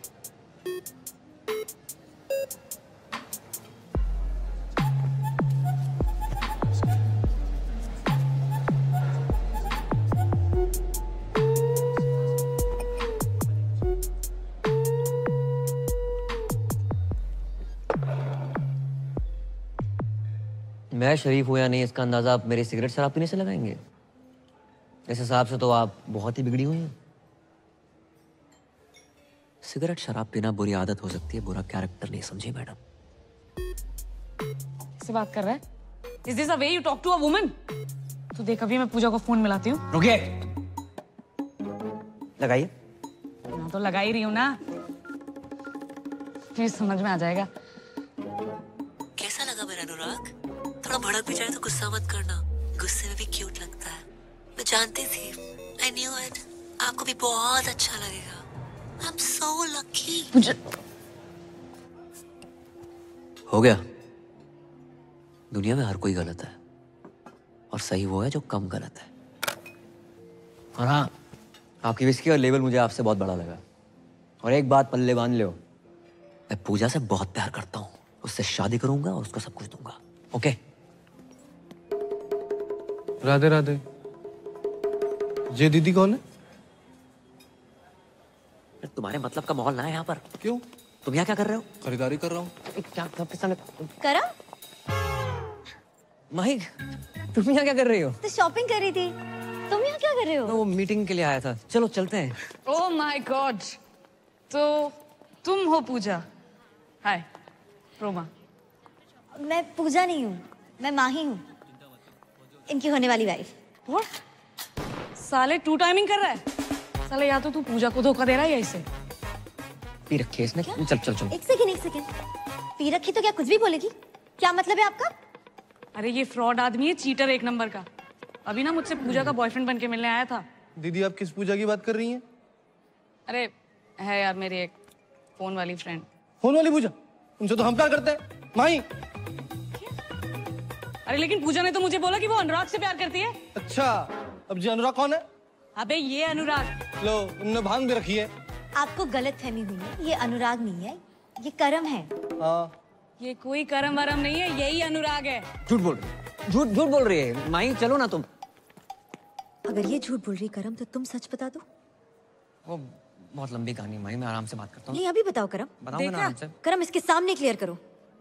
मैं शरीफ हूं या नहीं इसका अंदाजा आप मेरे सिगरेट शराब पीने से लगाएंगे। इस हिसाब से तो आप बहुत ही बिगड़ी हुई हैं। सिगरेट शराब पीना बुरी आदत हो सकती है, बुरा कैरेक्टर नहीं, समझी मैडम? किससे बात कर रहा है? Is this a way you talk to a woman? तो देख, अभी मैं पूजा को फोन मिलाती हूँ। रुकिए, लगाइए। मैं तो लगा ही रही हूँ ना, फिर समझ में आ जाएगा। कैसा लगा मेरा अनुराग? थोड़ा भड़क भी जाए तो गुस्सा मत करना, गुस्से में भी क्यूट लगता है। मैं जानती थी, I knew it, आपको भी बहुत अच्छा लगेगा। I'm so lucky. हो गया। दुनिया में हर कोई गलत है और सही वो है जो कम गलत है। और हाँ, आपकी विस्की और लेवल मुझे आपसे बहुत बड़ा लगा। और एक बात पल्ले बांध लो, मैं पूजा से बहुत प्यार करता हूँ, उससे शादी करूंगा और उसको सब कुछ दूंगा। ओके? राधे राधे। ये दीदी कौन है? तुम्हारे मतलब का माहौल ना है यहाँ पर। क्यों? तुम यहाँ क्या कर रहे हो? खरीदारी कर रहा हूँ। क्या क्या करा? माही, तुम यहाँ क्या कर रही हो? तो शॉपिंग कर रही थी। तुम यहाँ क्या कर रहे हो? मैं वो मीटिंग के लिए आया था। चलो चलते हैं। ओह माय गॉड, तो तुम हो पूजा? हाय, रोमा। मैं पूजा नहीं हूँ, मैं माही हूँ, इनकी होने वाली वाइफ। व्हाट? साले टू टाइमिंग कर रहा है। साले या तो तू पूजा को धोखा दे रहा है या इसे। पी रखी है इसने। चल चल चल। एक सेकंड एक सेकंड, पी रखी तो क्या कुछ भी बोलेगी? क्या मतलब है आपका? अरे ये फ्रॉड आदमी है, चीटर एक नंबर का। अभी ना मुझसे पूजा का बॉयफ्रेंड बन के मिलने आया था। दीदी आप किस पूजा की बात कर रही हैं? अरे है यार, मेरी एक फोन वाली फ्रेंड। फोन वाली पूजा? उनसे तो हम प्यार करते हैं माही। अरे लेकिन पूजा ने तो मुझे बोला कि वो अनुराग से प्यार करती है। अच्छा, अब जी अनुराग कौन है? अबे ये अनुराग। लो, उनने भांग भी रखी है। आपको गलत फहमी हुई है, ये अनुराग नहीं है, ये करम है। हाँ। ये कोई करम वरम नहीं है, यही अनुराग है। झूठ बोल रही, झूठ झूठ बोल रही है माही। चलो ना तुम। अगर ये झूठ बोल रही करम, तो तुम सच बता दो। वो बहुत लंबी कहानी माही, मैं आराम से बात करता हूँ। नहीं अभी बताओ करम। बताऊंगा ना आराम से। करम इसके सामने क्लियर करो।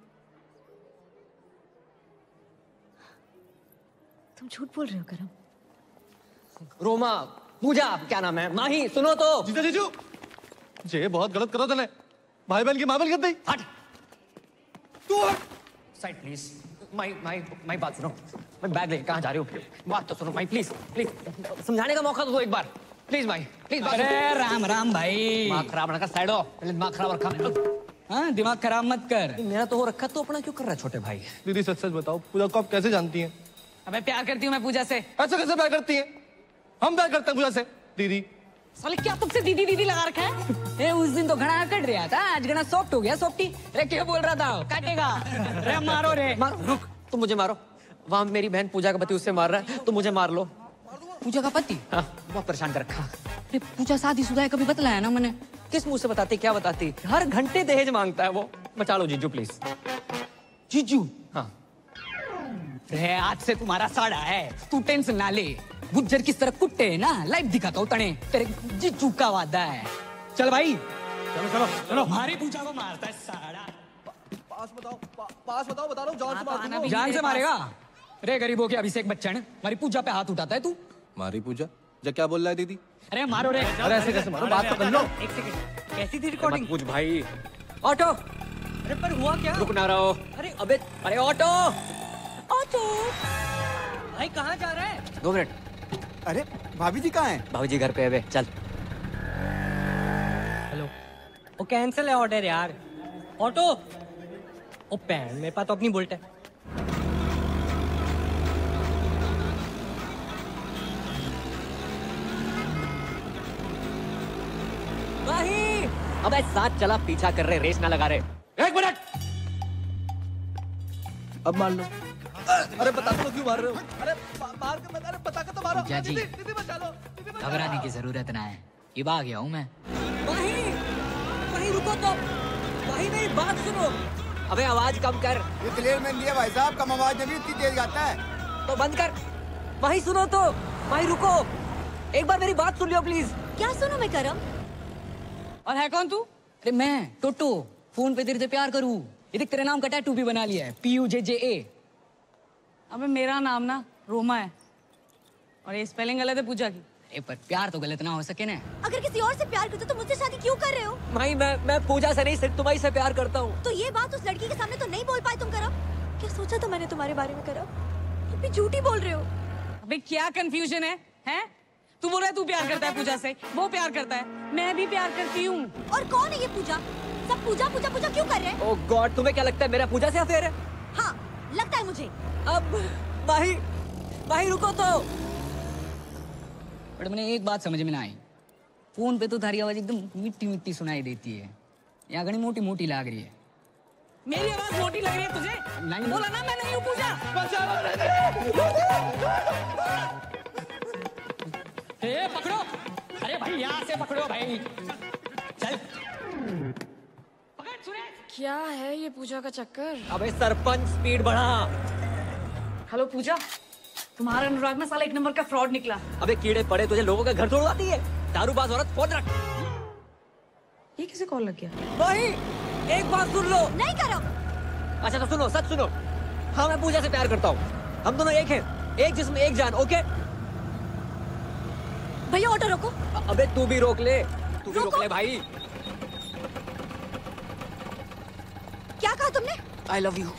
तुम झूठ बोल रहे हो करम। रोमा, पूजा, क्या नाम है? माही, सुनो तो। जीजा जीजू, ये बहुत गलत करो तूने। भाई बहन की मामल कर दी। हट। तू हट। Side please. माही माही माही बात सुनो। मैं बैग लेके कहाँ जा रही हूँ? बात तो सुनो माही, प्लीज प्लीज। समझाने का मौका तो दो एक बार, प्लीज माही प्लीज। अरे राम राम भाई। दिमाग खराब ना कर, साइड हो। पहले दिमाग खराब रखा। हाँ, दिमाग खराब मत कर। मेरा तो हो रखा, तो अपना क्यों कर रहा है छोटे भाई? दीदी सच सच बताओ, पूजा को आप कैसे जानती हैं? अबे प्यार करती हूँ मैं पूजा से। ऐसे कैसे प्यार करती हैं? हम प्यार करते हैं पूजा से। दीदी साले क्या तुमसे दीदी दीदी लगा रखा है? ए, उस दिन तो घना कट रहा था, आज घना सॉफ्ट हो गया सॉफ्टी। अरे क्या बोल रहा था? काटेगा। अरे मारो रे। मारो, रुक, तुम मुझे मारो। वहाँ मेरी बहन पूजा का पति उससे मार रहा है, तुम मुझे मार लो। पूजा का पति? हाँ, बहुत परेशान कर रखा। अरे पूजा शादीशुदा है, कभी बतलाया ना मैंने। किस मुंह से बताती, क्या बताती? हर घंटे दहेज मांगता है वो। बचा लो जीजू प्लीज। जीजू? हाँ। अरे आज से तुम्हारा साड़ा है, तू टेंशन ना ले। गुज्जर किस तरह कुट्टे है ना, लाइव दिखाता हूँ तने। तेरे जीजू का वादा है। चल भाई, चलो चलो चलो। हमारी पूजा को मारता है साड़ा। पास बताओ, पा, पास बताओ, बता रहा हूँ, जान से मार दूंगा। जान से मारेगा? अरे गरीबों के अभिषेक बच्चन, हमारी पूजा पे हाथ उठाता है तू। मारी पूजा? जा क्या बोल रहा है दीदी? अरे मारो रे। अरे ऐसे कैसे मारो, बात तो कर लो। एक सेकंड, कैसी थी रिकॉर्डिंग? पूछ भाई। ऑटो। अरे पर हुआ क्या? रुक ना रहो। अरे अबे, अरे ऑटो। ऑटो। भाई कहाँ जा रहा है? दो मिनट। अरे भाभी जी कहाँ हैं? भाभी जी घर पे है बे, चल। हेलो, वो कैंसिल है ऑर्डर यार। ऑटो। ओ पैन, मेरे पास तो अपनी बुलेट है। भाई, अबे साथ चला, पीछा कर रहे, रेस ना लगा रहे। एक मिनट। अब मान लो। अरे बता दो क्यों मार रहे हो? अरे मार के बता, अरे बता के तो मारो। पूजा जी, दीदी, दीदी बचा लो। घबराने की जरूरत ना है, अब आ गया हूँ मैं। भाई, भाई रुको तो। भाई मेरी बात सुनो। अबे आवाज कम कर। ये क्लियर मैन दिया भाई साहब, कम आवाज में भी इतनी तेज गाता है। तो बंद कर। भाई सुनो तो। भाई रुको, एक बार मेरी बात सुन लियो प्लीज। क्या सुनो मैं करम? और है कौन तू? अरे मैं टोटो, फोन पे तेरे से प्यार करूँ। ये देख तेरे नाम का टैटू भी बना लिया है, पी यू जे जे ए। अबे मेरा नाम ना रोमा है, और ये स्पेलिंग गलत है पूजा की। अरे पर प्यार तो गलत ना हो सके ना। अगर किसी और से प्यार करते तो मुझसे शादी क्यों कर रहे हो? भाई मैं मैं पूजा से नहीं, सिर्फ तुम्हारी से प्यार करता हूँ। तो ये बात उस लड़की के सामने तो नहीं बोल पाए तुम करम? क्या सोचा था मैंने तुम्हारे बारे में करम? तुम भी झूठी बोल रहे हो। अबे क्या कंफ्यूजन है, हैं? तू बोल रहा है तू प्यार करता है पूजा से, वो प्यार करता है, मैं भी प्यार करती हूँ। और कौन है ये पूजा? सब पूजा पूजा पूजा क्यों कर रहे हैं? ओह गॉड, तुम्हें क्या लगता है मेरा पूजा से अफेयर है? हाँ, लगता है मुझे। अब भाई, भाई रुको तो। बट मैंने एक बात समझ में ना आई, फोन पे तो थारी आवाज एकदम मिट्टी मिट्टी सुनाई देती है, यहाँ घनी मोटी मोटी लाग रही है। मेरी आवाज मोटी लग रही है तुझे? नहीं बोला ना मैं नहीं हूँ पूजा। ए, पकड़ो। अरे भाई यहाँ से पकड़ो भाई। चल। क्या है ये पूजा का चक्कर? अबे सरपंच स्पीड बढ़ा। हेलो पूजा, तुम्हारा अनुराग में साला एक नंबर का फ्रॉड निकला। अबे कीड़े पड़े तुझे, लोगों का घर तोड़वाती है, दारूबाज औरत। फोन रख। ये किसे कॉल लग गया? भाई एक बात सुन लो। नहीं करो। अच्छा तो सुनो, सच सुनो। हाँ मैं पूजा से प्यार करता हूँ, हम दोनों एक हैं, एक जिस्म एक जान। ओके भैया ऑटो रोको। अबे तू भी रोक ले, तू भी रोक ले भाई। क्या कहा तुमने? I love you.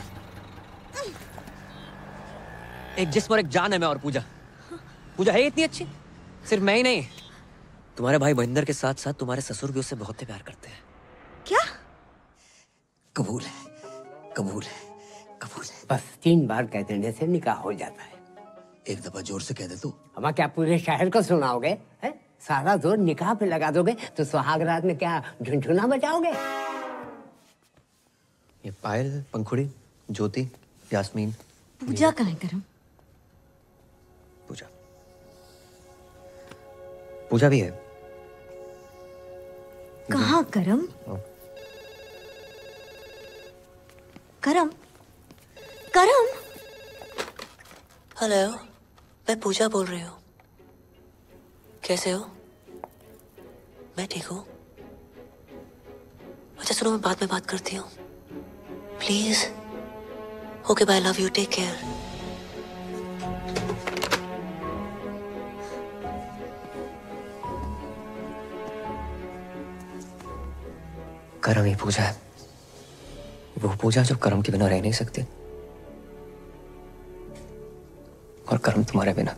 एक जिस्म और एक जान है मैं और पूजा। पूजा है इतनी अच्छी, सिर्फ मैं ही नहीं, तुम्हारे भाई महेंद्र के साथ साथ तुम्हारे ससुर भी उससे बहुत प्यार करते हैं। क्या? कबूल है, कबूल है, कबूल है। बस तीन बार कह देने से निकाह हो जाता है। एक दफा जोर से कह दे तू। हमारा क्या पूरे शहर को सुनाओगे? है? सारा जोर निकाह पे लगा दोगे तो सुहाग रात में क्या झुनझुना बजाओगे? ये पायल, पंखुड़ी, ज्योति, यास्मीन। पूजा कहाँ है करम? पूजा पूजा भी है। कहाँ करम? करम? करम? हेलो, मैं पूजा बोल रही हूँ। कैसे हो? मैं ठीक हूँ। अच्छा सुनो, मैं बाद में बात करती हूँ please. Okay bye, love you, take care. करम ही पूजा है, वो पूजा जो कर्म के बिना रह नहीं सकती, और कर्म तुम्हारे बिना।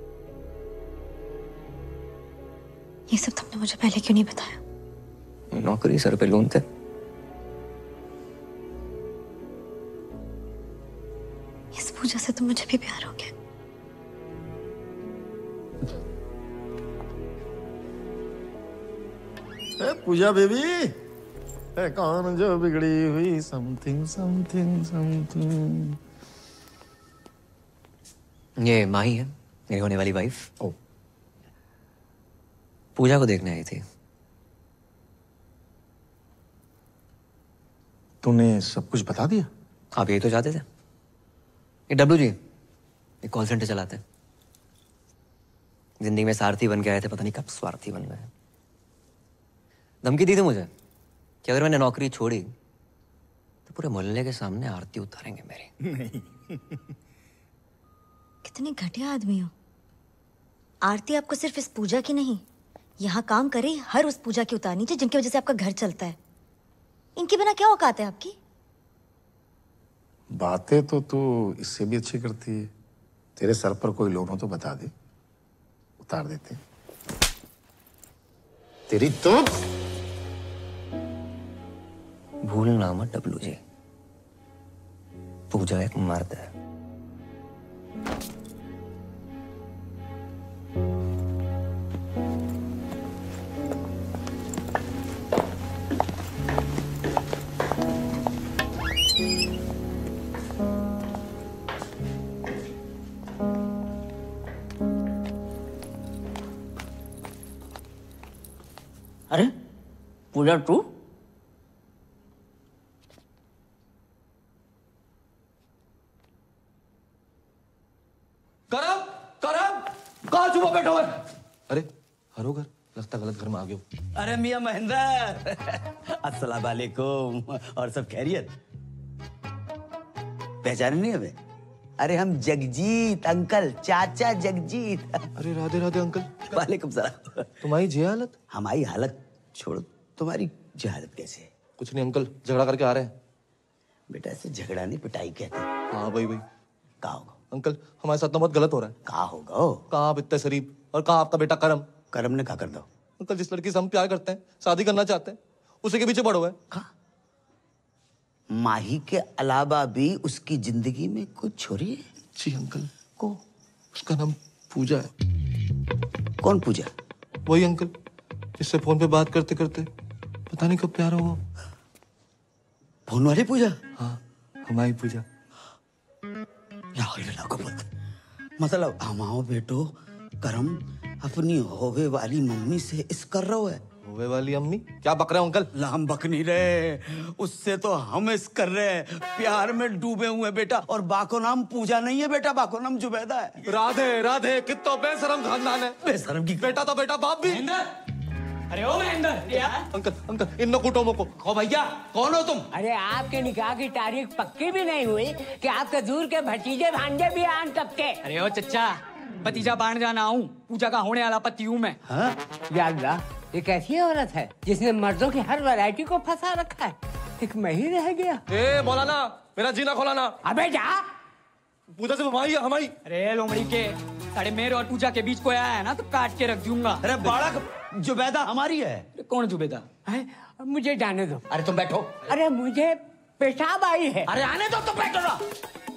ये सब तुमने मुझे पहले क्यों नहीं बताया? नौकरी सर पे लोन थे। इस पूजा से तो मुझे भी प्यार हो गया। ए, पूजा बेबी, ए, कौन जो बिगड़ी हुई समथिंग समथिंग समथिंग। ये माही है, मेरी होने वाली वाइफ। ओ, पूजा को देखने आई थी। तूने सब कुछ बता दिया? आप यही तो चाहते थे। ये डब्लू जी एक कॉल सेंटर चलाते हैं। जिंदगी में सारथी बन के आए थे, पता नहीं कब स्वार्थी बन गए। धमकी दी थी मुझे कि अगर मैंने नौकरी छोड़ी तो पूरे मोहल्ले के सामने आरती उतारेंगे मेरी। नहीं। कितने घटिया आदमी हो। आरती आपको सिर्फ इस पूजा की नहीं, यहाँ काम करे हर उस पूजा की उतारनी चाहिए जिनकी वजह से आपका घर चलता है। इनके बिना क्या औकात है आपकी? बातें तो तू इससे भी अच्छी करती है। तेरे सर पर कोई लोन हो तो बता दे, उतार देते। तेरी तो भूलना मत डब्लू जी, पूजा एक मर्द है। अरे पूजा टू? करम करम कहाँ छुपा बैठा हुआ है? अरे हरो घर, लगता गलत घर में आ गए हो। अरे मियां महेंद्र, अस्सलाम वालेकुम। और सब खैरियत? पहचाने नहीं हमें? अरे हम जगजीत अंकल, चाचा जगजीत। अरे राधे राधे अंकल। वालेकुम सलाम। तुम्हारी जे हालत? हमारी हालत छोड़ो, तुम्हारी जे हालत कैसे है? कुछ नहीं अंकल, झगड़ा करके आ रहे हैं। बेटा ऐसे झगड़ा नहीं पिटाई कहते। हाँ भाई भाई। कहाँ होगा अंकल? हमारे साथ तो बहुत गलत हो रहा है। कहाँ होगा? कहाँ आप इतने शरीफ, और कहाँ आपका बेटा करम? करम ने क्या कर दो? अंकल जिस लड़की से हम प्यार करते हैं, शादी करना चाहते हैं, उसी के पीछे पड़ा हुआ है। कहाँ? माही के अलावा भी उसकी जिंदगी में कुछ छोरी है? जी अंकल। को उसका नाम पूजा है। कौन पूजा? वही अंकल जिससे फोन पे बात करते करते पता नहीं कब प्यार हुआ। फोन वाली पूजा? हाँ, हमारी पूजा। मतलब हमाओ बेटो करम अपनी होवे वाली मम्मी से इस कर रहा है। होवे वाली अम्मी? क्या बक रहे हो अंकल? लाम बक नहीं रहे, उससे तो हम इस कर रहे हैं। प्यार में डूबे हुए बेटा। और बाको नाम पूजा नहीं है बेटा, बाको नाम जुबैदा है। राधे राधे, कितना बेशरम खानदान है। बेशरम की बेटा तो बेटा, बाप भी। अरे ओ महेंद्र, अंकल अंकल इन कुटुंबों को। ओ भैया कौन हो तुम? अरे आपके निकाह की तारीख पक्की भी नहीं हुई कि आप खजूर के भतीजे भांजे भी आन कब के? अरे ओ चच्चा, भतीजा बाण जाना हूँ, पूजा का होने वाला पति हूँ मैं। हाँ? या अल्लाह, ये कैसी औरत है जिसने मर्दों की हर वैरायटी को फंसा रखा है? एक मैं ही रह गया। ए मौलाना, मेरा जीना खोलाना। अबे जा। पूजा से हमारी है, हमारी। अरे लोमड़ी के साढ़े मेरे और पूजा के बीच कोई आया है ना तो काट के रख दूंगा। अरे बालक, जुबैदा हमारी है। कौन जुबैदा? मुझे जाने दो। अरे तुम बैठो। अरे मुझे पेशाब आई है। अरे आने दो, तुम बैठो ना।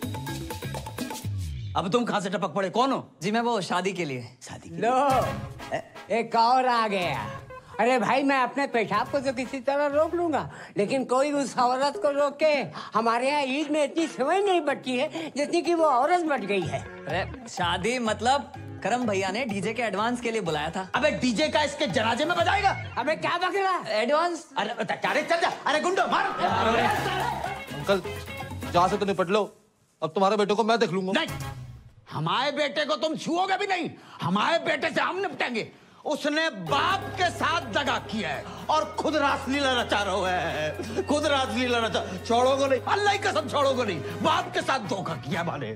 अब तुम कहाँ से टपक पड़े, कौन हो? जी मैं वो शादी के लिए। शादी लो, एक और आ गया। अरे भाई मैं अपने पेशाब को तो किसी तरह रोक लूंगा, लेकिन कोई उस औरत को रोके। हमारे यहाँ ईद में इतनी समय नहीं बची है जितनी कि वो औरत बच गई है। अरे शादी मतलब करम भैया ने डीजे के एडवांस के लिए बुलाया था। अबे डीजे का इसके जनाजे में बजाएगा? अबे क्या बक रहा है? एडवांस? अरे अरे चल जा। अरे गुंडो मार। अंकल जहाँ से तो निपट लो, अब तुम्हारे बेटे को मैं देख लूंगा। नहीं, हमारे बेटे को तुम छुओगे भी नहीं। हमारे बेटे से हम निपटेंगे। उसने बाप के साथ दगा किया है और खुद रासलीला रचा रहा है। खुद रासलीला रचा। छोड़ोगे नहीं, अल्लाह की कसम छोड़ोगे नहीं। बाप के साथ धोखा किया माने।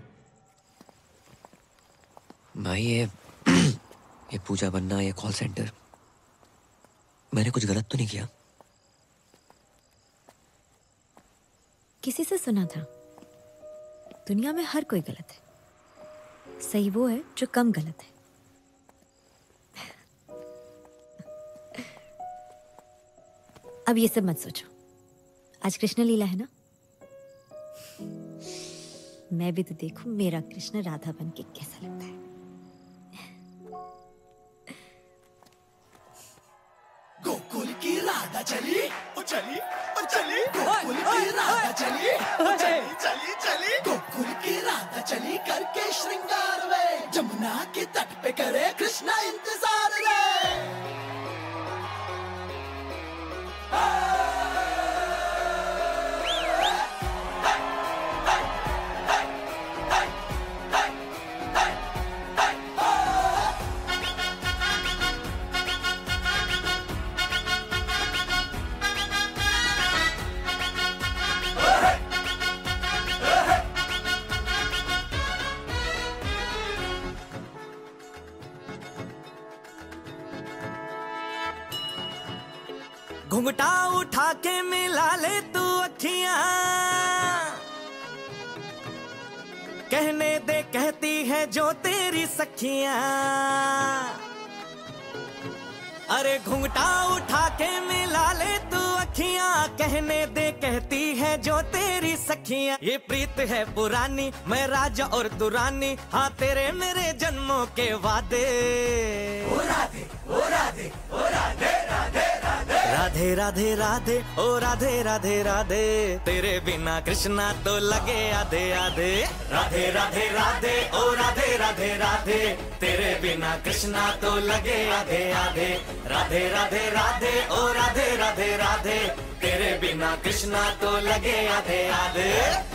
भाई ये ये पूजा बनना, ये कॉल सेंटर, मैंने कुछ गलत तो नहीं किया? किसी से सुना था दुनिया में हर कोई गलत है, सही वो है जो कम गलत है। अब ये सब मत सोचो, आज कृष्ण लीला है ना, मैं भी तो देखूं मेरा कृष्ण राधा बन के कैसा लगता है। गोकुल गोकुल की राधा चली ओ चली ओ चली गोकुल की राधा चली ओ चली चली चली गोकुल की राधा चली करके श्रृंगार वे जमुना के तट पे करे कृष्णा इंतजार रे। घुंघटा उठा के मिला ले तू अखियां कहने दे कहती है जो तेरी सखियां। अरे घुंघटा उठा के मिला ले तू अखियां कहने दे कहती है जो तेरी सखियां। ये प्रीत है पुरानी मैं राजा और तू रानी हाँ तेरे मेरे जन्मों के वादे। ओ राधे ओ राधे ओ राधे राधे राधे राधे राधे ओ राधे राधे राधे तेरे बिना कृष्णा तो लगे आधे आधे। राधे राधे राधे ओ राधे राधे राधे तेरे बिना कृष्णा तो लगे आधे आधे। राधे राधे राधे ओ राधे राधे राधे तेरे बिना कृष्णा तो लगे आधे आधे।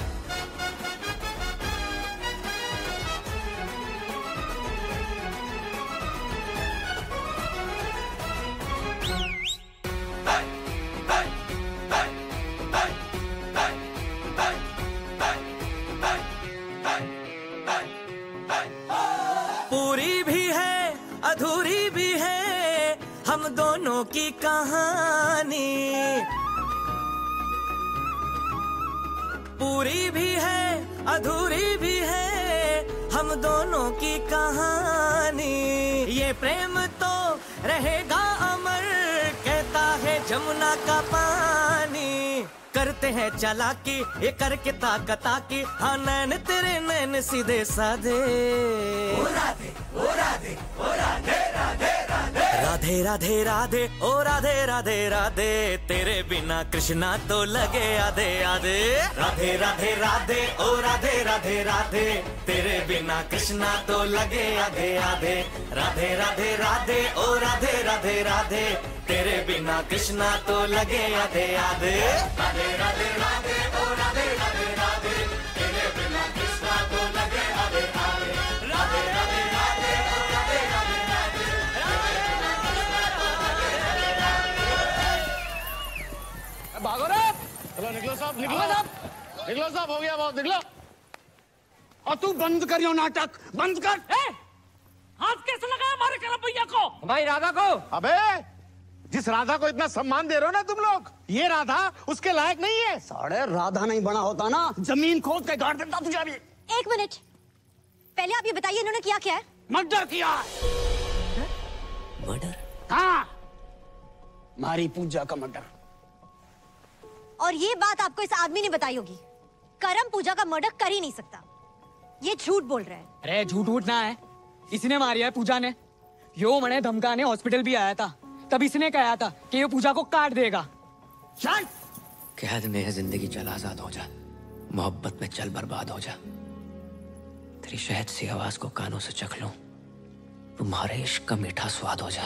पूरी भी है अधूरी भी है हम दोनों की कहानी। पूरी भी है अधूरी भी है हम दोनों की कहानी। ये प्रेम तो रहेगा अमर कहता है जमुना का पानी। करते हैं चालाकी ये करके ताकता की हाँ नैन तेरे नैन सीधे साधे। ओ राधे ओ राधे ओ राधे राधे राधे राधे राधे राधे ओ राधे राधे राधे तेरे बिना कृष्णा तो लगे आधे आधे। राधे राधे राधे ओ राधे राधे राधे तेरे बिना कृष्णा तो लगे आधे आधे। राधे राधे राधे ओ राधे राधे राधे तेरे बिना कृष्णा तो लगे आधे आधे। राधे राधे राधे ओ राधे राधे राधे तेरे बिना कृष्णा तो लगे आधे आधे। राधे राधे राधे ओ राधे राधे राधे तेरे बिना कृष्णा तो लगे आधे आधे। भागो रे चलो निकलो साहब निकलो साहब निकलो साहब हो गया बहुत निकलो। और तू बंद कर यो नाटक बंद कर। हाथ कैसे लगाया हमारे करम भैया को हमारी राधा को। अबे जिस राधा को इतना सम्मान दे रहे हो ना तुम लोग ये राधा उसके लायक नहीं है। साढ़े राधा नहीं बना होता ना जमीन खोद के गाड़ देता तुझे भी। एक मिनट पहले आप ये बताइए इन्होंने किया क्या है? मर्डर किया। मर्डर? हाँ मारी पूजा का मर्डर। और ये बात आपको इस आदमी ने बताई होगी करम पूजा का मर्डर कर ही नहीं सकता। ये झूठ बोल रहा है। अरे झूठ वूठ ना है इसने मारी है पूजा ने। यो मने धमकाने हॉस्पिटल भी आया था तब इसने कहा था कि ये पूजा को काट देगा। चल कैद में है जिंदगी चल आजाद हो जा मोहब्बत में चल बर्बाद हो जा। तेरी शहद सी आवाज को कानों से चख लूं तुम्हारे इश्क का मीठा स्वाद हो जा।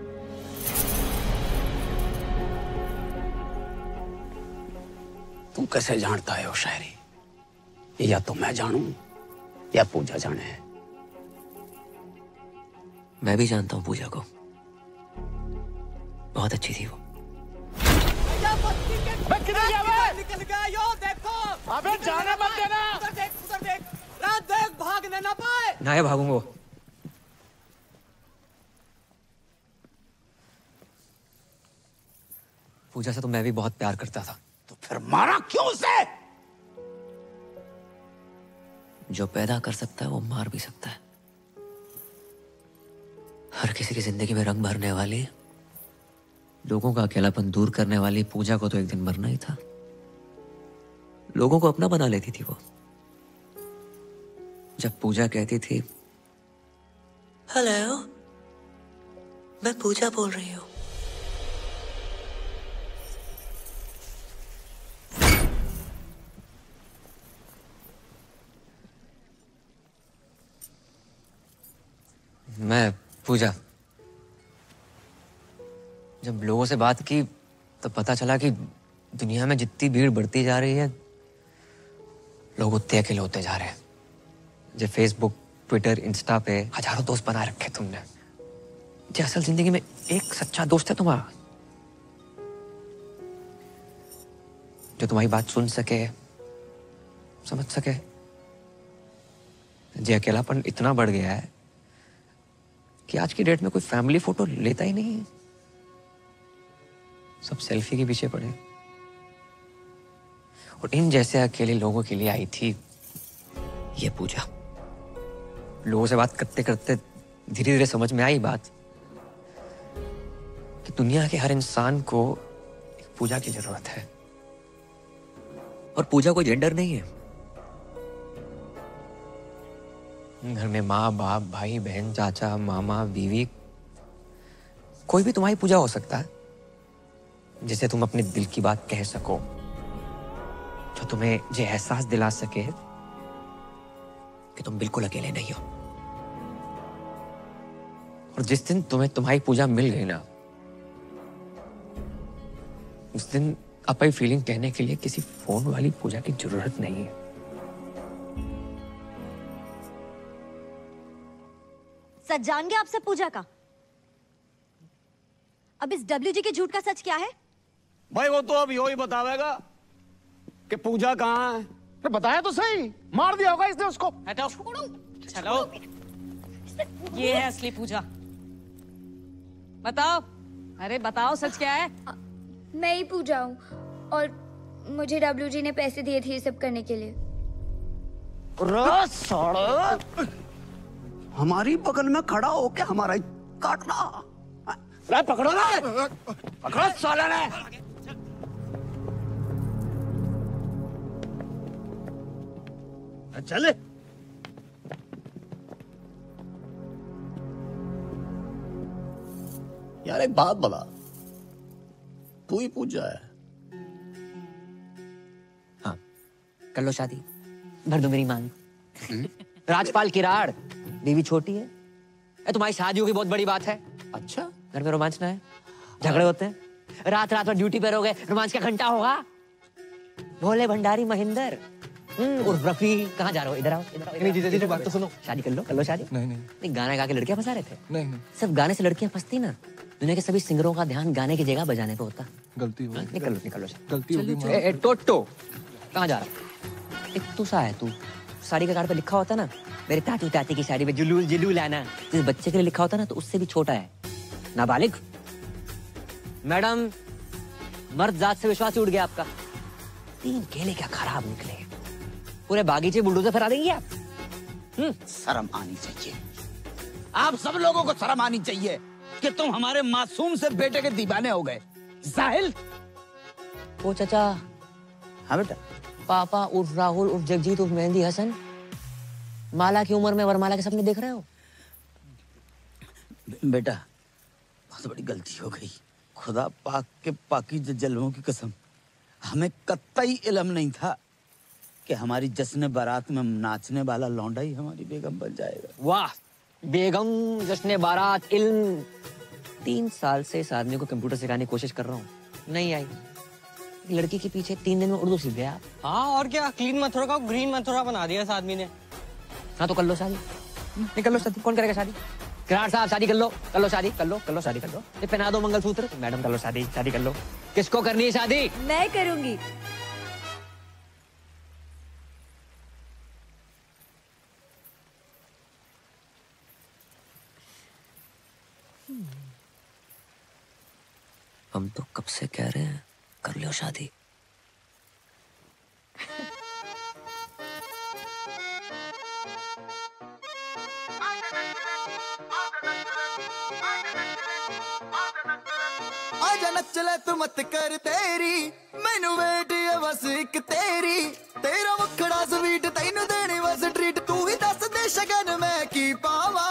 तुम कैसे जानता है वो शायरी या तो मैं जानूं या पूजा जाने है। मैं भी जानता हूं पूजा को बहुत अच्छी थी वो। निकल गया यो देखो। अबे जाने मत देना। उधर देख उधर देख रात देख भागने ना पाए। ना है भागूंगा। पूजा से तो मैं भी बहुत प्यार करता था। तो फिर मारा क्यों उसे? जो पैदा कर सकता है वो मार भी सकता है। हर किसी की जिंदगी में रंग भरने वाली लोगों का अकेलापन दूर करने वाली पूजा को तो एक दिन मरना ही था। लोगों को अपना बना लेती थी वो। जब पूजा कहती थी हेलो मैं पूजा बोल रही हूँ मैं पूजा, जब लोगों से बात की तो पता चला कि दुनिया में जितनी भीड़ बढ़ती जा रही है, लोग उतने अकेले होते जा रहे हैं। जो फेसबुक, ट्विटर, इंस्टा पे हजारों दोस्त बना रखे तुमने, जो असल जिंदगी में एक सच्चा दोस्त है तुम्हारा, जो तुम्हारी बात सुन सके, समझ सके। जो अकेलापन इतना बढ़ गया है कि आज की डेट में कोई फैमिली फोटो लेता ही नहीं है, सब सेल्फी के पीछे पड़े। और इन जैसे अकेले लोगों के लिए आई थी ये पूजा। लोगों से बात करते करते धीरे धीरे समझ में आई बात कि दुनिया के हर इंसान को एक पूजा की जरूरत है। और पूजा कोई जेंडर नहीं है। घर में माँ बाप, भाई बहन, चाचा, मामा, बीवी, कोई भी तुम्हारी पूजा हो सकता है, जिसे तुम अपने दिल की बात कह सको, जो तुम्हें ये एहसास दिला सके कि तुम बिल्कुल अकेले नहीं हो। और जिस दिन तुम्हें तुम्हारी पूजा मिल गई ना, उस दिन अपनी फीलिंग कहने के लिए किसी फोन वाली पूजा की जरूरत नहीं है। सच जान गया आपसे पूजा का। अब इस डब्ल्यू जी के झूठ का सच क्या है? भाई वो तो अब यो ही बतावेगा कि पूजा कहाँ है। तो बताया तो सही, मार दिया होगा इसने उसको। हटाओ, चलो, ये है असली पूजा। बताओ, अरे बताओ सच क्या है? मैं ही पूजा हूँ और मुझे डब्ल्यू जी ने पैसे दिए थे ये सब करने के लिए। हमारी बगल में खड़ा होके हमारा काटना। रे पकड़ो ना, पकड़ो साले ने। चले। यार एक बात बता, तू ही पूजा है? हाँ, कर लो शादी, भर दो मेरी मांग। राजपाल किराड़, बीवी छोटी है। ए, तुम्हारी शादियों की बहुत बड़ी बात है। अच्छा, घर में रोमांच ना है, झगड़े होते हैं, रात रात में ड्यूटी पर हो गए, रोमांच का घंटा होगा। भोले भंडारी महेंद्र उर्फ रफी, कहाँ जा रहे हो? इधर आओ, इधर आओ। नहीं जीजा जी, बात तो सुनो। शादी कर लो, कर लो शादी। नहीं नहीं नहीं, गाना गा के लड़कियां फंसा रहे थे। नहीं नहीं, सिर्फ गाने से लड़कियां फंसती ना, दुनिया के सभी सिंगरों का ध्यान गाने की जगह बजाने पे होता। गलती हो गई। निकल लो, निकल लो, गलती हो गई। ए, ए, टोटो, कहाँ जा रहा? एक तू सा है तू, साड़ी के कार्ड पे लिखा होता ना, मेरे तातू ताती की साड़ी में जुलूल जुलूल आना, जिस बच्चे के लिए लिखा होता ना, तो उससे भी छोटा है, नाबालिग। मैडम, मर्द जात से विश्वास उड़ गया आपका। तीन केले क्या खराब निकले, पूरे बागीचे बुलडोजर फरा देंगे आप। शर्म आनी चाहिए, आप सब लोगों को शर्म आनी चाहिए कि तुम हमारे मासूम से बेटे के दीवाने हो गए। जाहिल। ओ चाचा। हाँ बेटा। पापा उर्फ राहुल उर्फ जगजीत उर्फ मेहंदी हसन, माला की उम्र में वरमाला के सपने देख रहे हो? बेटा, बहुत बड़ी गलती हो गई। खुदा पाक के पाकीज़ जलवों की कसम, हमें कतई इल्म नहीं था कि हमारी जश्न बारात में नाचने वाला लौंडा ही हमारी बेगम बन जाएगा। वाह, बेगम, जश्न बारात, इल्म। तीन साल से इस आदमी को कंप्यूटर सिखाने की कोशिश कर रहा हूँ, नहीं आई। लड़की के पीछे तीन दिन में उर्दू सीख गया। हाँ और क्या, क्लीन मथुरा का ग्रीन मथुरा बना दिया इस आदमी ने। हाँ तो कर लो शादी, नहीं कर लो शादी, कौन करेगा शादी? किराड़ साहब शादी कर लो, कर लो शादी, कर लो, कर लो शादी, कर लो। ये पहना दो मंगलसूत्र। मैडम कर लो शादी, शादी कर लो। किसको करनी है शादी? मैं करूंगी। हम तो कब से कह रहे हैं कर लो शादी। आजा नच ले तू मत कर तेरी, मैनू वेट है बस एक तेरी, तेरा मुखड़ा स्वीट तैनू देनी बस ट्रीट, तू ही दस दे शगन मैं की पावा,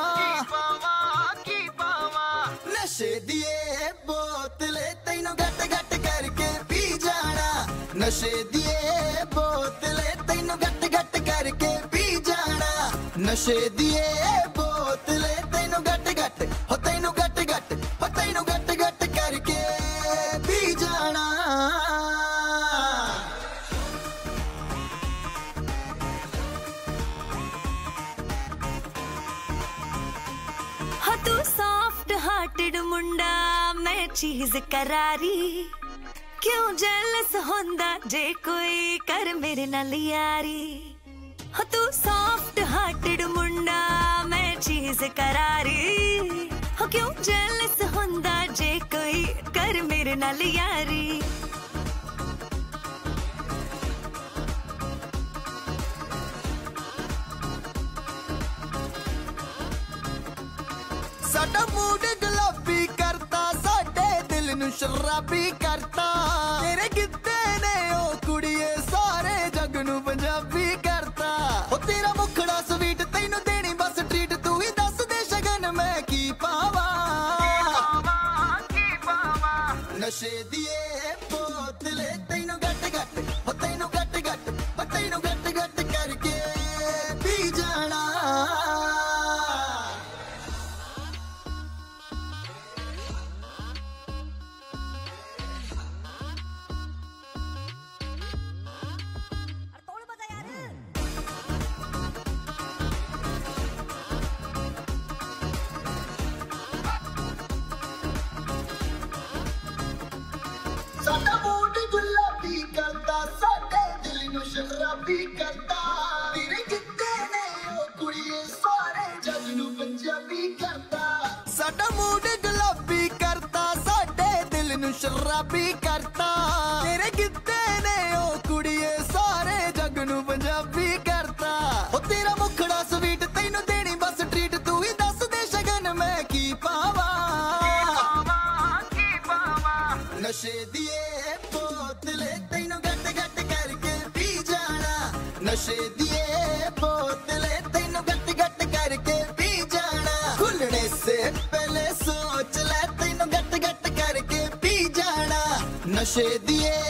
की पावा। नशे दिए बोतले तैनू गट गट करके पी जाना, नशे दिए बोतले तैनू गट गट करके पी जाना, नशे दिए बोतले तू सॉफ्ट हार्टेड मुंडा मैं चीज करारी क्यों जेलस होंदा जे कोई कर मेरे नाल यारी हो तू सॉफ्ट हार्टेड मुंडा मैं चीज करारी हो क्यों जेलस होंदा जे कोई कर मेरे नाल यारी साडा मूड गुलाबी करता साडे दिल नू शराबी करता तेरे गिद्दे ने ओ कुड़िए सारे जग नू पंजाबी करता ओ तेरा मुखड़ा स्वीट तैनू देनी बस ट्रीट तू ही दस दे शगन मैं की पावा नशे दिए बोतले तैनू गट गट ओ तैनू गट गट ओ तैनू गट गट करके पी जाना साडा मूड गुलाबी करता साडे दिल नू शराबी करता तेरे गिद्दे ने ओ कुड़िए सारे जग नू पंजाबी करता साडा मूड गुलाबी करता साडे दिल नू शराबी करता तेरे गिद्दे ने ओ कुड़िए सारे जग नू पंजाबी करता ओ तेरा मुखड़ा स्वीट तैनू देनी बस ट्रीट तू ही दस दे शगन मैं की पावा नशे दिए बोतले तैनू गट गट करके पी जाना नशे दिए बोतले तैनू गट गट करके पी जाना खुलने से पहले सोच ले तैनू गट गट करके पी जाना नशे दिए